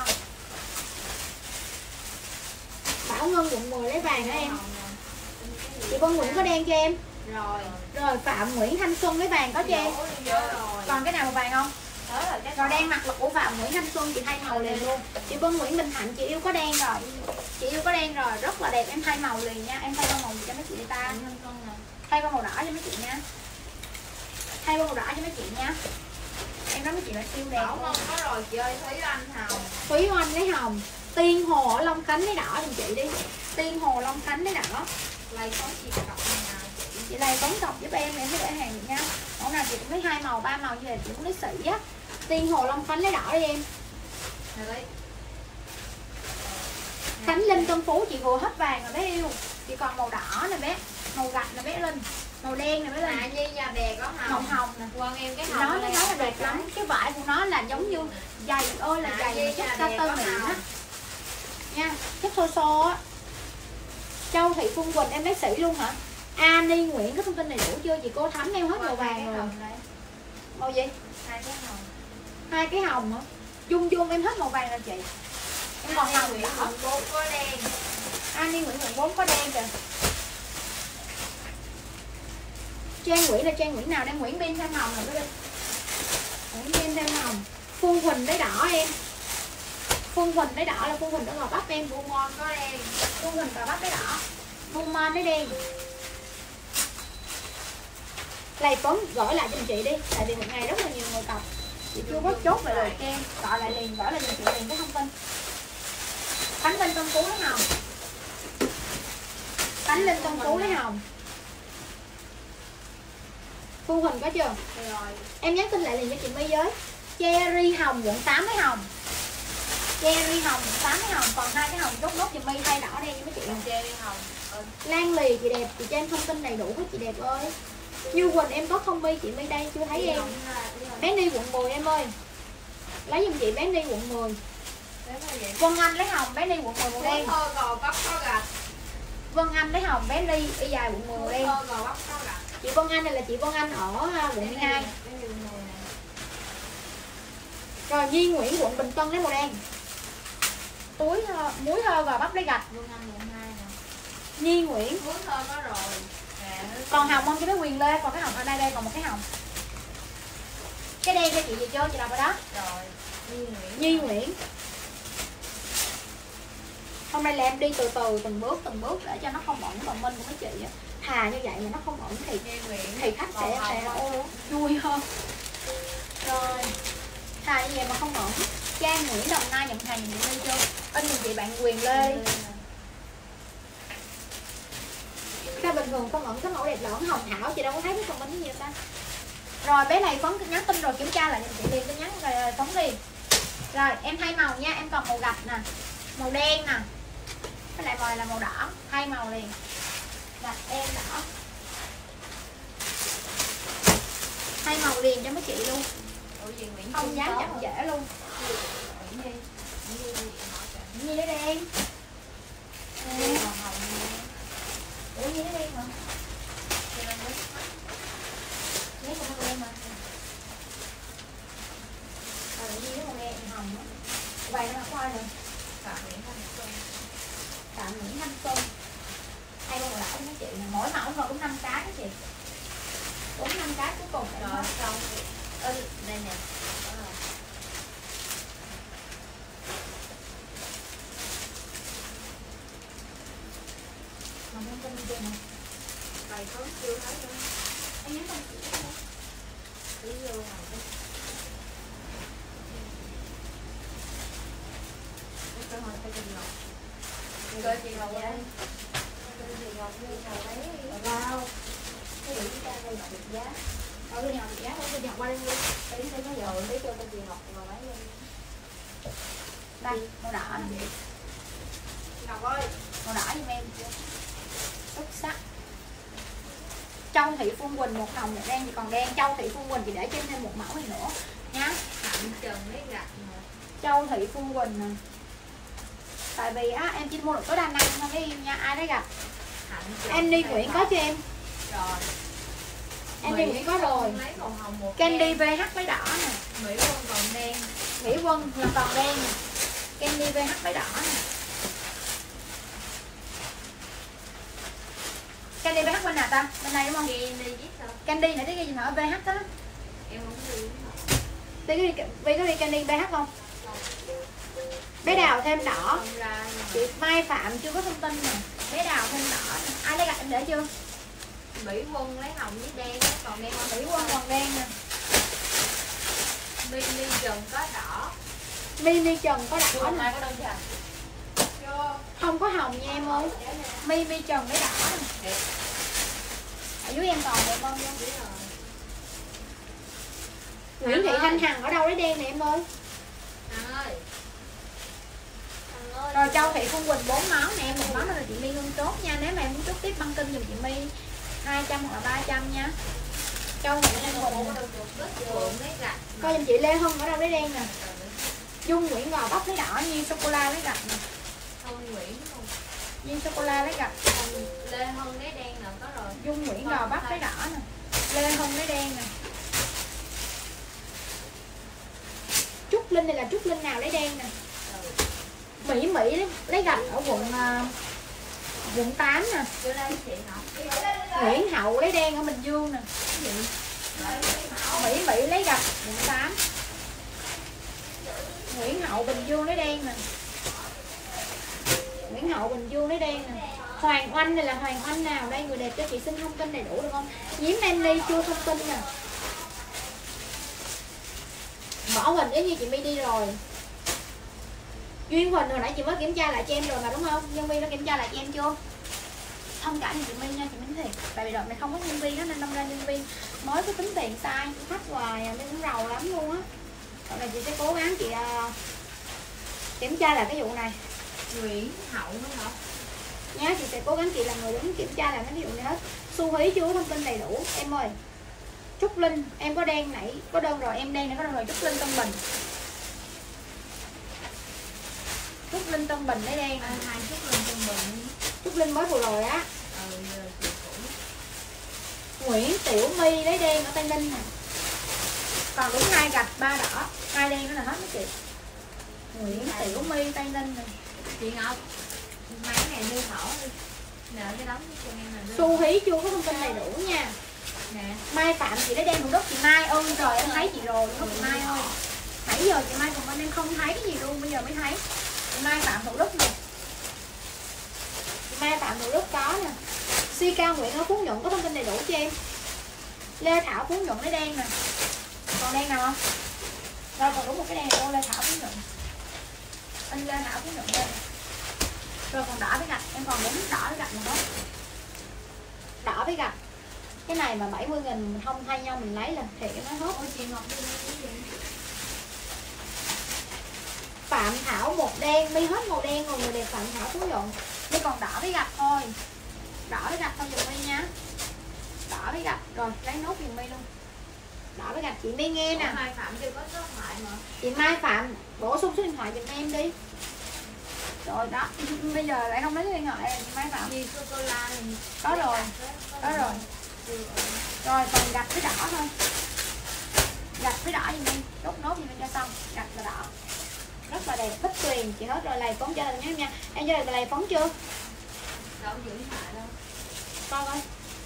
Speaker 1: Bảo Ngân quận mười lấy vàng hả em? Chị Vân Nguyễn có đen cho em.
Speaker 2: Rồi.
Speaker 1: Rồi Phạm Nguyễn Thanh Xuân lấy vàng có cho em.
Speaker 2: Rồi.
Speaker 1: Còn cái nào mà vàng không?
Speaker 2: Đó là cái
Speaker 1: Rồi đen mặt là của Phạm Nguyễn Thanh Xuân, chị thay màu liền luôn. Chị Vân Nguyễn Bình Thạnh, chị yêu có đen rồi. Chị yêu có đen rồi, rất là đẹp, em thay màu liền nha. Em thay qua màu gì cho mấy chị ta. Thay qua màu đỏ cho mấy chị nha. Thay qua màu đỏ cho mấy chị nha. Em nói mấy chị là siêu đẹp.
Speaker 2: Bảo Ngân có rồi chị ơi, Thúy Anh Hồng.
Speaker 1: Thúy Oanh lấy hồng. Tiên Hồ ở Long Khánh lấy đỏ giùm chị đi. Tiên Hồ Long Khánh lấy đỏ.
Speaker 2: Lấy có chị cọc nào chị.
Speaker 1: Chị này bóng cọc giúp em, em sẽ để hàng được nha. Mẫu nào chị cũng lấy hai màu, ba màu như vậy chị cũng lấy sĩ á. Tiên Hồ Long Khánh lấy đỏ đi em.
Speaker 2: Lấy.
Speaker 1: Khánh Linh Tân Phú chị vừa hết vàng rồi bé yêu. Chị còn màu đỏ nè bé, màu gạch nè bé Linh, màu đen nè bé Linh.
Speaker 2: À Nhi nhà bè có hồng.
Speaker 1: Màu hồng nè.
Speaker 2: Quần em cái
Speaker 1: Chị
Speaker 2: hồng.
Speaker 1: nói nó nói là đẹp lắm. Cái vải của nó là giống như dày ơi là dày mà chất cotton mịn á. Nha, chất xô xô á. Châu Thị Phương Quỳnh em lấy sĩ luôn hả? Ani Nguyễn có thông tin này đủ chưa? Chị cô Thắm em hết màu vàng rồi. Màu gì?
Speaker 2: Hai cái hồng.
Speaker 1: Hai cái hồng hả? Dung Dung em hết màu vàng rồi chị. Em còn hồng
Speaker 2: Nguyễn
Speaker 1: đỏ.
Speaker 2: quận bốn có đen.
Speaker 1: Ani Nguyễn quận bốn có đen kìa. Trang Nguyễn là Trang Nguyễn nào? Đang Nguyễn Biên thêm hồng rồi đó đi. Nguyễn Biên thêm hồng. Phương Quỳnh lấy đỏ em. Phương Quỳnh lấy đỏ là Phương Quỳnh đã gò bắp em.
Speaker 2: Buôn Mon có đen.
Speaker 1: Phương Quỳnh gò bắp lấy đỏ. Buôn Mon lấy đen. Lầy phấn gửi lại cho chị đi. Tại vì một ngày rất là nhiều người cọc. Chị chưa có chốt lại rồi kem. Gọi lại liền, gửi lại cho chị liền cái thông tin. Khánh Linh Tân Phú lấy hồng. Khánh Linh Tân Phú lấy hồng. Phương Huỳnh có chưa?
Speaker 2: Rồi.
Speaker 1: Em nhắn tin lại liền cho chị My với. Cherry hồng quận tám lấy hồng. Cherry hồng quận tám lấy hồng. Còn hai cái hồng chốt nốt cho My thay đỏ đen cho mấy chị.
Speaker 2: Cherry hồng. Ừ.
Speaker 1: Lan Lì chị đẹp, chị cho em thông tin đầy đủ với chị đẹp ơi. Như Quỳnh em có không My, chị My đây chưa thấy em. Bé Ni quận mười em ơi. Lấy giùm chị bé Ni quận mười. Vân Anh lấy hồng, bé Ni quận mười màu đen.
Speaker 2: Thơ gò bắp có gạch.
Speaker 1: Vân Anh lấy hồng, bé Ni y dài quận mười màu đen.
Speaker 2: Thơ gò bắp có gạch.
Speaker 1: Chị Vân Anh này là chị Vân Anh ở quận mười hai. Rồi Nhi Nguyễn quận Bình Tân lấy màu đen. Túi thơ, muối thơ và bắp lấy gạch.
Speaker 2: Vân Anh quận hai nè.
Speaker 1: Nhi Nguyễn.
Speaker 2: Muối thơ có rồi.
Speaker 1: Còn hồng không cho bé Quyền Lê, còn cái hồng ở đây đây còn một cái hồng. Cái đen cho chị gì chưa? Chị đọc rồi đó.
Speaker 2: Rồi. Nhi Nguyễn.
Speaker 1: Nhi Nguyễn. Hôm nay là em đi từ từ từng bước từng bước để cho nó không ẩn vào Minh của mấy chị á. Thà như vậy mà nó không ẩn thì thì khách sẽ sẽ ô, vui hơn. Rồi. Thà như vậy mà không ẩn. Trang Nguyễn Đồng Nai nhận hàng nhận đi chưa? Anh nhìn chị bạn Quyền Lê. Sao bình thường con ẩn cái mẫu đẹp lẫn Hồng Thảo chị đâu có thấy cái comment cái gì ta. Rồi bé này Phấn nhắn tin rồi, kiểm tra lại cho chị liền tin nhắn rồi Phấn liền. Rồi em thay màu nha, em còn màu gạch nè, màu đen nè, cái lại màu này là màu đỏ, thay màu liền. Gạch đen đỏ, thay màu liền cho mấy chị luôn, không dám chậm trễ luôn. Như nó đen. Ủa như nó đen hả? Nếu mà nó đen mà. Rồi như nó màu đen hồng á. Vậy nó coi nè. Phạm Nguyễn Thanh Xuân. Phạm Nguyễn Thanh Xuân. Hai con màu đỏ mấy chị nè, mỗi mẫu thôi đúng năm cái đó chị. Đúng năm cái cuối cùng rồi xong. Ừ, đây nè. Mà không tin chưa nè. Bài có chưa thấy nữa. Anh nhắn con chị đó. Đi vô nào đi. Cơ hội phải chị Ngọc. Cơ chị Ngọc đây. Cơ chị Ngọc đi nào lấy. Vào. Cái gì chúng ta đây là được giá. Ở đây nào được giá, ở đây Ngọc qua đây đi. Để đi có giờ lấy cho con chị Ngọc vào lấy đi. Đây, màu đỏ nè. Ngọc ơi, màu đỏ giùm em chưa? Xuất sắc. Châu Thị Phương Quỳnh một hồng một đen thì còn đen. Châu Thị Phương Quỳnh thì để trên thêm một mẫu này nữa nhá.
Speaker 2: Hạnh Trần lấy gạch nè.
Speaker 1: Châu Thị Phương Quỳnh nè. Tại vì á em chỉ mua được tối đa năm thôi mấy em nha. Ai đấy gặp? Andy Nguyễn có cho em.
Speaker 2: Rồi.
Speaker 1: Andy Nguyễn có rồi.
Speaker 2: Lấy màu hồng một
Speaker 1: Candy vê hát lấy đỏ nè.
Speaker 2: Mỹ Quân còn đen.
Speaker 1: Mỹ Quân là còn đen nè. Candy vê hát lấy đỏ nè. Candy vê hát bên nào ta? Bên này đúng không?
Speaker 2: Candy viết sao?
Speaker 1: Candy nãy cái gì mà ở vê hát đó.
Speaker 2: Em không đi.
Speaker 1: Đi có đi, Vi có đi Candy vê hát không? Bé Đào thêm đỏ. Chị Mai Phạm chưa có thông tin nè. Bé Đào thêm đỏ nè. Ai lấy gạch em để chưa?
Speaker 2: Mỹ Quân lấy hồng với đen còn đen không?
Speaker 1: Mỹ Quân còn đen nè.
Speaker 2: Mini Trần có đỏ.
Speaker 1: Mini Trần có đỏ nè.
Speaker 2: Có đơn chưa?
Speaker 1: Không có hồng nha em ơi. Mini Trần lấy đỏ nè. Ở dưới em còn em ơn luôn. Nguyễn Thị Thanh Hằng ở đâu lấy đen nè em ơi.
Speaker 2: Hằng ơi.
Speaker 1: Rồi Châu Thị Phương Quỳnh bốn món nè em, một món là chị My Hương chốt nha. Nếu mà em muốn chốt tiếp băng kinh giùm chị My hai trăm hoặc là ba trăm nha. Châu Thị Phương Quỳnh. Coi giùm chị Lê Hân ở đâu lấy đen nè. Dung Nguyễn Gò Bắp lấy đỏ, Nhiên Sô Cô La lấy gạch nè.
Speaker 2: Hân Nguyễn không?
Speaker 1: Nhiên Sô Cô La lấy gạch.
Speaker 2: Lê Hân lấy đen nè, có rồi.
Speaker 1: Dung Nguyễn Gò Bắp lấy đỏ nè. Lê Hân lấy đen nè. Trúc Linh này là Trúc Linh nào lấy đen nè. Mỹ Mỹ lấy gạch ở quận uh, quận tám nè. Nguyễn Hậu lấy đen ở Bình Dương nè. Mỹ Mỹ lấy gạch quận tám. Nguyễn Hậu Bình Dương lấy đen nè. Nguyễn Hậu Bình Dương lấy đen nè. Hoàng Oanh này là Hoàng Oanh nào đây? Người đẹp cho chị xin thông tin đầy đủ được không? Diễm Manly chưa thông tin nè. Võ Huỳnh giống như chị My đi rồi. Duyên Huỳnh hồi nãy chị mới kiểm tra lại cho em rồi mà đúng không? Nhân viên đã kiểm tra lại cho em chưa? Thông cảm cho chị My nha, chị Minh thiệt. Tại vì đợt này không có nhân viên đó nên đâm ra nhân viên mới có tính tiền sai khách hoài nên cũng rầu lắm luôn á. Đợt này chị sẽ cố gắng chị uh, kiểm tra lại cái vụ này.
Speaker 2: Nguyễn Hậu nữa hả?
Speaker 1: Nhá, chị sẽ cố gắng chị là người đứng kiểm tra lại mấy vụ này hết. Xu Hí chưa có thông tin đầy đủ em ơi. Trúc Linh em có đen nãy có đơn rồi, em đen này có đơn rồi. Trúc Linh Tân Bình. Trúc Linh Tân Bình lấy đen
Speaker 2: à, hai Trúc Linh Tân Bình.
Speaker 1: Trúc Linh mới vừa rồi á.
Speaker 2: Ừ,
Speaker 1: Nguyễn Tiểu My lấy đen ở Tây Ninh nè. Còn đúng hai gạch ba đỏ, hai đen đó là hết mấy chị. Nguyễn Tiểu My Tây Ninh nè.
Speaker 2: Chị Ngọc mấy ngày lưu thảo đi. Nợ cái đóng cho em là
Speaker 1: Xu Hí chưa có thông tin đầy đủ nha.
Speaker 2: Nè.
Speaker 1: Mai Phạm chị lấy đen Thủ Đức chị Mai ơi. Rồi em thấy chị rồi. đồ luôn đó chị Mai ơi. Nãy giờ chị Mai còn bên em không thấy cái gì luôn, bây giờ mới thấy. Chị Mai Phạm Thủ Đức nè, chị Mai Phạm Thủ Đức có nè. Si Cao Nguyễn ở Phú Nhuận có thông tin đầy đủ cho em. Lê Thảo Phú Nhuận lấy đen nè. Còn đen nào không? Rồi còn đúng một cái đen cô Lê Thảo Phú Nhuận. Anh Lê Thảo Phú Nhuận đây. Rồi còn đỏ với gạch, em còn đúng đỏ với gạch nữa. Đỏ với gạch. Cái này mà bảy mươi nghìn mình không thay nhau mình lấy là thiệt em nói hết.
Speaker 2: Ôi chị Ngọc đi cái gì?
Speaker 1: Phạm Thảo một đen, mi hết màu đen rồi người đẹp Phạm Thảo Phú Nhuận. Đây còn đỏ với gạch thôi. Đỏ với gạch thôi dùm mi nha. Đỏ với gạch, rồi lấy nốt dùm mi luôn. Đỏ với gạch chị mi nghe nè.
Speaker 2: Mai Phạm chưa có số điện thoại mà.
Speaker 1: Chị Mai Phạm bổ sung số điện thoại giùm em đi. Rồi đó, bây giờ lại không lấy số điện thoại chị Mai Phạm.
Speaker 2: Gì sô cô la này.
Speaker 1: Có rồi. Có rồi. Rồi còn gạch với đỏ thôi. Gạch với đỏ giùm em, đốt nốt giùm em cho xong. Gạch và đỏ. Rất là đẹp, Bích Tuyền chị hết rồi, lầy phóng cho em nhé nha. Em cho là lầy phóng chưa?
Speaker 2: Đâu giữ điện thoại đâu.
Speaker 1: Coi coi.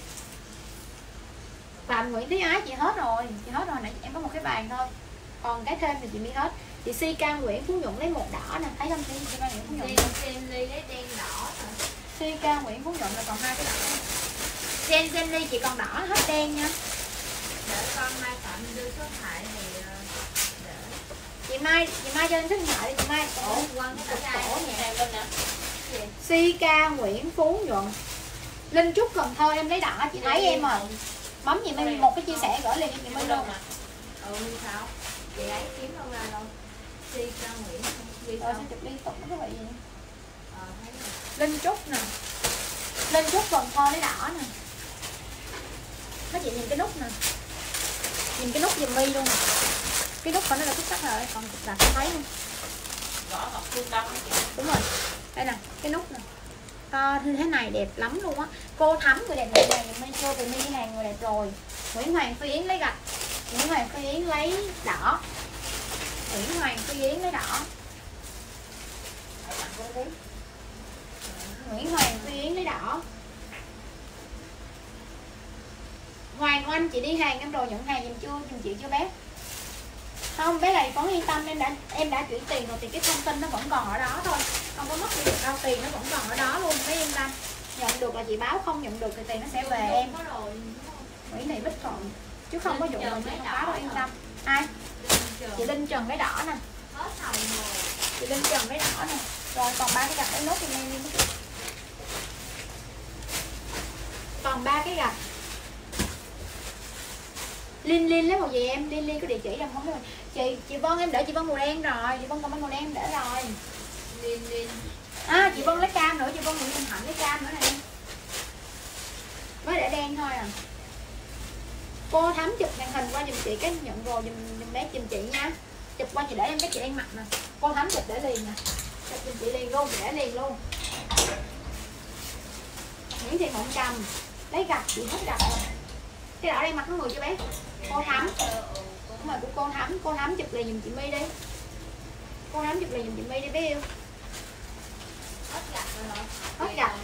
Speaker 1: Phạm Nguyễn Thúy Ái chị hết rồi, chị hết rồi, nãy em có một cái bàn thôi. Còn cái thêm thì chị mới hết. Chị Si Ca Nguyễn Phú Nhuận lấy một đỏ nè, thấy không? Si Ca Nguyễn Phú Nhuận.
Speaker 2: Xem Ly lấy đen đỏ rồi.
Speaker 1: Si Ca Nguyễn Phú Nhuận là còn hai cái đỏ. Gen Gen Ly chị còn đỏ hết đen nha.
Speaker 2: Để con Mai Phạm đưa số điện thoại thì để.
Speaker 1: Chị Mai, chị Mai cho em số điện thoại đi chị Mai.
Speaker 2: Ủa, quăng cái tờ cổ nhà lên nè.
Speaker 1: Si Ca Nguyễn Phú Nhuận. Linh Trúc Cần Thơ em lấy đỏ chị thấy em rồi. Bấm chị Mai một cái chia sẻ gửi liền cho chị Mai luôn.
Speaker 2: Ừ sao? Chị ấy kiếm đâu ra đâu. Si Ca Nguyễn đi
Speaker 1: rồi sao chụp liên tục nó có bị gì?
Speaker 2: Ờ thấy rồi.
Speaker 1: Linh Trúc nè. Linh Trúc Cần Thơ lấy đỏ nè. Mấy chị nhìn cái nút nè. Nhìn cái nút giùm mi luôn nè. Cái nút của nó là xuất sắc rồi, còn cục đặt không thấy luôn.
Speaker 2: Gõ ngọc trung tâm.
Speaker 1: Đúng rồi. Đây nè, cái nút nè. To như thế này đẹp lắm luôn á. Cô Thắm người đẹp này này mi chưa từ mi hàng người đẹp rồi. Nguyễn Hoàng Phi Yến lấy gạch. Nguyễn Hoàng Phi Yến lấy đỏ. Nguyễn Hoàng Phi Yến lấy đỏ. Nguyễn Hoàng Phi Yến lấy đỏ. Hoàng Oanh chị đi hàng em rồi, nhận hàng giùm chưa, giùm chị chưa bé? Không, bé này vẫn yên tâm, em đã em đã chuyển tiền rồi thì cái thông tin nó vẫn còn ở đó thôi. Không có mất đi được đâu, tiền nó vẫn còn ở đó luôn, bé yên tâm. Nhận được là chị báo, không nhận được thì tiền nó sẽ về em. Nguyễn Thị Bích Thuận chứ không có dụng mà chị không báo đâu, yên tâm. Ai? Chị Linh Trần cái đỏ nè. Chị Linh Trần cái đỏ nè. Rồi còn ba cái gạch lấy nốt cho em đi. Còn ba cái gạch. Linh Linh lấy màu gì em? Linh Linh có địa chỉ không? Không rồi. Chị chị Vân em để chị Vân màu đen rồi, chị Vân còn màu đen em để rồi.
Speaker 2: Linh Linh.
Speaker 1: À chị Vân lấy cam nữa, chị Vân Nguyễn Minh Hạnh lấy cam nữa này. Mới để đen thôi à. Cô Thắm chụp màn hình qua giùm chị cái nhận rồi giùm, giùm bé giùm chị nha. Chụp qua chị để em cái chị đang mặc nè. Cô Thắm chụp để liền nè. Chụp giùm chị liền luôn, để liền luôn. Nguyễn Thị Mộng Cầm lấy gạch, chị hết gạch rồi. Cái đỏ đây mặc nó người cho bé. Cô Thắm. Đúng rồi của cô Thắm, cô Thắm chụp liền giùm chị My đi. Cô Thắm chụp liền giùm chị My đi bé yêu.
Speaker 2: Hết gạch rồi hả?
Speaker 1: Hết gạch.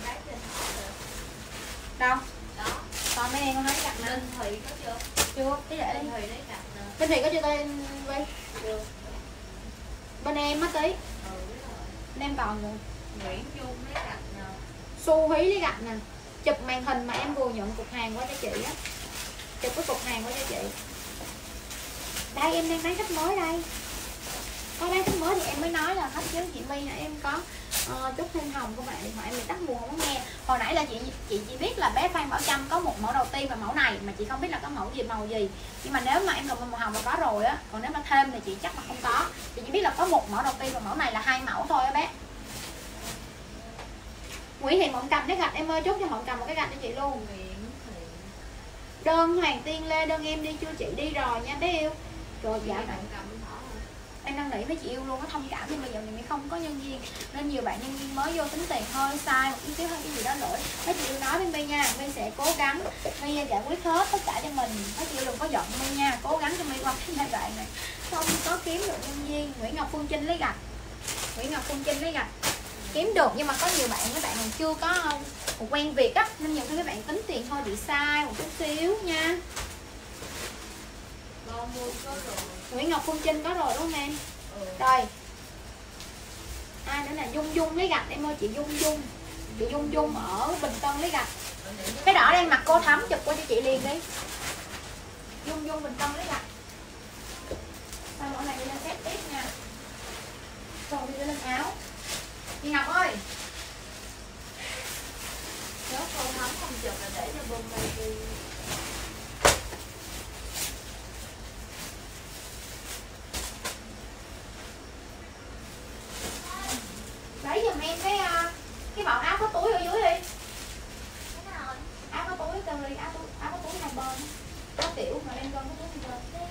Speaker 1: Đâu?
Speaker 2: Đó.
Speaker 1: Còn mấy em con thấy gạch nè.
Speaker 2: Linh Thùy có chưa?
Speaker 1: Chưa, cái để
Speaker 2: Linh Thùy lấy gạch nè.
Speaker 1: Linh Thùy có chưa tên Vy?
Speaker 2: Chưa.
Speaker 1: Bên em á tí.
Speaker 2: Ừ đúng rồi.
Speaker 1: Bên em còn rồi.
Speaker 2: Nguyễn Dung lấy gạch nè.
Speaker 1: Xu Hí lấy gạch nè. Chụp màn hình mà em vừa nhận cục hàng qua cho chị á. Chụp cái cục hàng qua cho chị. Đây em đang bán khách mới đây. Có bán khách mới thì em mới nói là khách chứ chị My nè em có uh, chút thêm hồng của bạn điện thoại em bị tắt nguồn không có nghe. Hồi nãy là chị chị chỉ biết là bé Phan Bảo Trâm có một mẫu đầu tiên và mẫu này mà chị không biết là có mẫu gì màu gì. Nhưng mà nếu mà em lồng màu hồng là có rồi á, còn nếu mà thêm thì chị chắc là không có. Chị chỉ biết là có một mẫu đầu tiên và mẫu này là hai mẫu thôi á bé. Nguyễn Thị Mộng Cầm cái gạch em ơi, chốt cho Mộng Cầm một cái gạch cho chị luôn. Đơn Hoàng Tiên Lê, đơn em đi chưa chị? Đi rồi nha bé yêu. Rồi dạ bạn em đang nghĩ với chị yêu luôn, nó thông cảm nhưng bây giờ mình không có nhân viên nên nhiều bạn nhân viên mới vô tính tiền hơi sai một chút xíu hay cái gì đó lỗi. Mấy chị yêu nói với My nha, My sẽ cố gắng My giải quyết hết tất cả cho mình. Mấy chị yêu đừng có giận My nha, cố gắng cho My qua cái giai đoạn này không có kiếm được nhân viên. Nguyễn Ngọc Phương Trinh lấy gạch. Nguyễn Ngọc Phương Trinh lấy gạch kiếm được nhưng mà có nhiều bạn các bạn còn chưa có một quen việc á nên nhiều khi các bạn tính tiền thôi bị sai một chút xíu nha.
Speaker 2: Con
Speaker 1: Nguyễn Ngọc Phương Trinh có rồi đúng không em? Ừ. Rồi. Ai nữa nè, Dung Dung lấy gạch em ơi, chị Dung Dung. Chị Dung Dung ở Bình Tân lấy gạch. Cái đỏ đen mặt cô Thắm chụp qua cho chị liền đi. Dung Dung Bình Tân lấy gạch. Sau mỗi này đi lên set tiếp nha. Rồi đi lên áo. Chị Ngọc ơi.
Speaker 2: Nếu cô Thắm không chụp là để cho bông đây đi.
Speaker 1: Lấy giùm em cái cái bộ áo có túi ở dưới đi. Áo có túi cần đi, áo túi, áo có túi hai bên. Áo tiểu mà em con có túi hai bên.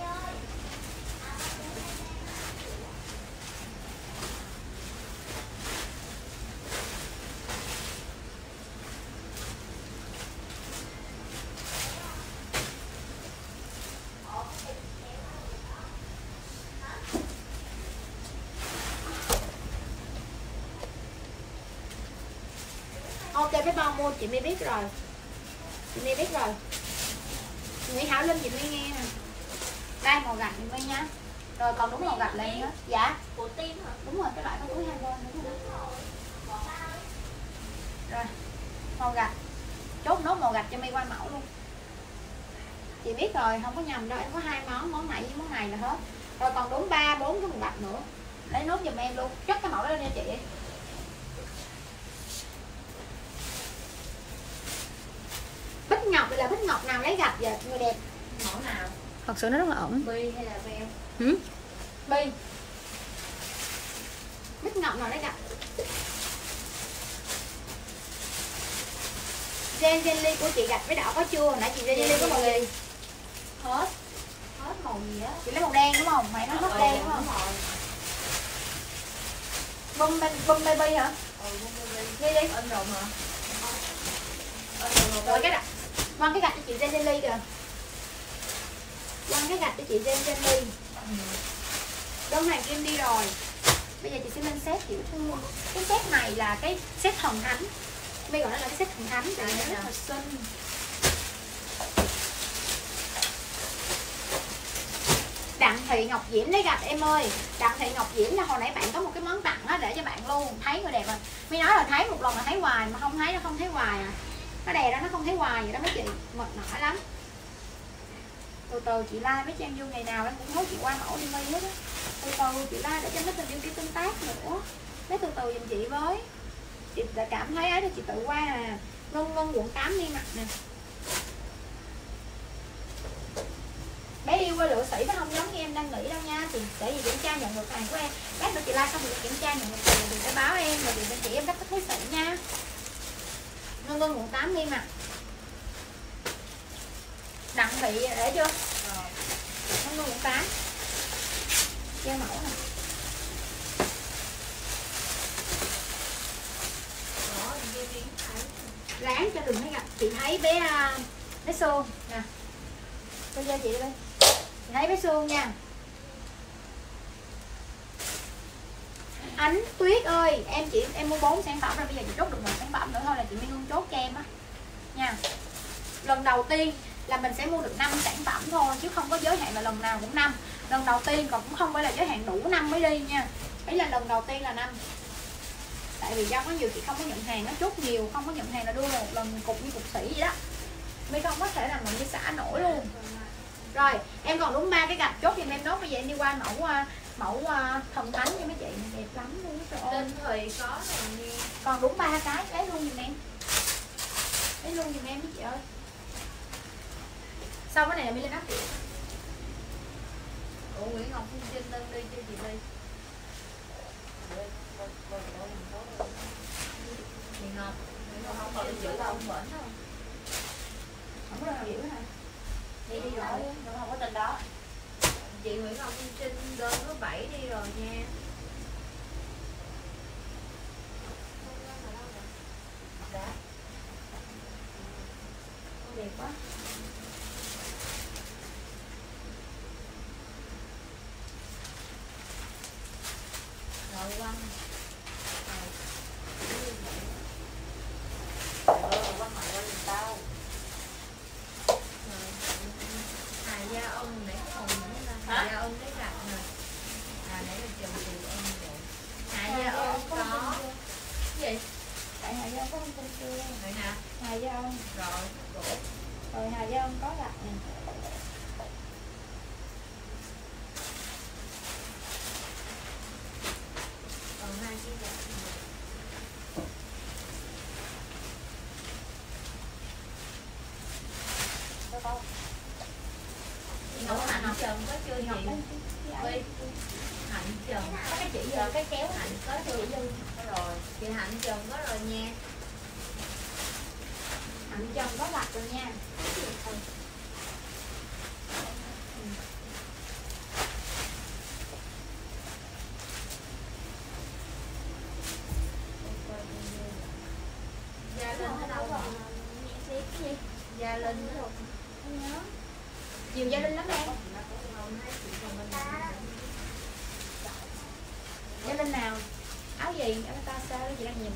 Speaker 1: Ok, cái bao mua chị mới biết rồi. Chị mới biết rồi. Nguyễn Thảo Linh chị mới nghe nè. Đây màu gạch chị mới nhá. Rồi còn đúng màu gạch là em hết. Dạ.
Speaker 2: Của tim hả?
Speaker 1: Đúng rồi, cái loại có túi hai bên đúng rồi. Rồi. Màu gạch. Chốt nốt màu gạch cho mi qua mẫu luôn. Chị biết rồi, không có nhầm đâu, em có hai món, món này với món này là hết. Rồi còn đúng ba bốn cái màu gạch nữa. Lấy nốt giùm em luôn. Chất cái mẫu đó lên nha chị. Bích Ngọc, đây là Bích Ngọc nào lấy gạch vậy người đẹp?
Speaker 2: Mẫu nào?
Speaker 1: Thật sự nó rất là ổn.
Speaker 2: Bi hay là beo?
Speaker 1: Ừ? Bi. Bích Ngọc nào lấy gạch? Gen jelly của chị gạch với đỏ có chưa? Hồi nãy chị gen jelly có màu gì? Hết.
Speaker 2: Hết màu gì á?
Speaker 1: Chị lấy màu đen đúng không? Mày nói hết
Speaker 2: ừ,
Speaker 1: đen đúng không? Bum bum baby hả?
Speaker 2: Ừ, bum baby.
Speaker 1: Đi đi.
Speaker 2: Ân rộng hả?
Speaker 1: Rồi cái đặt quăng cái gạch cho chị gen jelly kìa. Quăng cái gạch cho chị gen jelly. Ừ. Đơn hàng em đi rồi. Bây giờ chị sẽ lên set kiểu thương. Cái set này là cái set thần thánh. Bây gọi nó là cái set thần thánh. Tại nó rất là xinh. Đặng Thị Ngọc Diễm lấy gạch em ơi. Đặng Thị Ngọc Diễm là hồi nãy bạn có một cái món tặng á để cho bạn luôn. Thấy người đẹp rồi. Mới nói là thấy một lần là thấy hoài mà không thấy nó không thấy hoài à. Nó đè ra nó không thấy hoài vậy đó mấy chị. Mệt mỏi lắm. Từ từ chị like mấy trang vô ngày nào em cũng nói chị qua mẫu đi mi hết á. Từ từ chị like để cho mấy tình yêu kia tương tác nữa. Lấy từ từ giùm chị với. Chị đã cảm thấy ấy thì chị tự qua à. Ngân Ngân quận tám đi mặt nè. Bé yêu qua lựa sĩ nó không giống như em đang nghĩ đâu nha. Thì để gì kiểm tra nhận được hàng của em. Lát nữa chị like xong rồi kiểm tra nhận được tiền thì phải báo em rồi thì bên chị em đắp cái thấy sĩ nha. Ngân Ngân quận tám đi mặt. Đặng Thị để chưa? Rồi. Ngân Ngân quận tám. Treo mẫu nè. Ráng cho đừng thấy gặp. Chị thấy bé bé Sương nè. Tôi cho chị đi. Chị thấy bé Sương nha. Ánh Tuyết ơi, em chị em mua bốn sản phẩm rồi, bây giờ chị chốt được một sản phẩm nữa thôi là chị Minh Hương chốt cho em á nha. Lần đầu tiên là mình sẽ mua được năm sản phẩm thôi chứ không có giới hạn là lần nào cũng năm. Lần đầu tiên còn cũng không phải là giới hạn đủ năm mới đi nha. Đấy là lần đầu tiên là năm. Tại vì do có nhiều chị không có nhận hàng, nó chốt nhiều, không có nhận hàng là đưa một lần cục như cục sĩ vậy đó. Mới không có thể làm bằng như xả nổi luôn. Rồi, em còn đúng ba cái gạch chốt giùm em nốt. Bây giờ em đi qua mẫu mẫu thần thánh cho mấy chị, đẹp lắm luôn.
Speaker 2: Tên Thùy có rồi nha.
Speaker 1: Còn đúng ba cái, lấy luôn giùm em. Lấy luôn giùm em mấy chị ơi. Sau cái này là mi lên áp điện.
Speaker 2: Ủa Nguyễn Ngọc Phương Trinh lên đi cho chị đi. Nguyễn Ngọc, Nguyễn Ngọc không còn giữ đâu, không bển đâu.
Speaker 1: Không có nào giữ hả? Đi đi rồi, nó không có tên đó.
Speaker 2: Chị Nguyễn Ngọc Phương Trinh đơn thứ bảy đi rồi nha.
Speaker 1: Đẹp quá.
Speaker 2: Rồi quăng. Quăng mày qua giùm tao. Hà Gia Ân nãy cái màu này là
Speaker 1: Hà Gia Ân.
Speaker 2: Rồi, cổ.
Speaker 1: Rồi Hà Gia Ân có đặt nè.
Speaker 2: Còn hai cái đặt.
Speaker 1: Có có.
Speaker 2: Ngọc Hạnh Trần có chưa
Speaker 1: Ngọc
Speaker 2: chị? Với Hạnh Trần.
Speaker 1: Có cái chỉ vô cái kéo
Speaker 2: Hạnh có chưa? Có rồi. Chị Hạnh Trần có rồi nha.
Speaker 1: Hạnh Trần có đặt rồi nha.
Speaker 2: Gia Linh ở đâu rồi?
Speaker 1: Cái gì?
Speaker 2: Gia Linh đó.
Speaker 1: Không nhớ. Nhiều Gia Linh lắm em. Gia Linh nào? Áo gì? Áo ta sao chị đang nhìn.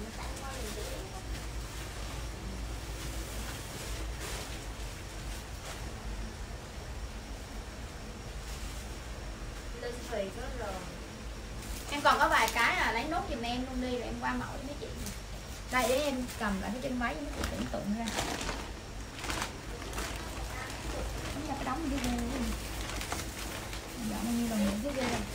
Speaker 2: Linh Thùy có rồi.
Speaker 1: Em còn có vài cái là lấy nốt giùm em luôn đi rồi em qua mẫu cho mấy chị. Đây để em cầm lại cái chân váy cho mấy chị tưởng tượng ra. Đúng ra cái đóng đi ghê luôn. Dọn bao nhiêu lần những cái ghê này.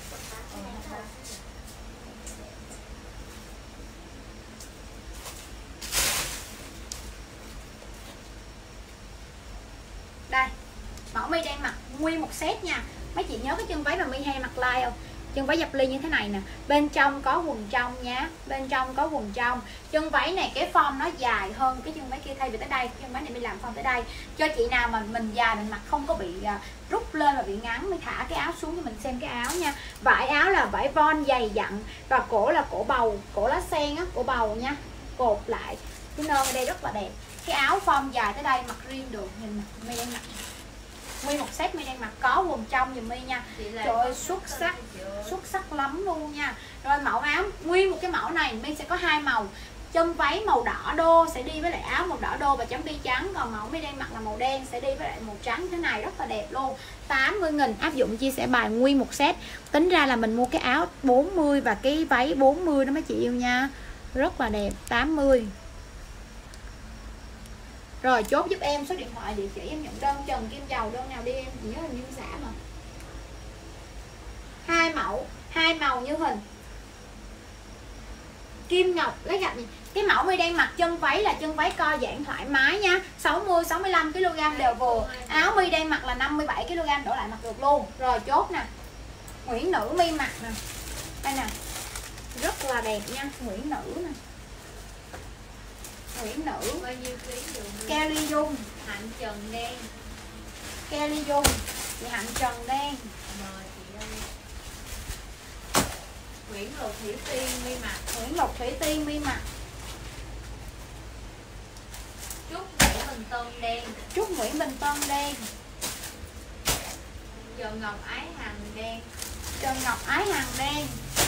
Speaker 1: Đây, mẫu mi đang mặc nguyên một set nha. Mấy chị nhớ cái chân váy mà mi hay mặc like không? Chân váy dập ly như thế này nè. Bên trong có quần trong nha. Bên trong có quần trong. Chân váy này cái form nó dài hơn cái chân váy kia, thay vì tới đây. Chân váy này mi làm form tới đây. Cho chị nào mà mình dài mình mặc không có bị uh, rút lên và bị ngắn, mới thả cái áo xuống cho mình xem cái áo nha. Vải áo là vải von dày dặn. Và cổ là cổ bầu, cổ lá sen á, cổ bầu nha. Cột lại. Cái nơ ở đây rất là đẹp. Cái áo form dài tới đây mặc riêng được. Nhìn mi đang mặc nguyên một set mi đang mặc có quần trong giùm mi nha. Trời ơi xuất sắc, xuất sắc lắm luôn nha. Rồi mẫu áo nguyên một cái mẫu này mi sẽ có hai màu. Chân váy màu đỏ đô sẽ đi với lại áo màu đỏ đô và chấm bi trắng. Còn mẫu mi đang mặc là màu đen sẽ đi với lại màu trắng thế này, rất là đẹp luôn. Tám mươi nghìn áp dụng chia sẻ bài nguyên một set. Tính ra là mình mua cái áo bốn mươi và cái váy bốn mươi đó mấy chị yêu nha. Rất là đẹp. Tám mươi. Rồi chốt giúp em số điện thoại, địa chỉ em nhận đơn Trần Kim Dầu, đơn nào đi em, nhớ hình như xã mà. Hai mẫu, hai màu như hình. Kim Ngọc lấy gạch này. Cái mẫu mi đang mặc chân váy là chân váy co giãn thoải mái nha. sáu mươi sáu mươi lăm ki lô gam đều vừa. Áo mi đang mặc là năm mươi bảy ki lô gam đổ lại mặc được luôn. Rồi chốt nè. Nguyễn Nữ mi mặc nè. Đây nè. Rất là đẹp nha, Nguyễn Nữ nè. Nguyễn Nữ
Speaker 2: bao nhiêu ký được?
Speaker 1: Kelly Dung
Speaker 2: Hạnh Trần đen.
Speaker 1: Kelly Dung chị Hạnh Trần đen.
Speaker 2: Mời chị đây. Nguyễn Lục Thủy Tiên mi mặc.
Speaker 1: Nguyễn Lục Thủy Tiên mi mặc.
Speaker 2: Trúc Nguyễn Bình Tân đen.
Speaker 1: Trúc Nguyễn Bình Tân đen.
Speaker 2: Trần Ngọc Ái Hằng đen.
Speaker 1: Trần Ngọc Ái Hằng đen.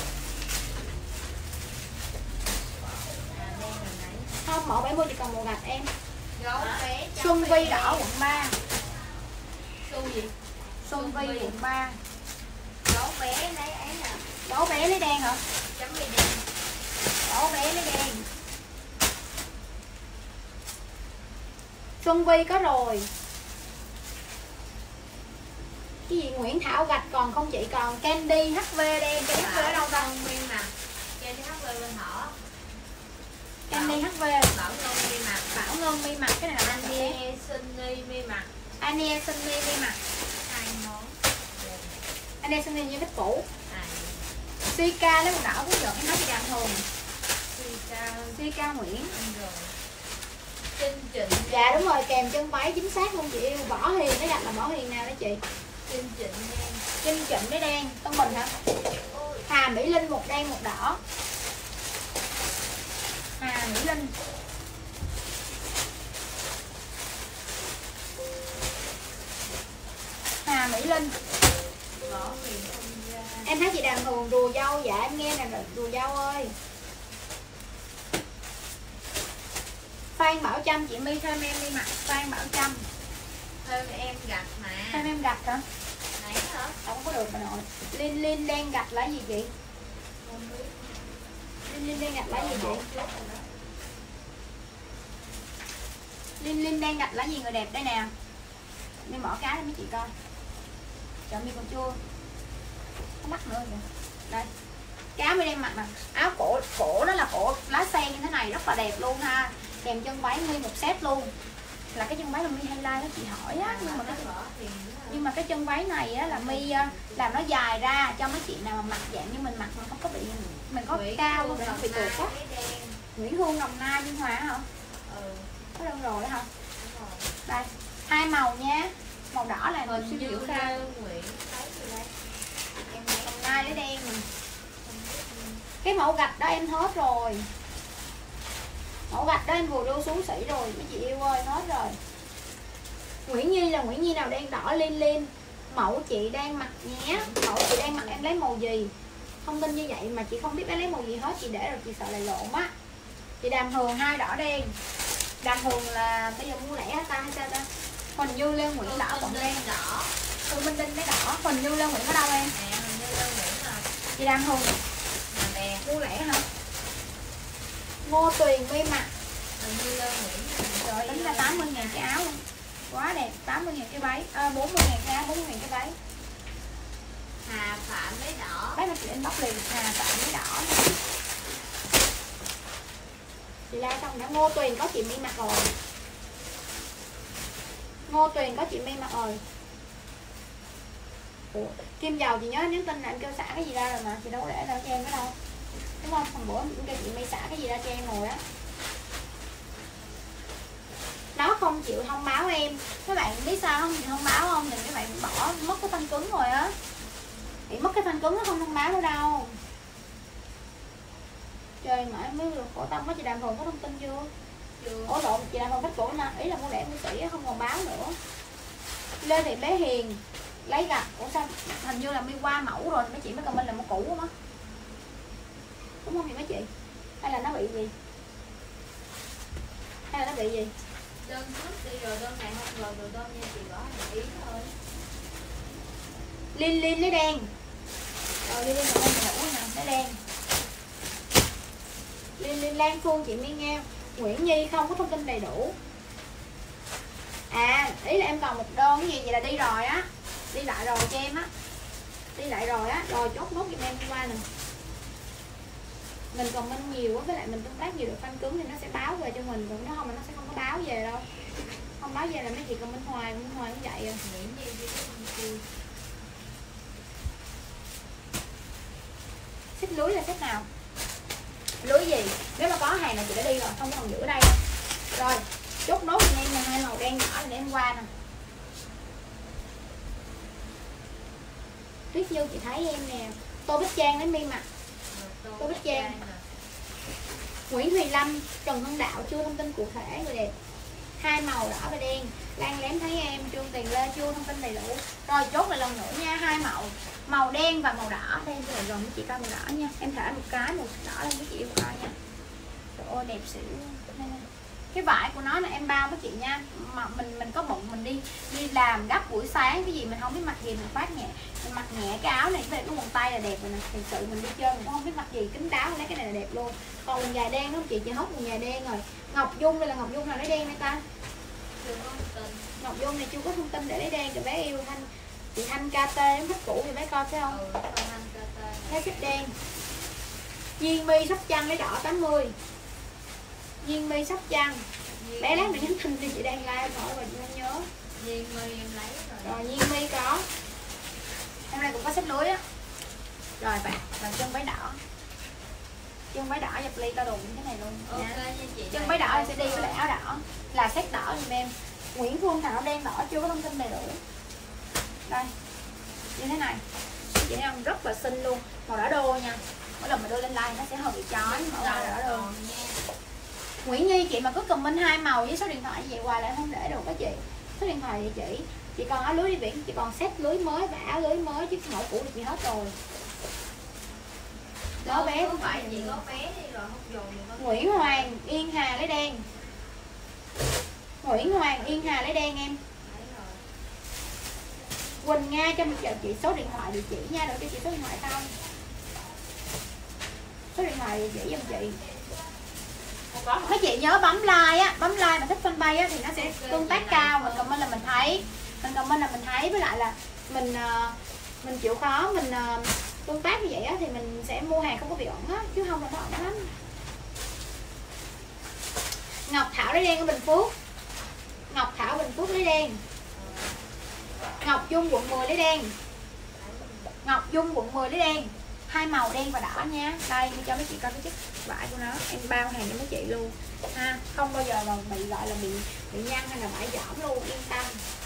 Speaker 1: Không, mẫu bảy mươi chỉ còn một gạch em.
Speaker 2: Gấu bé
Speaker 1: Xuân Vi đỏ quận ba.
Speaker 2: Xuân gì?
Speaker 1: Xuân Vi quận ba.
Speaker 2: Gấu bé lấy ấy nè.
Speaker 1: Gấu bé lấy đen hả?
Speaker 2: Chấm bi đen.
Speaker 1: Gấu bé lấy đen. Xuân Vi có rồi. Cái gì Nguyễn Thảo gạch còn không chị? Còn Candy hát vê đen. Candy hát vê ở đâu ta?
Speaker 2: Nguyên mặt. Candy hát vê bên thỏ.
Speaker 1: Candy hát vê.
Speaker 2: Bảo Ngân mi mặc.
Speaker 1: Bảo Ngân mi mặc. Cái này là
Speaker 2: Anie Sunny mi mặc.
Speaker 1: Anie Sunny mi mặc.
Speaker 2: Hai món.
Speaker 1: Anie Sunny như thích cũ.
Speaker 2: À.
Speaker 1: Sika lấy màu đỏ cũng được. Em nói chị Đàm Hường.
Speaker 2: Sika.
Speaker 1: Sika Nguyễn.
Speaker 2: Rồi. Trinh Trịnh.
Speaker 1: Dạ đúng rồi, kèm chân váy chính xác luôn chị yêu. Võ Hiền, nó gạch là Võ Hiền nào đó chị?
Speaker 2: Trinh Trịnh đen.
Speaker 1: Trinh Trịnh với đen. Tân Bình hả? Hà Mỹ Linh một đen một đỏ. Hà Mỹ Linh. Hà Mỹ Linh.
Speaker 2: Võ Huyền không ra.
Speaker 1: Em thấy chị Đàm Hường đùa dâu. Dạ em nghe nè, đùa dâu ơi. Phan Bảo Trâm chị My thêm em đi mặc. Phan Bảo Trâm
Speaker 2: Thêm em gạch mà.
Speaker 1: thêm em gạch hả?
Speaker 2: Nãy hả?
Speaker 1: Không có được bà nội. Linh Linh đen gạch là gì chị?
Speaker 2: Không biết.
Speaker 1: Linh Linh đen gạch là gì chị? Linh Linh đang gạch lá gì người đẹp đây nè. Mình mở cái cho mấy chị coi. Trời mi còn chưa. Có mắt nữa kìa. Đây. Cái áo mi đang mặc nè. Áo cổ cổ đó là cổ lá sen như thế này rất là đẹp luôn ha. Kèm chân váy nguyên một set luôn. Là cái chân váy là mi highlight đó chị hỏi á, nhưng mà cái nhưng mà cái chân váy này á là mi làm nó dài ra cho mấy chị nào mà mặc dạng như mình mặc mà không có bị mình có Nguyễn cao luôn, không bị tụt á. Nguyễn Hương Đồng Nai Biên Hòa hả? Ừ. Có đơn rồi hả? Đây, hai màu nha. Màu đỏ là mình siêu biểu cao. Nguyễn em Đồng Nai lấy đen mình. Cái mẫu gạch đó em hết rồi. Mẫu gạch đó em vừa đưa xuống sỉ rồi mấy chị yêu ơi, hết rồi. Nguyễn Nhi là Nguyễn Nhi nào đen đỏ Liên Liên. Mẫu chị đang mặc nhé. Mẫu chị đang mặc em lấy màu gì? Thông tin như vậy mà chị không biết em lấy màu gì hết, chị để rồi chị sợ lại lộn á. Chị Đàm Hường hai đỏ đen. Đàm Hường là bây giờ mua lẻ hả ta hay sao ta? Huỳnh Như Lê Nguyễn đỏ còn đen đỏ. Thư Minh Đinh cái đỏ. Huỳnh Như Lê Nguyễn ở đâu em? Nè, Huỳnh Như Lê Nguyễn à. Chị Đàm Hường nè, mua lẻ hả? Ngô Tuyền mi mặc. Huỳnh Như Lê Nguyễn. Trời, tính ra tám mươi ngàn cái áo luôn. Quá đẹp, tám mươi ngàn cái váy, à, bốn mươi ngàn cái áo, bốn mươi ngàn cái váy. Hà Phạm lấy đỏ. Bác mà chị inbox liền, Hà Phạm lấy đỏ. Chị la xong đã. Ngô Tuyền có chị mi mặc rồi. Ngô Tuyền có chị mi mặc rồi. Ủa, Kim Dầu chị nhớ nhắn tin là em kêu xả cái gì ra rồi mà chị đâu có để ra cho em cái đâu, đúng không? Hôm bữa em kêu chị mi xả cái gì ra cho em rồi á. Nó không chịu thông báo em. Các bạn biết sao không chịu thông báo không? Thì các bạn bỏ mất cái phanh cứng rồi á. Bị mất cái phanh cứng nó không thông báo nữa đâu. Trời mãi mới được khổ tâm quá. Chị Đàm Hường có thông tin chưa? Chưa. Ủa lộn, chị Đàm Hường khách cổ mà ý là mua lẻ mua sỉ không còn báo nữa. Lê Thị Bé Hiền lấy gạch. Ủa sao hình như là mi qua mẫu rồi mấy chị mới comment là mẫu cũ không á, đúng không thì mấy chị? Hay là nó bị gì? Hay là nó bị gì? Đơn trước đi rồi đơn này không rồi rồi đơn nha chị gõ một ý thôi. Liên Liên lấy đen. Rồi Liên Liên còn đen ngủ nè, lấy đen. Liên Liên Lan Phương chị mi nghe. Nguyễn Nhi không có thông tin đầy đủ. À, ý là em còn một đơn cái gì vậy là đi rồi á. Đi lại rồi cho em á. Đi lại rồi á, rồi chốt nốt giùm em đi qua nè. Mình comment nhiều quá với lại mình tương tác nhiều được phanh cứng thì nó sẽ báo về cho mình, còn nếu không mà nó sẽ không có báo về đâu. Không báo về là mấy chị comment hoài, comment hoài như vậy à. Xích lưới là xích nào? Lưới gì? Nếu mà có hàng này chị đã đi rồi, không còn giữ đây. Rồi, chốt nốt cho em là hai màu đen nhỏ để em qua nè. Tuyết Như chị thấy em nè. Tô Bích Trang lấy mi mặt. Tô Bích Trang. Nguyễn Thùy Lâm, Trần Hưng Đạo chưa thông tin cụ thể người đẹp. Hai màu đỏ và đen. Lan Lém thấy em, Trương Tiền Lê chưa thông tin đầy đủ. Rồi chốt lại lần nữa nha, hai màu. Màu đen và màu đỏ. Đây rồi rồi mấy chị coi màu đỏ nha. Em thả một cái màu đỏ lên mấy chị yêu coi nha. Trời ơi đẹp xỉu. Cái vải của nó là em bao với chị nha. Mà mình mình có bụng mình đi đi làm gấp buổi sáng cái gì mình không biết mặc gì mình phát nhẹ. Mình mặc nhẹ cái áo này về cái quần tay là đẹp rồi nè. Thực sự mình đi chơi mình cũng không biết mặc gì, kín đáo lấy cái này là đẹp luôn. Còn quần dài đen đúng không chị? Chị hết quần dài đen rồi. Ngọc Dung đây là Ngọc Dung nào lấy đen đây ta? Ngọc Dung này chưa có thông tin để lấy đen cho bé yêu. Thanh chị Thanh ca tê em thích cũ thì bé coi thấy không? Ừ, lấy xích đen. Duyên My Sóc Trăng lấy đỏ tám mươi. Duyên My Sóc Trăng. Bé lát mình nhắn tin đi chị đang like hỏi và chị nhớ. Duyên My em lấy rồi. Rồi Duyên My có. Hôm nay cũng có xếp lưới á. Rồi bạn, là chân váy đỏ. Chân váy đỏ dập ly to đùng như thế này luôn. Ok nha chị. Chân váy đỏ em sẽ đi với lại áo đỏ. Là set đỏ giùm em. Nguyễn Phương Thảo đen đỏ chưa có thông tin đầy đủ. Đây. Như thế này. Chị thấy không? Rất là xinh luôn. Màu đỏ đô nha. Mỗi lần mà đưa lên like nó sẽ hơi bị chói. Màu đỏ đỏ đô nha. Nguyễn Nhi chị mà cứ comment hai màu với số điện thoại vậy hoài lại không để được các chị. Số điện thoại địa chỉ. Chị còn áo lưới đi biển, chị còn set lưới mới và áo lưới mới chứ mẫu cũ thì chị hết rồi. Đó bé không phải chị có bé đi rồi không dùng được. Nguyễn Hoàng Yên Hà lấy đen. Nguyễn Hoàng Yên Hà lấy đen em. Quỳnh Nga cho chờ chị số điện thoại địa chỉ nha, đợi cho chị số điện thoại không? Số điện thoại địa chỉ giùm chị. Mấy chị nhớ bấm like á, bấm like mà thích fanpage á thì nó sẽ tương tác cao, mình comment là mình thấy, mình comment là mình thấy, với lại là mình mình chịu khó mình tương tác như vậy á thì mình sẽ mua hàng không có bị ẩn á, chứ không là nó ẩn lắm. Ngọc Thảo lấy đen ở Bình Phước. Ngọc Thảo Bình Phước lấy đen. Ngọc Dung quận mười lấy đen. Ngọc Dung quận mười lấy đen. Hai màu đen và đỏ nha. Đây cho mấy chị coi cái chất vải của nó, em bao hàng cho mấy chị luôn ha, không bao giờ mà bị gọi là bị bị nhăn hay là bãi giỏm luôn, yên tâm.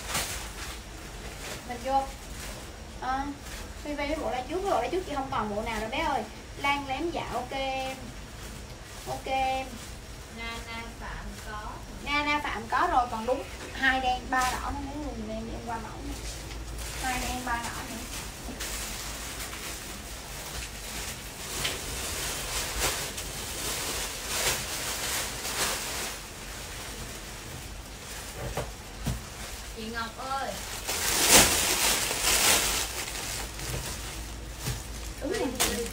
Speaker 1: Mình vô à, Phi Vy với bộ đây trước, bộ đây trước chị không còn bộ nào đâu bé ơi. Lan lém dạo ok em. Ok em.
Speaker 2: Nana Phạm có.
Speaker 1: Nana Phạm có rồi, còn đúng hai đen ba đỏ nó muốn luôn, em em qua mẫu này. Hai đen ba đỏ nữa.
Speaker 2: Chị Ngọc ơi.
Speaker 1: Đúng rồi.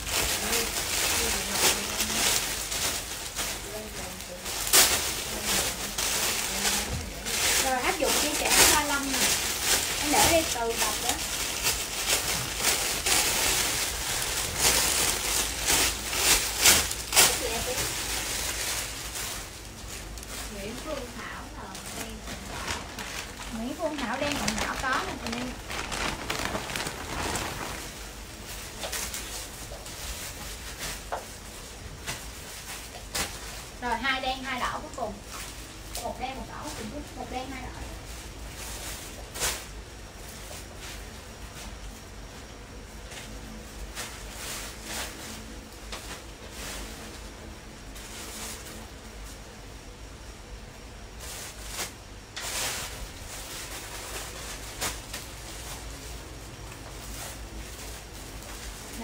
Speaker 1: Rồi áp dụng chia sẻ ba mươi lăm nè. Em để đi từ đọc đó.
Speaker 2: Nguyễn Phương Thảo là đen đỏ.
Speaker 1: Nguyễn Phương Thảo đen còn đỏ có nè chị em. Rồi hai đen hai đỏ cuối cùng. Một đen một đỏ cùng chút, một đen hai đỏ. Nè.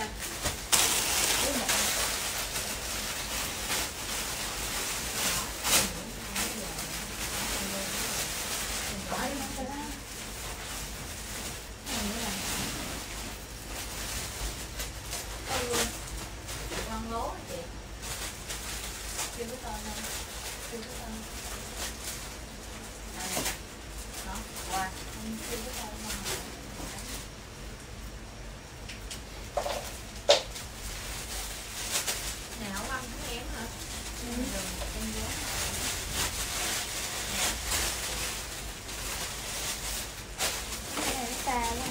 Speaker 2: Con lố chị. Chưa có tên đâu. Chưa có tên. Đây. Đó, qua. Chưa có tên đâu. Này không ăn cái kém hả? Ừ. Em nhớ.
Speaker 1: Cái này nó xa quá.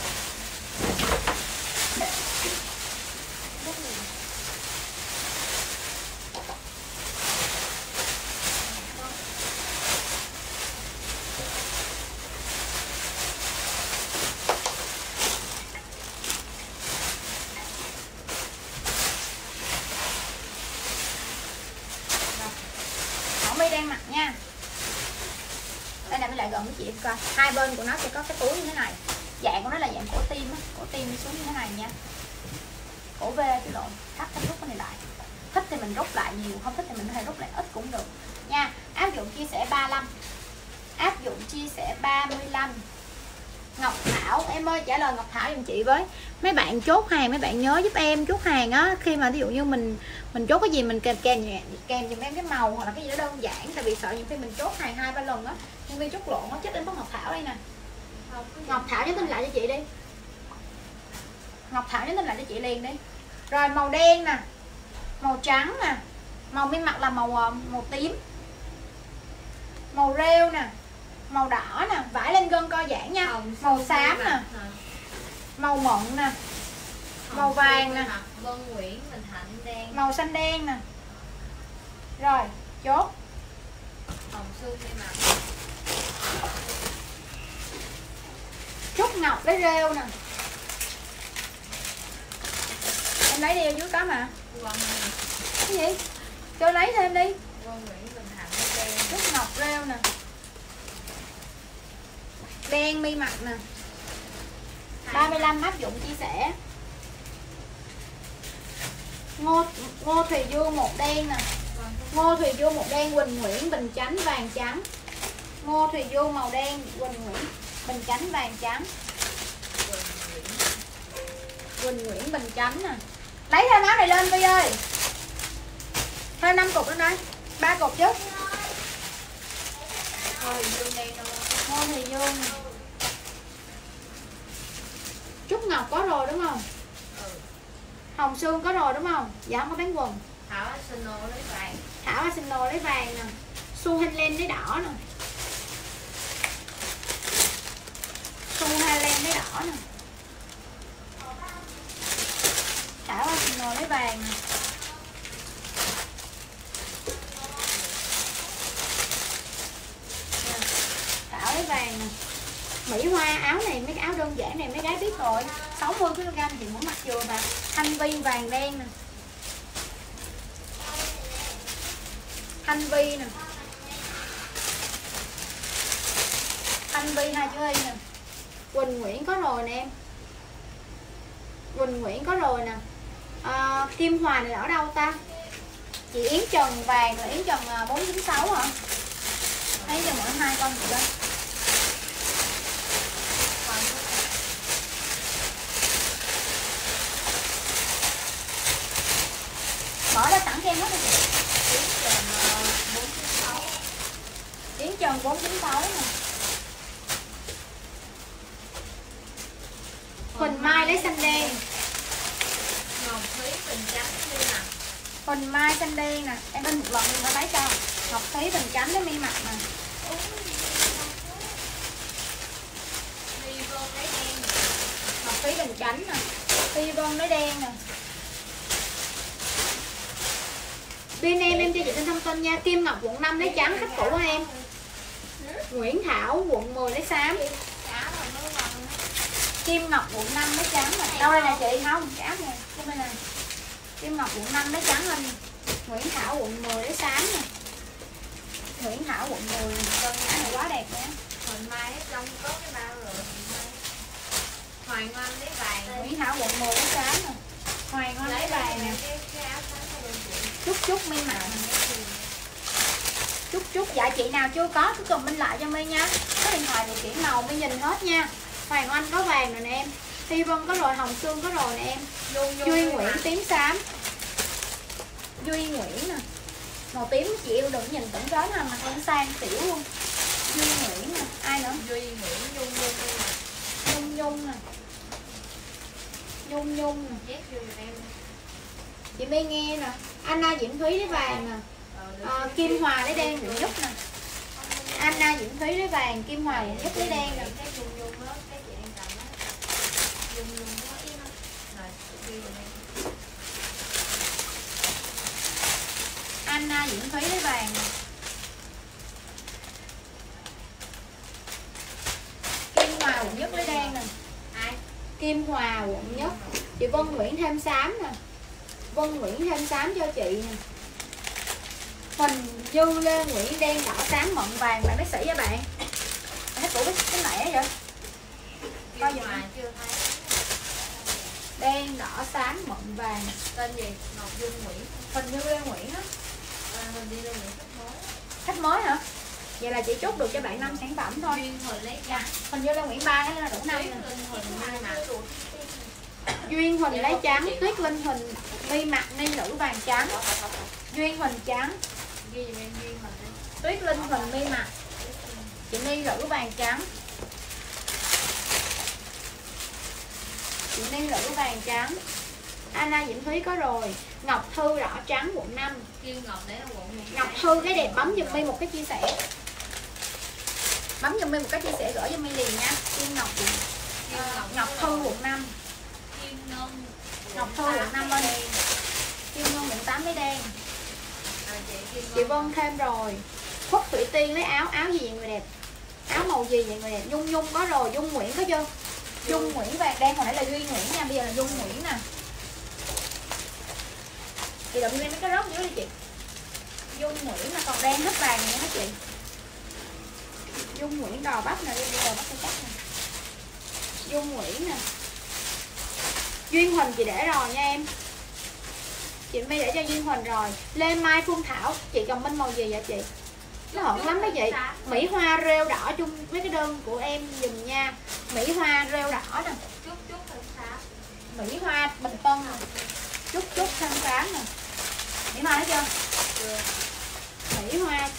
Speaker 1: My đang mặc nha. Đây là mình lại gần với chị em coi. Hai bên của nó sẽ có cái túi như thế này. Dạng của nó là dạng cổ tim á, cổ tim đi xuống như thế này nha. Cổ V chứ lộn, thắt cái rút cái này lại. Thích thì mình rút lại nhiều, không thích thì mình có thể rút lại ít cũng được nha. Áp dụng chia sẻ ba mươi lăm. Áp dụng chia sẻ ba mươi lăm. Ngọc Thảo, em ơi trả lời Ngọc Thảo giùm chị với. Mấy bạn chốt hàng, mấy bạn nhớ giúp em chốt hàng á, khi mà ví dụ như mình mình chốt cái gì mình kèm kèm kèm giùm em cái màu hoặc là cái gì đó đơn giản, tại vì sợ nhiều khi mình chốt hàng hai ba lần á, nhân viên chốt lộn á, chết em có Ngọc Thảo đây nè. Ngọc Thảo nhắn tin lại cho chị đi. Ngọc Thảo nhắn tin lại cho chị liền đi. Rồi màu đen nè, màu trắng nè, màu miếng mặt là màu màu tím, màu rêu nè, màu đỏ nè, vải lên gân co giãn nha. Hồng, màu xám nè, màu mận nè, màu vàng nè,
Speaker 2: Vân Nguyễn Bình Thạnh đen,
Speaker 1: màu xanh đen nè. Rồi chốt.
Speaker 2: Hồng Sương may mặt,
Speaker 1: Trúc Ngọc lấy rêu nè. Em lấy đi ở dưới có mà.
Speaker 2: Vân
Speaker 1: Cái gì? Cho lấy thêm đi.
Speaker 2: Vân Nguyễn Bình Thạnh đen,
Speaker 1: Trúc Ngọc rêu nè. Đen mi mặt nè. ba mươi lăm áp dụng chia sẻ. Ngô Ngô Thùy Dương một đen nè. Ngô Thùy Dương một đen, Quỳnh Nguyễn Bình Chánh vàng trắng. Ngô Thùy Dương màu đen, Quỳnh Nguyễn Bình Chánh vàng trắng. Quỳnh Nguyễn Bình Chánh nè. Lấy thêm áo này lên Vi ơi. Thêm năm cục lên đây. ba cục chứ.
Speaker 2: Ngô Thị Dương đen đâu.
Speaker 1: Ngô Thị Dương. Trúc Ngọc có rồi đúng không?
Speaker 2: Ừ.
Speaker 1: Hồng Sương có rồi đúng không? Dạ không có bán quần.
Speaker 2: Thảo Arsenal lấy vàng.
Speaker 1: Thảo Arsenal lấy vàng nè. Su Highland lấy đỏ nè. Su Highland lấy đỏ nè. Thảo Arsenal lấy vàng nè. Thảo lấy vàng nè. Mỹ Hoa áo này, mấy cái áo đơn giản này mấy gái biết rồi. sáu mươi ki lô gam thì muốn mặc vừa mà. Thanh Vi vàng đen nè. Thanh Vi nè. Thanh Vi hai chữ Y nè. Quỳnh Nguyễn có rồi nè em. Quỳnh Nguyễn có rồi nè. à, Kim Hòa này ở đâu ta? Chị Yến Trần vàng là Yến Trần bốn chín sáu hả? Thấy cho mỗi hai con chị đó. Mở ra sẵn cho em hết đi chị. Yến Trần bốn chín sáu nè. Huỳnh Mai lấy xanh đen.
Speaker 2: Ngọc Thúy Bình Chánh như nè.
Speaker 1: Huỳnh Mai xanh đen nè. Em in một lần mình phải lấy cho. Ngọc Thúy Bình Chánh lấy mi mặt nè.
Speaker 2: Phi Vân lấy đen.
Speaker 1: Ngọc Thúy Bình Chánh nè. Phi Vân lấy đen nè. Bên em em cho chị tin thông tin nha. Kim Ngọc quận năm lấy trắng khách cũ hả em? Nguyễn Thảo quận mười lấy xám. Kim Ngọc quận năm lấy trắng nè. Đâu đây nè chị? Không, cái áp nè. Cái bên này. Kim Ngọc quận năm lấy trắng lên. Nguyễn Thảo quận mười lấy xám nè. Nguyễn Thảo quận mười. Cân nhã này quá đẹp nha.
Speaker 2: Huỳnh Mai hết trong có cái bao rồi. Hoàng Oanh lấy vàng.
Speaker 1: Nguyễn Thảo quận mười lấy xám nè. Hoàng Oanh lấy vàng nè. Chút chút mi mặt. Chút chút dạ chị nào chưa có cứ comment lại cho My nha. Có điện thoại địa chỉ màu My nhìn hết nha. Hoàng Oanh có vàng rồi nè em. Thi Vân có rồi, Hồng Sương có rồi nè em. Duy Nguyễn tím xám. Duy Nguyễn nè. Màu tím chị yêu đừng nhìn tưởng rối nè, mặt con sang tiểu luôn. Duy Nguyễn nè, ai nữa?
Speaker 2: Duy Nguyễn Nhung Nhung
Speaker 1: Nhung Nhung nè. Nhung Nhung nè.
Speaker 2: Chép vô em.
Speaker 1: Chị My nghe nè. Anna Diễm Thúy lấy vàng nè. À, Kim Hòa lấy đen Nguyễn Nhất nè. Anna Diễm Thúy lấy vàng, Kim Hòa Nguyễn Nhất lấy đen nè. Anna Diễm Thúy lấy vàng nè. Kim Hòa Nguyễn Nhất lấy đen nè. Kim Hòa quận Nhất. Chị Vân Nguyễn thêm xám nè. Vân Nguyễn thêm xám cho chị nè. Huỳnh Dư Lê Nguyễn đen đỏ xám mận vàng. Bạn bác sĩ với bạn. Thấy cổ cái mẻ vậy? Coi giùm anh.
Speaker 2: Chưa thấy.
Speaker 1: Đen đỏ xám mận vàng.
Speaker 2: Tên gì? Ngọc Dung Nguyễn.
Speaker 1: Huỳnh Dư Lê Nguyễn á.
Speaker 2: À, Huỳnh Dư Lê Nguyễn khách mới.
Speaker 1: Khách mới hả? Vậy là chị chốt được cho bạn năm sản phẩm thôi.
Speaker 2: Duyên Huỳnh lấy trắng.
Speaker 1: Huỳnh Dư Lê Nguyễn ba cái là đủ năm nè.
Speaker 2: Huỳnh Mai mặt.
Speaker 1: Duyên Huỳnh lấy trắng, Tuyết Linh Huỳnh mi mặt ni nữ vàng trắng. Duyên Huỳnh trắng.
Speaker 2: Ghi giùm em Duyên Huỳnh đi.
Speaker 1: Tuyết Linh Huỳnh mi mặt. Chị ni nữ vàng trắng. Chị ni nữ vàng trắng. Anna Diễm Thúy có rồi. Ngọc Thư đỏ trắng quận năm.
Speaker 2: Kim Ngọc để là quận một.
Speaker 1: Ngọc Thư cái đẹp bấm giùm My một cái chia sẻ. Bấm giùm My một cái chia sẻ gửi giùm My liền nha. Kim Ngọc quận uh, Ngọc Thư quận năm.
Speaker 2: Kim Ngân.
Speaker 1: Ngọc Thư quận năm lên. Kim Ngân quận tám lấy đen.
Speaker 2: À, chị, Kim
Speaker 1: Chị Vân thêm rồi. Khuất Thủy Tiên lấy áo, áo gì vậy người đẹp? Áo màu gì vậy người đẹp? Nhung Nhung có rồi, Dung Nguyễn có chưa? Dung Nguyễn vàng đen, hồi nãy là Duy Nguyễn nha, bây giờ là Dung Nguyễn nè. Chị đụng lên mấy cái rớt dưới đi chị. Dung Nguyễn là còn đen hết vàng này hết chị. Dung Nguyễn đò bắp nè, đi đò bắp cho chắc nè. Dung Nguyễn nè. Duyên Huỳnh chị để rồi nha em. Chị My để cho Duyên Huỳnh rồi. Lê Mai Phương Thảo, chị cầm minh màu gì vậy chị? Nó hận lắm đó chị. Mỹ Hoa rêu đỏ chung với cái đơn của em dùm nha. Mỹ Hoa rêu đỏ nè.
Speaker 2: Chút chút thêm xám.
Speaker 1: Mỹ Hoa Bình Tân nè. Chút chút thêm xám nè. Mỹ Hoa thấy chưa?
Speaker 2: Chưa.
Speaker 1: hoa.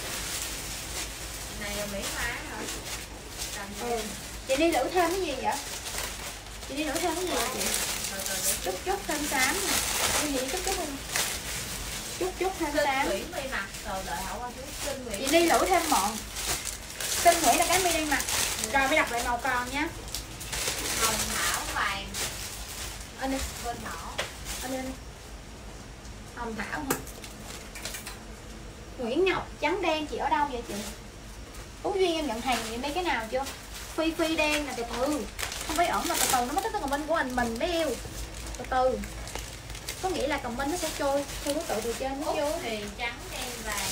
Speaker 2: Này là Mỹ Hoa hả?
Speaker 1: Ừ. Chị đi lữ thêm cái gì vậy? Chị đi lữ thêm cái gì vậy chị? Chút chút thêm xám nè. Cái gì chút chút không? Chút chút thêm xám.
Speaker 2: Nguyễn mi mặc rồi đợi hậu qua Kinh Nguyễn.
Speaker 1: Chị đi lữ thêm mọn. Kinh Nguyễn là cái mi đang mặc. Rồi mới đọc lại màu còn nha.
Speaker 2: Hồng thảo vàng.
Speaker 1: Anh đi.
Speaker 2: Bên thỏ.
Speaker 1: Anh đi. Hồng thảo hả? Nguyễn Ngọc trắng đen chị ở đâu vậy chị? Tú Duyên em nhận hàng vậy mấy cái nào chưa? Phi Phi đen là từ từ. Không phải ẩn là từ từ, nó mất cái comment của anh mình mới yêu. Từ từ. Có nghĩa là comment nó sẽ trôi theo thứ tự từ trên nó vô.
Speaker 2: Thì trắng đen vàng.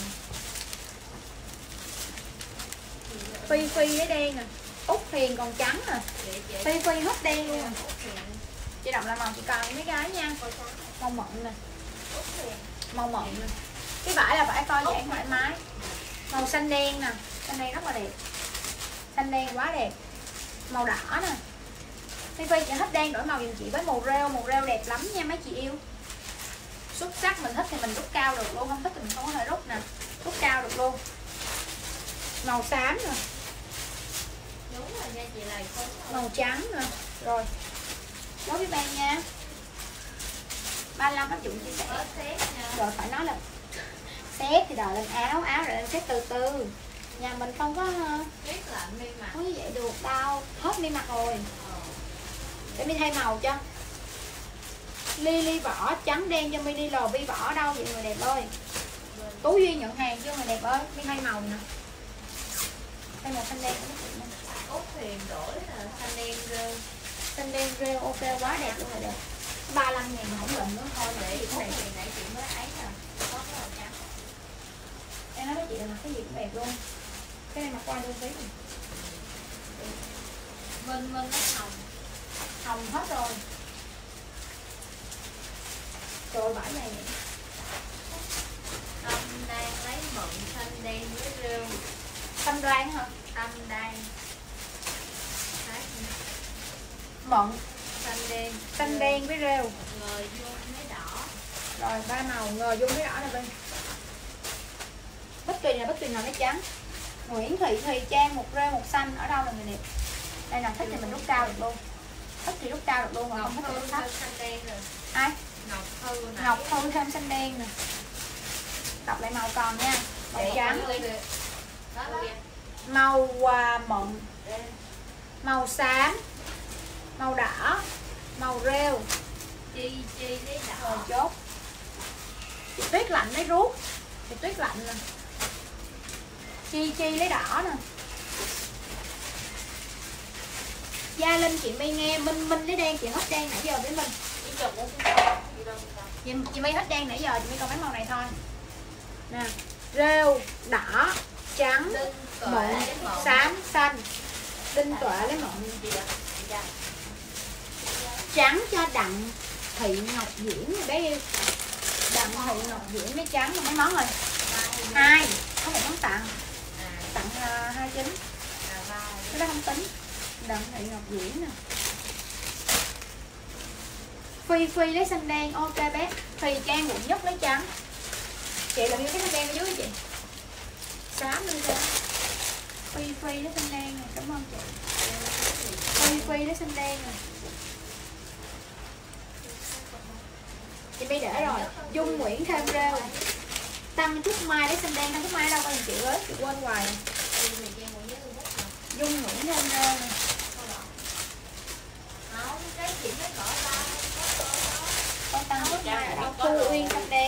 Speaker 1: Phi Phi cái đen nè. Út Hiền còn trắng nè. Phi Phi hết đen luôn. Chị đọc lại màu chị còn mấy cái nha. Màu mận nè. Màu mận nè. Cái vải là vải coi giãn thoải mái. Màu xanh đen nè. Xanh đen rất là đẹp. Xanh đen quá đẹp. Màu đỏ nè. Phi Phi chị hết đen đổi màu giùm chị với màu rêu. Màu rêu đẹp lắm nha mấy chị yêu. Xuất sắc, mình thích thì mình rút cao được luôn. Không thích thì mình không có thể rút nè. Rút cao được luôn. Màu xám nè.
Speaker 2: Đúng rồi nha chị này.
Speaker 1: Màu trắng nè. Rồi đối với ban nha. ba mươi lăm áp dụng chia sẻ. Rồi phải nói là xếp thì đòi lên áo, áo rồi lên xếp từ từ. Nhà mình không có
Speaker 2: Tuyết lạnh mi mặc.
Speaker 1: không như vậy được đâu. Hết mi mặc rồi. Để mi thay màu cho. Ly ly vỏ trắng đen cho mi đi lò vi vỏ đâu vậy người đẹp ơi. Tú Duyên nhận hàng chưa người đẹp ơi. Mi thay màu nè. Thay màu xanh đen.
Speaker 2: Út Hiền đổi là xanh đen rêu.
Speaker 1: Xanh đen rêu ok quá đẹp luôn rồi đẹp. ba mươi lăm ngàn mà không lệnh nữa thôi
Speaker 2: Để
Speaker 1: để
Speaker 2: Út Hiền nãy chị mới ấy nè. Có cái màu trắng.
Speaker 1: Em nói với chị là mặc cái gì cũng đẹp luôn. Cái này mặc qua đơn phí này.
Speaker 2: Minh Minh nó hồng.
Speaker 1: Hồng hết rồi. Trời vải này vậy.
Speaker 2: Tâm đang lấy mận xanh đen với rêu.
Speaker 1: Tâm Đoan hả?
Speaker 2: Tâm đang.
Speaker 1: Mận
Speaker 2: Xanh đen.
Speaker 1: xanh đen với rêu.
Speaker 2: Ngời vuông với đỏ.
Speaker 1: Rồi ba màu ngờ vuông với đỏ này bên. Bất tùy là bất tùy nào nó trắng. Nguyễn Thị Thùy Trang một rêu một xanh ở đâu là người đẹp. Đây nào thích thì mình rút cao được luôn. Thích thì rút cao được luôn mà không thích thì rút thấp.
Speaker 2: Xanh đen rồi.
Speaker 1: Ai?
Speaker 2: Ngọc Thư nè.
Speaker 1: Ngọc Thư thêm xanh đen nè. Đọc lại màu còn nha. Màu trắng.
Speaker 2: Đó đó.
Speaker 1: Màu à, mận. Màu xám. Màu đỏ. Màu rêu.
Speaker 2: Chi chi lấy
Speaker 1: Rồi
Speaker 2: đỏ.
Speaker 1: chốt. Chị Tuyết lạnh lấy rút. Chị Tuyết lạnh nè. Chi chi lấy đỏ nè. Gia Linh chị My nghe. Minh Minh lấy đen chị hết đen nãy giờ với mình. Chị, chị My hết đen nãy giờ chị My còn mấy màu này thôi. Nè. Rêu, đỏ, trắng, mận, xám, xanh. Đinh Tuệ lấy mận. Trắng cho Đặng Thị Ngọc Diễn bé yêu. Đặng Thị Ngọc Diễn lấy trắng là mấy món rồi. Hai, có một món tặng. Tặng uh, hai chín. Cái đó không tính. Đặng Thị Ngọc Diễn nè. Phi Phi lấy xanh đen, ok bé. Thùy Trang quận nhất lấy trắng. Chị là yêu cái xanh đen ở dưới hả chị? Xám luôn cho. Phi Phi lấy xanh đen nè, cảm ơn chị. Phi Phi lấy xanh đen nè. Chị bây để rồi. Dung Nguyễn thêm rêu. Tăng Trúc Mai lấy xanh đen. Tăng Trúc Mai đâu con chị ơi, chị quên hoài. Dung Nguyễn thêm rêu nè. Con Tăng Trúc Mai ở đâu? Thu Uyên xanh đen.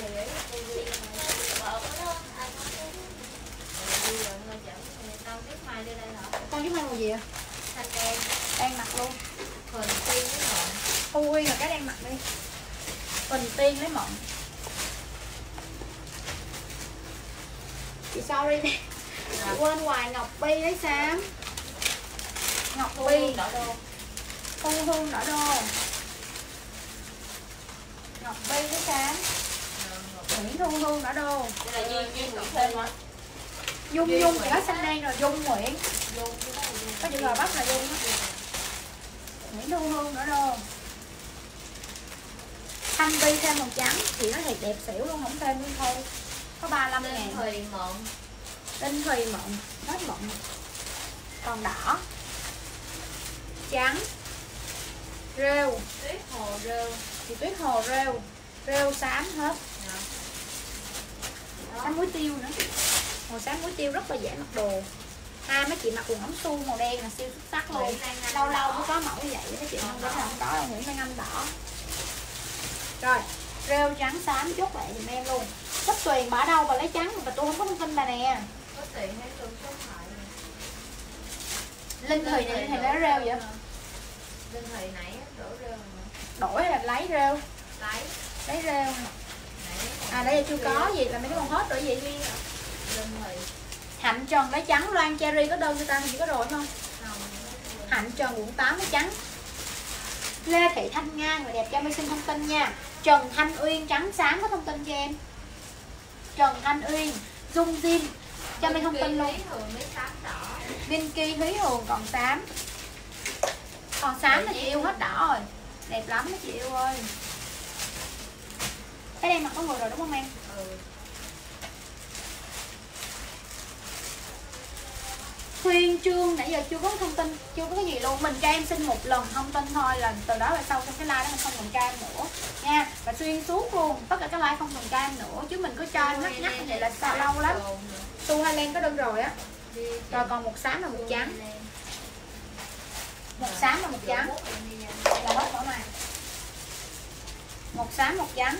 Speaker 1: Con Trúc Mai màu gì ạ?
Speaker 2: Xanh đen.
Speaker 1: Đang mặc luôn.
Speaker 2: Huỳnh Tiên với mận.
Speaker 1: Thu Uyên là cái đang mặc đi. Huỳnh Tiên lấy mận. Chị sorry đi. Chị quên hoài. Ngọc Bi lấy xám. Ngọc Bi
Speaker 2: đỏ đô.
Speaker 1: Thu Hương đỏ đô. Ngọc Bi lấy xám. Nguyễn Thu Hương đỏ đô.
Speaker 2: Đây là Duyên Duyên Nguyễn thêm hả?
Speaker 1: Dung Dung chỉ có xanh đen rồi. Dung Nguyễn. Có chữ G Bắc là Dung đó. Nguyễn Thu Hương đỏ đô. Thanh Bi thêm màu trắng. Chị nói thiệt đẹp xỉu luôn, không thêm luôn thôi. có ba mươi lăm
Speaker 2: Tinh
Speaker 1: ngàn.
Speaker 2: thùy mượn.
Speaker 1: Tinh thùy mượn, hết mượn. Còn đỏ, trắng, rêu,
Speaker 2: Tuyết hồ rêu.
Speaker 1: thì tuyết hồ rêu, rêu xám hết. Xám muối tiêu nữa. Màu xám muối tiêu rất là dễ mặc đồ. Hai mấy chị mặc quần ống su màu đen là siêu xuất sắc luôn. Lâu lâu mới có mẫu như vậy mấy chị không có không có đâu. Nguyễn Lan Anh đỏ. Rồi, rêu trắng xám chốt lại giùm em luôn. Thích Tuyền bỏ đâu và lấy trắng mà tôi không có thông tin bà nè.
Speaker 2: Có tiền hay tôi số thoại.
Speaker 1: Linh Thùy này thì lấy rêu vậy?
Speaker 2: Linh Thùy nãy đổ rêu mà.
Speaker 1: Đổi là lấy rêu.
Speaker 2: Lấy.
Speaker 1: Lấy rêu. À đây là chưa có gì là mấy cái con hết rồi gì?
Speaker 2: Linh Thùy.
Speaker 1: Hạnh Trần lấy trắng, Loan Cherry có đơn cho ta thì có rồi không?
Speaker 2: Không.
Speaker 1: Hạnh Trần quận tám lấy trắng. Lê Thị Thanh Nga người đẹp cho em xin thông tin nha. Trần Thanh Uyên trắng xám có thông tin cho em. Trần Thanh Uyên, Dung Jin cho em thông tin luôn. Vinky Thúy Hường còn xám. Còn xám là chị yêu hết đỏ rồi. Đẹp lắm đó chị yêu ơi. Cái đây mặc có người rồi đúng không em?
Speaker 2: Ừ.
Speaker 1: Khuyên Trương nãy giờ chưa có thông tin, chưa có cái gì luôn. Mình cho em xin một lần thông tin thôi là từ đó là sau trong cái like đó mình không cần cam nữa nha. Và xuyên suốt luôn, tất cả các like không cần cam nữa. Chứ mình có cho em nhắc nhắc như vậy là sao lâu lắm. Su Highland có đơn rồi á. Rồi còn một xám và một trắng. Một xám và một trắng là hết mẫu này. Một xám một trắng.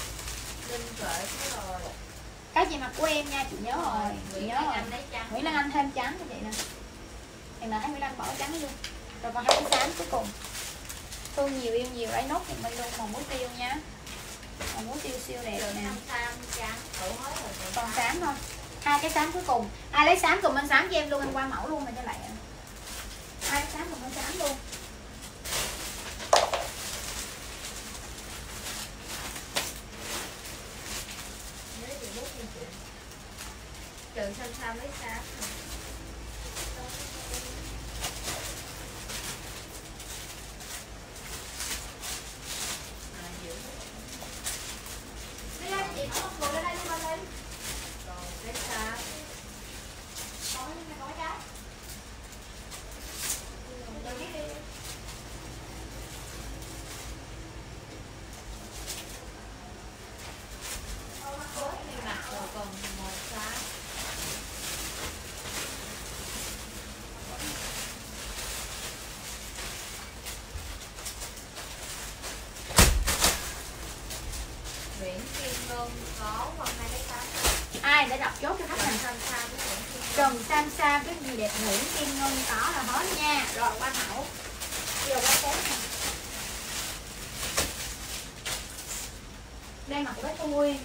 Speaker 1: Cái gì mặc của em nha, chị nhớ rồi, chị nhớ rồi. Nguyễn Lan Anh thêm trắng như vậy nè. Thì là thấy Nguyễn Lan bỏ trắng luôn. Rồi còn hai cái xám cuối cùng. Thương nhiều yêu nhiều lấy nốt thì mình luôn màu muối tiêu nha. Màu muối tiêu siêu đẹp nè. Còn xám thôi. Hai cái xám cuối cùng. Ai lấy xám cùng bên xám cho em luôn, em qua mẫu luôn rồi cho lại. Hai cái xám cùng bên xám luôn.
Speaker 2: Trừ xanh xanh lấy xám.
Speaker 1: Đi lên chị, có ngồi lên đây luôn anh Linh.
Speaker 2: Còn cái xám.
Speaker 1: Có cái có cái. Đừng biết đi.
Speaker 2: Mặc rồi còn một xám. Nguyễn Kim Ngân có qua hai cái xám.
Speaker 1: Ai để đọc chốt cho khách
Speaker 2: Trần
Speaker 1: này?
Speaker 2: Sam Sam với Nguyễn Kim Ngân.
Speaker 1: Trần Sam Sam cái gì đẹp Nguyễn Kim Ngân có là hết nha. Rồi qua mẫu. Giờ qua xếp nè. Đây mặc với Thu Nguyên.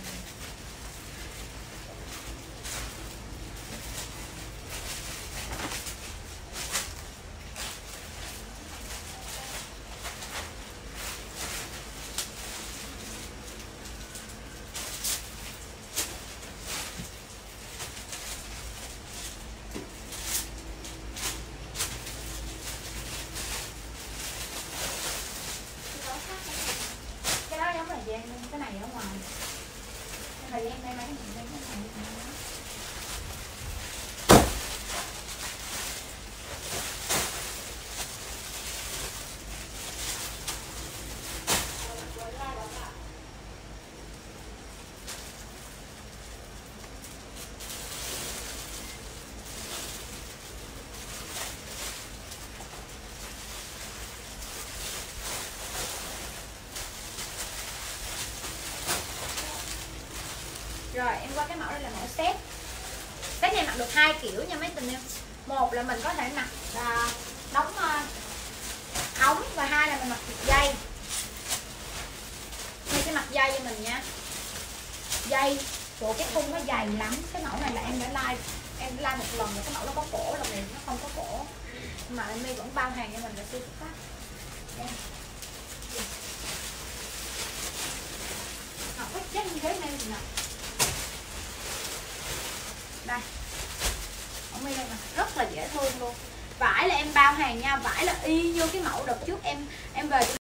Speaker 1: Cái đó giống là gì cái này ở ngoài. Cái này em đây mấy cái này cái này. Rồi em qua cái mẫu đây là mẫu set. Set này mặc được hai kiểu nha mấy tình yêu. Một là mình có thể mặc à, đóng uh, ống, và hai là mình mặc dây. Mình sẽ mặc dây cho mình nha. Dây của cái khung nó dày lắm. Cái mẫu này là em đã like em đã like một lần rồi, cái mẫu nó có cổ, lần này nó không có cổ. Mà em My vẫn bao hàng cho mình là siêu xuất sắc. Học cái chất như thế này thì nào. Đây. Ở đây mà rất là dễ thương luôn. Vải là em bao hàng nha, vải là y như cái mẫu đợt trước em em về